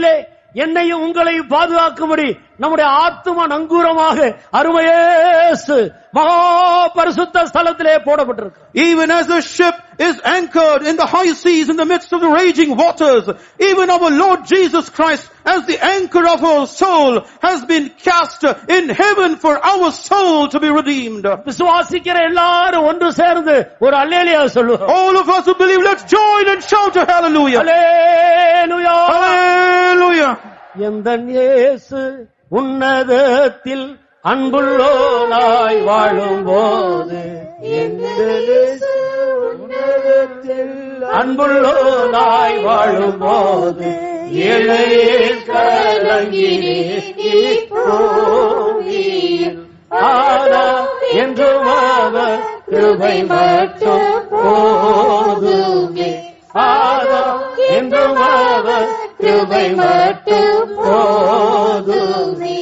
என்னையும் உங்களையும் பாதுகாக்கும்படி நம்முடைய ஆத்தும நங்கூரமாக அருமையேசு மகா பரிசுத்த ஸ்தலத்திலே போடப்பட்டிருக்கு. Even as the ship is anchored in the high seas in the midst of the raging waters, even our Lord Jesus Christ as the anchor of our soul has been cast in heaven for our soul to be redeemed. விசுவாசிக்கிற எல்லாரும் ஒன்று சேர்ந்து ஒரு அல்லேலூயா சொல்லுவோம். All of us who believe, let's join and shout a hallelujah. Hallelujah, Hallelujah. எந்தன் இயேசு உன்னதத்தில் அன்புள்ளோனாய் வாழும்போது, அன்புள்ளோனாய் வாழும்போது ஏழையே கலங்கினீர் போவீர். ஆனா என்றும் அவர் கிருபை மட்டும் போதுமே. ஆனா என்றும் அவர் கிருபை மட்டும் போதுமே.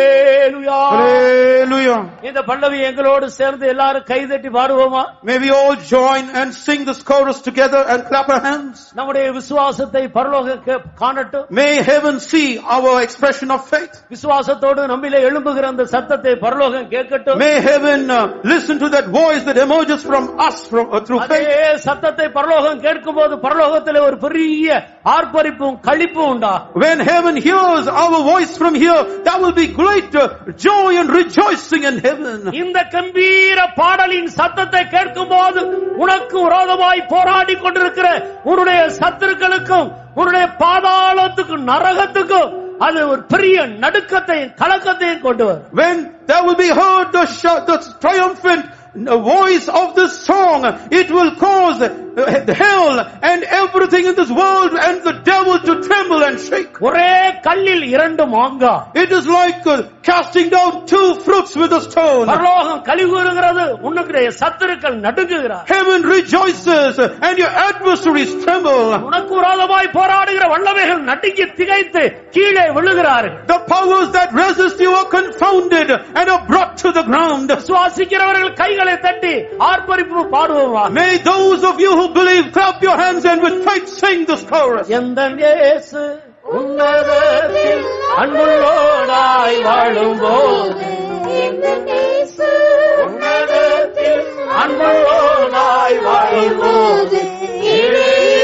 Hallelujah. இந்த பல்லவி எங்களோடு சேர்ந்து எல்லாரும் கைதட்டி பாடுவோமா? May we all join and sing this chorus together and clap our hands. நம்முடைய விசுவாசத்தை பரலோகம் காணட்டும். May heaven see our expression of faith. விசுவாசத்தோடு நம்மிலே எழும்புகிற அந்த சத்தத்தை பரலோகம் கேட்கட்டும். May heaven uh, listen to that voice that emerges from us from uh, through faith. அதே சத்தத்தை பரலோகம் கேட்கும்போது பரலோகத்திலே ஒரு பெரிய ஆர்ப்பரிப்பும் களிப்பும் உண்டா. When heaven hears our voice from here, there will be great uh, joy and rejoicing in heaven. இந்த கம்பீர பாடலின் சத்தத்தை கேட்கும்போது உனக்கு விரோதமாய் போராடி கொண்டிருக்கிற உன்னுடைய சத்துருக்களுக்கும் உன்னுடைய பாதாளத்துக்கும் நரகத்துக்கும் அது ஒரு பெரிய நடுக்கத்தையும் கலக்கத்தையும் கொண்டு வரும். When there will be heard the, sh- the triumphant voice of this song, it will cause hell and everything in this world and the devil to tremble and shake. ஒரே கல்லில் இரண்டு மாங்கா. It is like uh, casting down two fruits with a stone. பரலோகம் களிகூருகிறது, உன்னுடைய சத்துருக்கள் நடுங்குகிறார். Heaven rejoices and your adversaries tremble. உனக்கு விரோதமாய் போராடுகிற வல்லமைகள் நடுங்கி திகைத்து கீழே விழுகிறார்கள். The powers that resist you are confounded and are brought to the ground. விசுவாசிக்கிறவர்கள் கைகளை தட்டி ஆர்ப்பரிப்பு பாடுவோமா? May those of you who believe clap your hands and with faith sing this chorus. எந்தன் இயேசு உன்னதத்தில் அன்புள்ளோனாய் வாழும்போது, எந்தன் இயேசு உன்னதத்தில் அன்புள்ளோனாய் வாழும்போது ஏழையே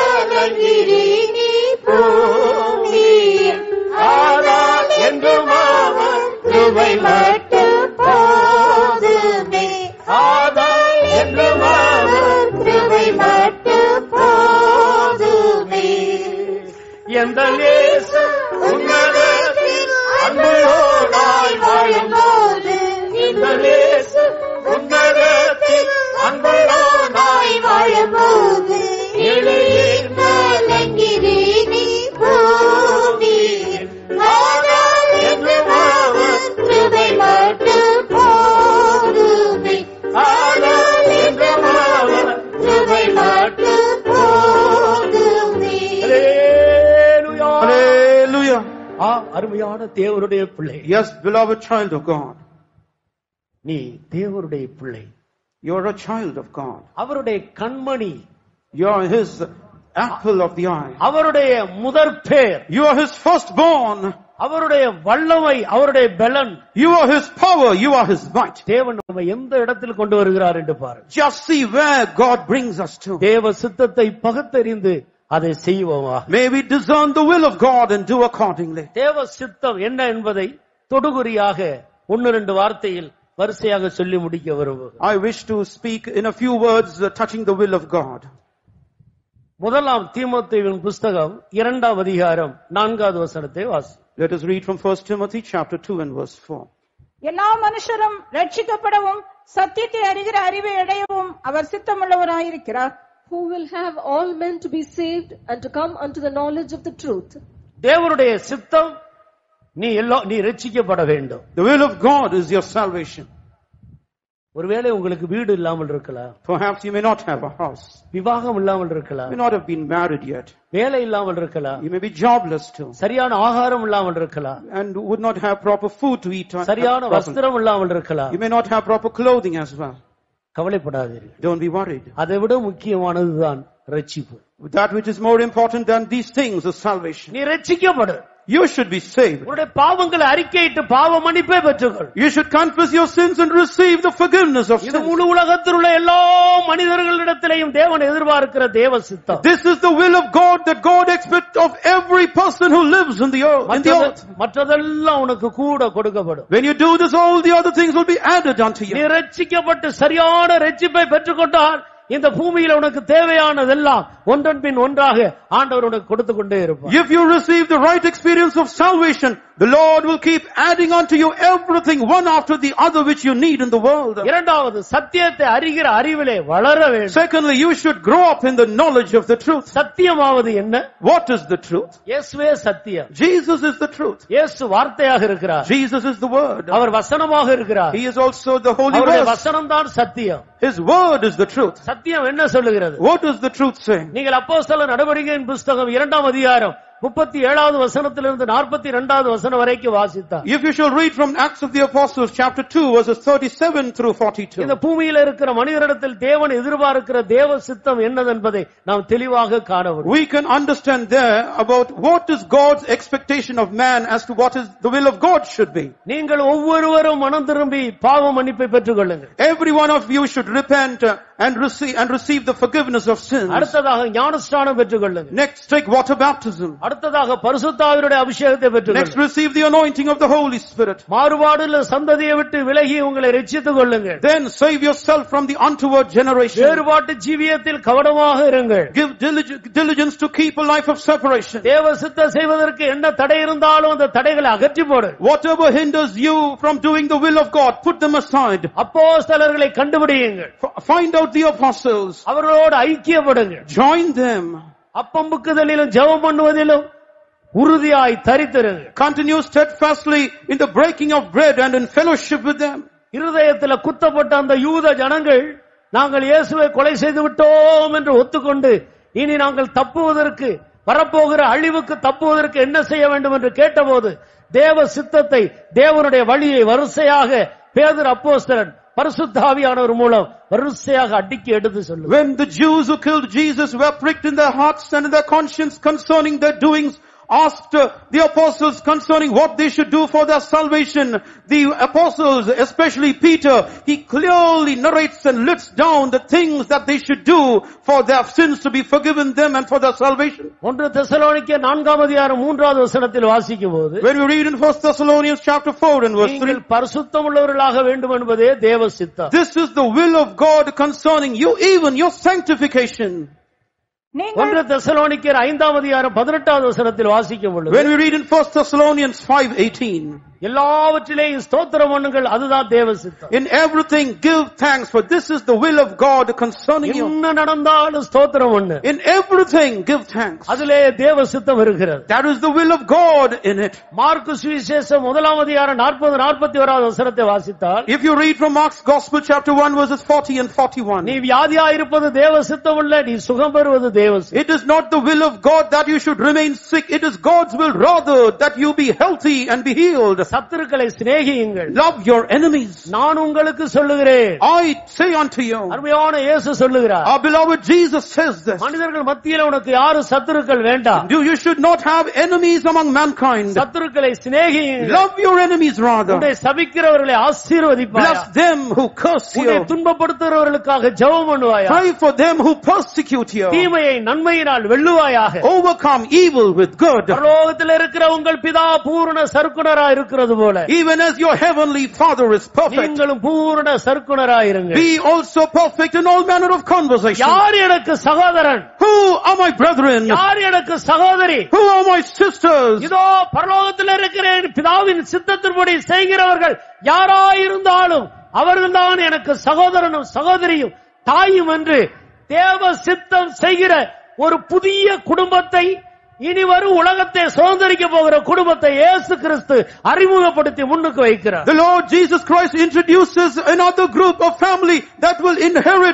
கலங்கினீர் போவீர். ஆனால் என்றும் அவர் கிருபை மட்டும் போதுமே. ஆனால் என்றும் அவர் கிருபை மட்டும் போதுமே. எந்தன் இயேசு உன்னதத்தில் அன்புள்ளோனாய் வாழும்போது, எந்தன் இயேசு உன்னதத்தில் அன்புள்ளோனாய் வாழும்போது ஏழையே கலங்கினீர் போவீர். ஆனால் என்றும் அவர் கிருபை மட்டும் போதுமே. ஆனால் என்றும் அவர் கிருபை மட்டும் போதுமே. Hallelujah. ஆ, அருமையான தேவனுடைய பிள்ளை. Yes, beloved child of God. நீ தேவனுடைய பிள்ளை. You are a child of God. அவருடைய கண்மணி. You are his apple of the eye. அவருடைய முதற் பேர். You are his firstborn. அவருடைய வல்லமை, அவருடைய பலன். You are his power. You are his might. தேவன் நம்மை எந்த இடத்தில் கொண்டு வருகிறார் என்று பாரு. Just see where God brings us to. தேவ சித்தத்தை பகுத்தறிந்து அதை செய்வோமா? May we discern the will of God and do accordingly. தேவ சித்தம் என்ன என்பதை தொடுகுறியாக ஒன்னு ரெண்டு வார்த்தையில் வரிசையாக சொல்லி முடிக்க விரும்புகிறேன். I wish to speak in a few words uh, touching the will of God. முதலாம் தீமோத்தேயுவின் புஸ்தகம் இரண்டாம் அதிகாரம் நான்காவது வசனத்தை வாசி. Let us read from First Timothy chapter two and verse four. எல்லா மனுஷரும் ரட்சிக்கப்படவும் சத்தியத்தை அறிகிற அறிவை அடையவும் அவர் சித்தமுள்ளவராயிருக்கிறார். Who will have all men to be saved and to come unto the knowledge of the truth. தேவனுடைய சித்தம் நீ எல்லா நீ ரட்சிக்கப்பட வேண்டும். The will of God is your salvation. ஒருவேளை உங்களுக்கு வீடு இல்லாமல் இருக்கலாம். Perhaps you may not have a house. விவாகம் இல்லாமல் இருக்கலாம். You may not have been married yet. வேலை இல்லாமல் இருக்கலாம். You may be jobless too. சரியான ஆகாரம் இல்லாமல் இருக்கலாம். And would not have proper food to eat. சரியான வஸ்திரம் இல்லாமல் இருக்கலாம். You may not have proper clothing as well. கவலைப்படாதீர்கள். Don't be worried. அதை விட முக்கியமானதுதான் ரட்சிப்பு. That which is more important than these things is salvation. நீ ரட்சிக்கப்படு. You should be saved. உன்னுடைய பாவங்களை அறிக்கையிட்டு பாவ மன்னிப்பை பெற்றுக்கொள். You should confess your sins and receive the forgiveness of இது sins. முழு உலகத்தில் உள்ள எல்லா மனிதர்களிடத்திலேயும் தேவன் எதிர்பார்க்கிற தேவ சித்தம். This is the will of God that God expects of every person who lives in the earth. In the earth. மற்றதெல்லாம் உனக்கு கூட கொடுக்கப்படும். When you do this, all the other things will be added unto நீ you. ரட்சிக்கப்பட்டு சரியான ரட்சிப்பை பெற்றுக்கொண்டால் இந்த பூமியில உனக்கு தேவையானதெல்லாம் ஒன்றன் பின் ஒன்றாக ஆண்டவர் உனக்கு கொடுத்து கொண்டே இருப்பார். If you receive the right experience of salvation, the Lord will keep adding unto you everything one after the other which you need in the world. இரண்டாவது, சத்தியத்தை அறிகிற அறிவிலே வளர வேண்டும். Secondly, you should grow up in the knowledge of the truth. சத்தியமாவது என்ன? What is the truth? இயேசுவே சத்தியம். Jesus is the truth. இயேசு வார்த்தையாக இருக்கிறார். Jesus is the word. அவர் வசனமாக இருக்கிறார். He is also the holy அவருடைய word. வசனம் தான் சத்தியம். His word is the truth. சத்தியம் என்ன சொல்லுகிறது? What does the truth say? நீங்கள் அப்போஸ்தலர் நடவடிக்கையின் புத்தகம் இரண்டாம் அதிகாரம் முப்பத்தி ஏழாவது வசனத்திலிருந்து நாற்பத்தி இரண்டாவது வசனம் வரைக்கும் வாசித்தார். If you shall read from Acts of the Apostles chapter two verses thirty-seven through forty-two. இந்த பூமியில இருக்கிற மனிதரிடத்தில் தேவன் எதிர்பார்க்கிற தேவ சித்தம் என்னதென்பதை நாம் தெளிவாக காண முடியும். We can understand there about what is God's expectation of man as to what is the will of God should be. நீங்கள் ஒவ்வொருவரும் மனம் திரும்பி பாவ மன்னிப்பை பெற்றுக்கொள்ளுங்கள். Every one of you should repent and receive and receive the forgiveness of sins. அடுத்ததாக ஞானஸ்நானம் பெற்றுக்கொள்ளுங்கள். Next, take water baptism. அடுத்ததாக பரிசுத்த ஆவியுடைய அபிஷேகத்தை Next, பெற்றுக்கொள்ளுங்கள். receive the anointing of the Holy Spirit. மாறுபாடுள்ள சந்ததியை விட்டு விலகி உங்களை ரட்சித்துக் கொள்ளுங்கள். Then save yourself from the untoward generation. வேறுபாட்டு ஜீவியத்தில் கவனமாக இருங்கள். Give dilig- diligence to keep a life of separation. தேவ சித்தம் செய்வதற்கு என்ன தடை இருந்தாலும் அந்த தடைகளை அகற்றி போடு. Whatever hinders you from doing the will of God, put them aside. அப்போஸ்தலர்களை கண்டுபிடியுங்கள். F- Find out the apostles. அவர்களோடு ஐக்கியப்படுங்கள். Join them. அப்பம்புக்குதலிலும் ஜெபம் பண்ணுவதிலும் உறுதியாய் தரித்திருங்கள். Continue steadfastly in the breaking of bread and in fellowship with them. இருதயத்தில் குத்தப்பட்ட அந்த யூத ஜனங்கள் நாங்கள் இயேசுவை கொலை செய்து விட்டோம் என்று ஒத்துக்கொண்டு இனி நாங்கள் தப்புவதற்கு வரப்போகிற அழிவுக்கு தப்புவதற்கு என்ன செய்ய வேண்டும் என்று கேட்டபோது தேவ சித்தத்தை தேவனுடைய வழியை வரிசையாக பேதுரு அப்போஸ்தலன் பரிசுத்த ஆவியானவர் மூலம் வரிசையாக அடிக்கி எடுத்து சொல்லுவார். When the Jews who killed Jesus were pricked in their hearts and in their conscience concerning their doings, asked uh, the apostles concerning what they should do for their salvation, the apostles, especially Peter, he clearly narrates and lists down the things that they should do for their sins to be forgiven them and for their salvation. ஒன்று தெசலோனிக்கேயர் நான்காம் அதிகாரம் மூன்றாவது வசனத்தில் வாசிக்கும்போது When we read in First Thessalonians chapter four and verse three, நீங்கள் பரிசுத்தம் உள்ளவர்களாக வேண்டும் என்பதே தேவ சித்தம். this is the will of God concerning you, even your sanctification. நீங்கள் ஒன்று தெசலோனிக்கேயர் ஐந்தாம் அதிகாரம் பதினெட்டாவது வசனத்தில் வாசிக்கும் பொழுது When we read in First Thessalonians five eighteen, எல்லாவற்றிலேயும் ஸ்தோத்திரம் பண்ணுங்கள், அதுதான் தேவ சித்தம். in everything give thanks, for this is the will of God concerning you. என்ன நடந்தாலும் ஸ்தோத்திரம் பண்ணு, In everything give thanks. அதிலே தேவ சித்தம் இருக்கிறது. That is the will of God in it. Mark சுவிசேஷம் முதலாம் அதிகாரம் நாற்பது நாற்பத்தி ஓராவது வசனத்தை வாசித்தால் If you read from Mark's Gospel chapter one verses forty and forty-one, நீ வியாதியா இருப்பது தேவ சித்தம் இல்ல, நீ சுகம் பெறுவது தேவ சித்தம். it is not the will of God that you should remain sick. It is God's will rather that you be healthy and be healed. சத்துருக்களை சிநேகியுங்கள், Love your enemies. நான் உங்களுக்கு சொல்லுகிறேன். I say unto you, அருமையான இயேசு சொல்லுகிறார், our beloved Jesus says this. மனிதர்கள் மத்தியில உனக்கு யாரும் சத்துருக்கள் வேண்டாம், You, you should not have enemies among mankind. சத்துருக்களை சிநேகியுங்கள், Love your enemies rather. உன்னை சபிக்கிறவர்களை ஆசீர்வதிப்பாயா, Bless them who curse உன்னை you. துன்பப்படுத்துகிறவர்களுக்காக ஜெபம் பண்ணுவாயா, Pray for them who persecute you. தீமையை நன்மையினால் வெல்லுவாயாக. Overcome evil with good. பரலோகத்தில் இருக்கிற உங்கள் பிதா பூரண சர்க்குணரா இருக்கிறது போல Even as your heavenly Father is perfect, நீங்களும் பூரண சர்க்குணரா இருங்கள். be also perfect in all manner of conversation. யார் எனக்கு சகோதரன், Who are my brethren? யார் எனக்கு சகோதரி, Who are my sisters? இதோ பரலோகத்தில் இருக்கிற என் பிதாவின் சித்தத்தின்படி செய்கிறவர்கள் யாராயிருந்தாலும் அவர்கள்தான் எனக்கு சகோதரனும் சகோதரியும் தாயும் என்று தேவ சித்தம் செய்கிற ஒரு புதிய குடும்பத்தை, இனி வரும் உலகத்தை சுதந்திரிக்க போகிற குடும்பத்தை இயேசு கிறிஸ்து அறிமுகப்படுத்தி முன்னுக்கு வைக்கிறார். The Lord Jesus Christ introduces another group of family that will inherit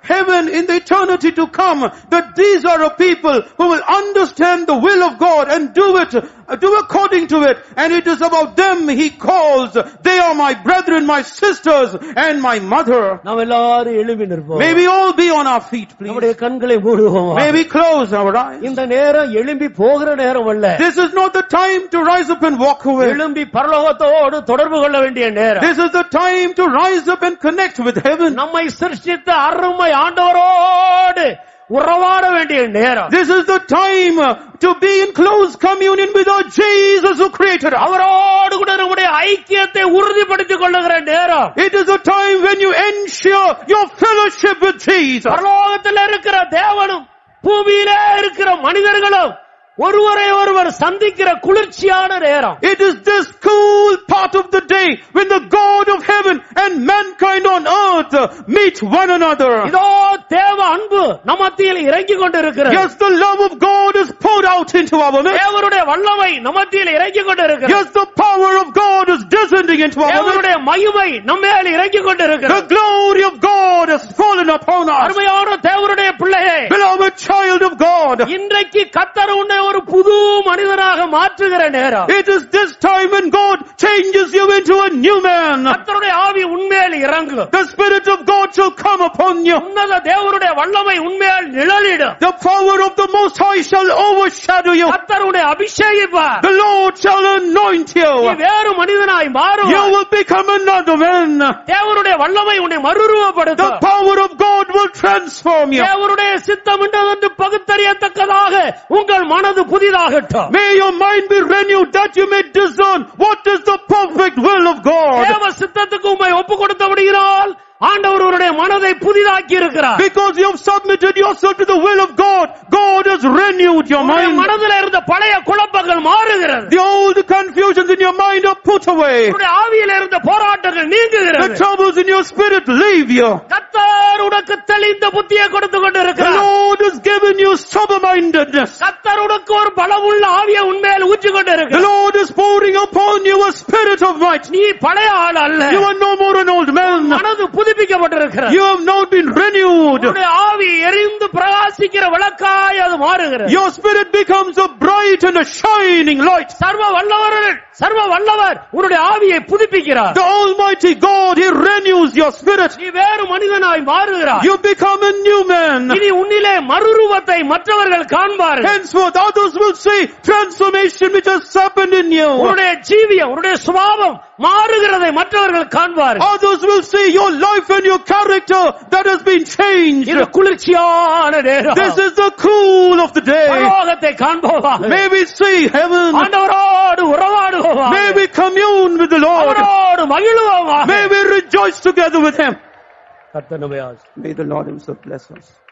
heaven in the eternity to come, that these are a people who will understand the will of God and do it, uh, do according to it. And it is about them he calls. They are my brethren, my sisters, and my mother. நாம் எல்லாரும் எழும்பி நிற்போம். May we all be on our feet, please. நம்முடைய கண்களை மூடுவோம். May we close our eyes. இந்த நேரம் எழும்பி போகிற நேரம் அல்ல. This is not the time to rise up and walk away. எழும்பி பரலோகத்தோடு தொடர்பு கொள்ள வேண்டிய நேரம். This is the time to rise up and connect with heaven. நம்மை சிருஷ்டித்த அருமை ஆண்டவரோடு உறவாட வேண்டிய நேரம். This is the time to be in close communion with our Jesus who created us. அவரோடு கூட நம்முடைய ஐக்கியத்தை உறுதிப்படுத்திக் கொள்ளுகிற நேரம். It is a time when you ensure your fellowship with Jesus. பரலோகத்தில் இருக்கிற தேவனும் பூமியிலே இருக்கிற மனிதர்களும் ஒருவரை ஒருவர் சந்திக்கிற குளிர்ச்சியான நேரம். It is this cool part of the day when the God of heaven and mankind on earth meet one another. இதோ தேவ அன்பு நமத்தியில் இறங்கிக் கொண்டிருக்கிறது. Yes, the love of God is poured out into our midst. தேவனுடைய வல்லமை நமத்தியில் இறங்கிக் கொண்டிருக்கிறது. Yes, the power of God is descending into our midst. தேவனுடைய மகிமை நம்மேல் இறங்கிக் கொண்டிருக்கிறது. The glory of God has fallen upon us. அருமையான தேவனுடைய பிள்ளையே, Beloved child of God, இன்றைக்கு கர்த்தர் உன்னை ஒரு புது மனிதனாக மாற்றுகிற நேரம். it is this time when God changes you into a new man. கர்த்தருடைய ஆவி உன்மேல் இறங்கும். The Spirit of God shall come upon you. உன்னத தேவனுடைய வல்லமை உன்மேல் நிழலிடும். The power of the Most High shall overshadow you. கர்த்தர் உன்னை அபிஷேகிப்பார். The Lord shall anoint நீ you. வேறு மனிதனாய் You மாறுவாய். will become another man. தேவனுடைய வல்லமை உன்னை The மறுரூபப்படுத்தும். power of God will transform you. தேவனுடைய சித்தம் என்னவென்று பகுத்தறியத்தக்கதாக உங்கள் மனது புதிதாகட்டும். May your mind be renewed that you may discern what is the perfect will of God. தேவ சித்தத்துக்கு உம்மை ஒப்பு கொடுத்தபடியினால் ஆண்டவர் உன்னுடைய மனதை புதிதாக்கி இருக்கிறார். Because you have submitted yourself to the will of God, God has renewed your உன்னுடைய mind. மனதில் இருந்த பழைய குழப்பங்கள் மாறுகிறது. The old confusions in your mind are put away. உன்னுடைய ஆவியில் இருந்த போராட்டங்கள் The நீங்குகிறது. troubles in your spirit leave you. கர்த்தர் உனக்கு தெளிந்த புத்தியை கொடுத்து The கொண்டிருக்கிறார். Lord has given you sober-mindedness. கர்த்தர் உனக்கு ஒரு பலமுள்ள ஆவியை உன்மேல் ஊற்றிக் The கொண்டிருக்கிறார். Lord is pouring upon you a spirit of might. நீ பழைய ஆள் அல்ல. You are no more an old man. மனது புதுப்பிக்கப்பட்டிருக்கிறது. You have now been renewed. உன்னுடைய ஆவி எரிந்து பிரகாசிக்கிற விளக்காய் அது மாறுகிறது. Your spirit becomes a bright and a shining light. சர்வ வல்லவர் சர்வ வல்லவர் உன்னுடைய ஆவியை புதுப்பிக்கிறார். The Almighty God, He renews your spirit. நீ வேறு மனிதனாய் மாறுகிறாய். You become a new man. இனி உன்னிலே மறுரூபத்தை மற்றவர்கள் காண்பார்கள். Henceforth others will see transformation which has happened in you. உன்னுடைய ஜீவியம் உன்னுடைய சுபாவம் மாறுகிறதை மற்றவர்கள் காண்பார்கள். Others will see your life and your character that has been changed. இது குளிர்ச்சியான நேரம். This is the cool of the day. பரலோகத்தை காண்போமாக. May we see heaven. ஆண்டவரோடு உறவாடுவோமாக. May we commune with the Lord. அவரோடு மகிழுவோமாக. May we rejoice together with Him. கர்த்தர் நம்மை ஆசீர்வதிப்பார். May the Lord Himself bless us.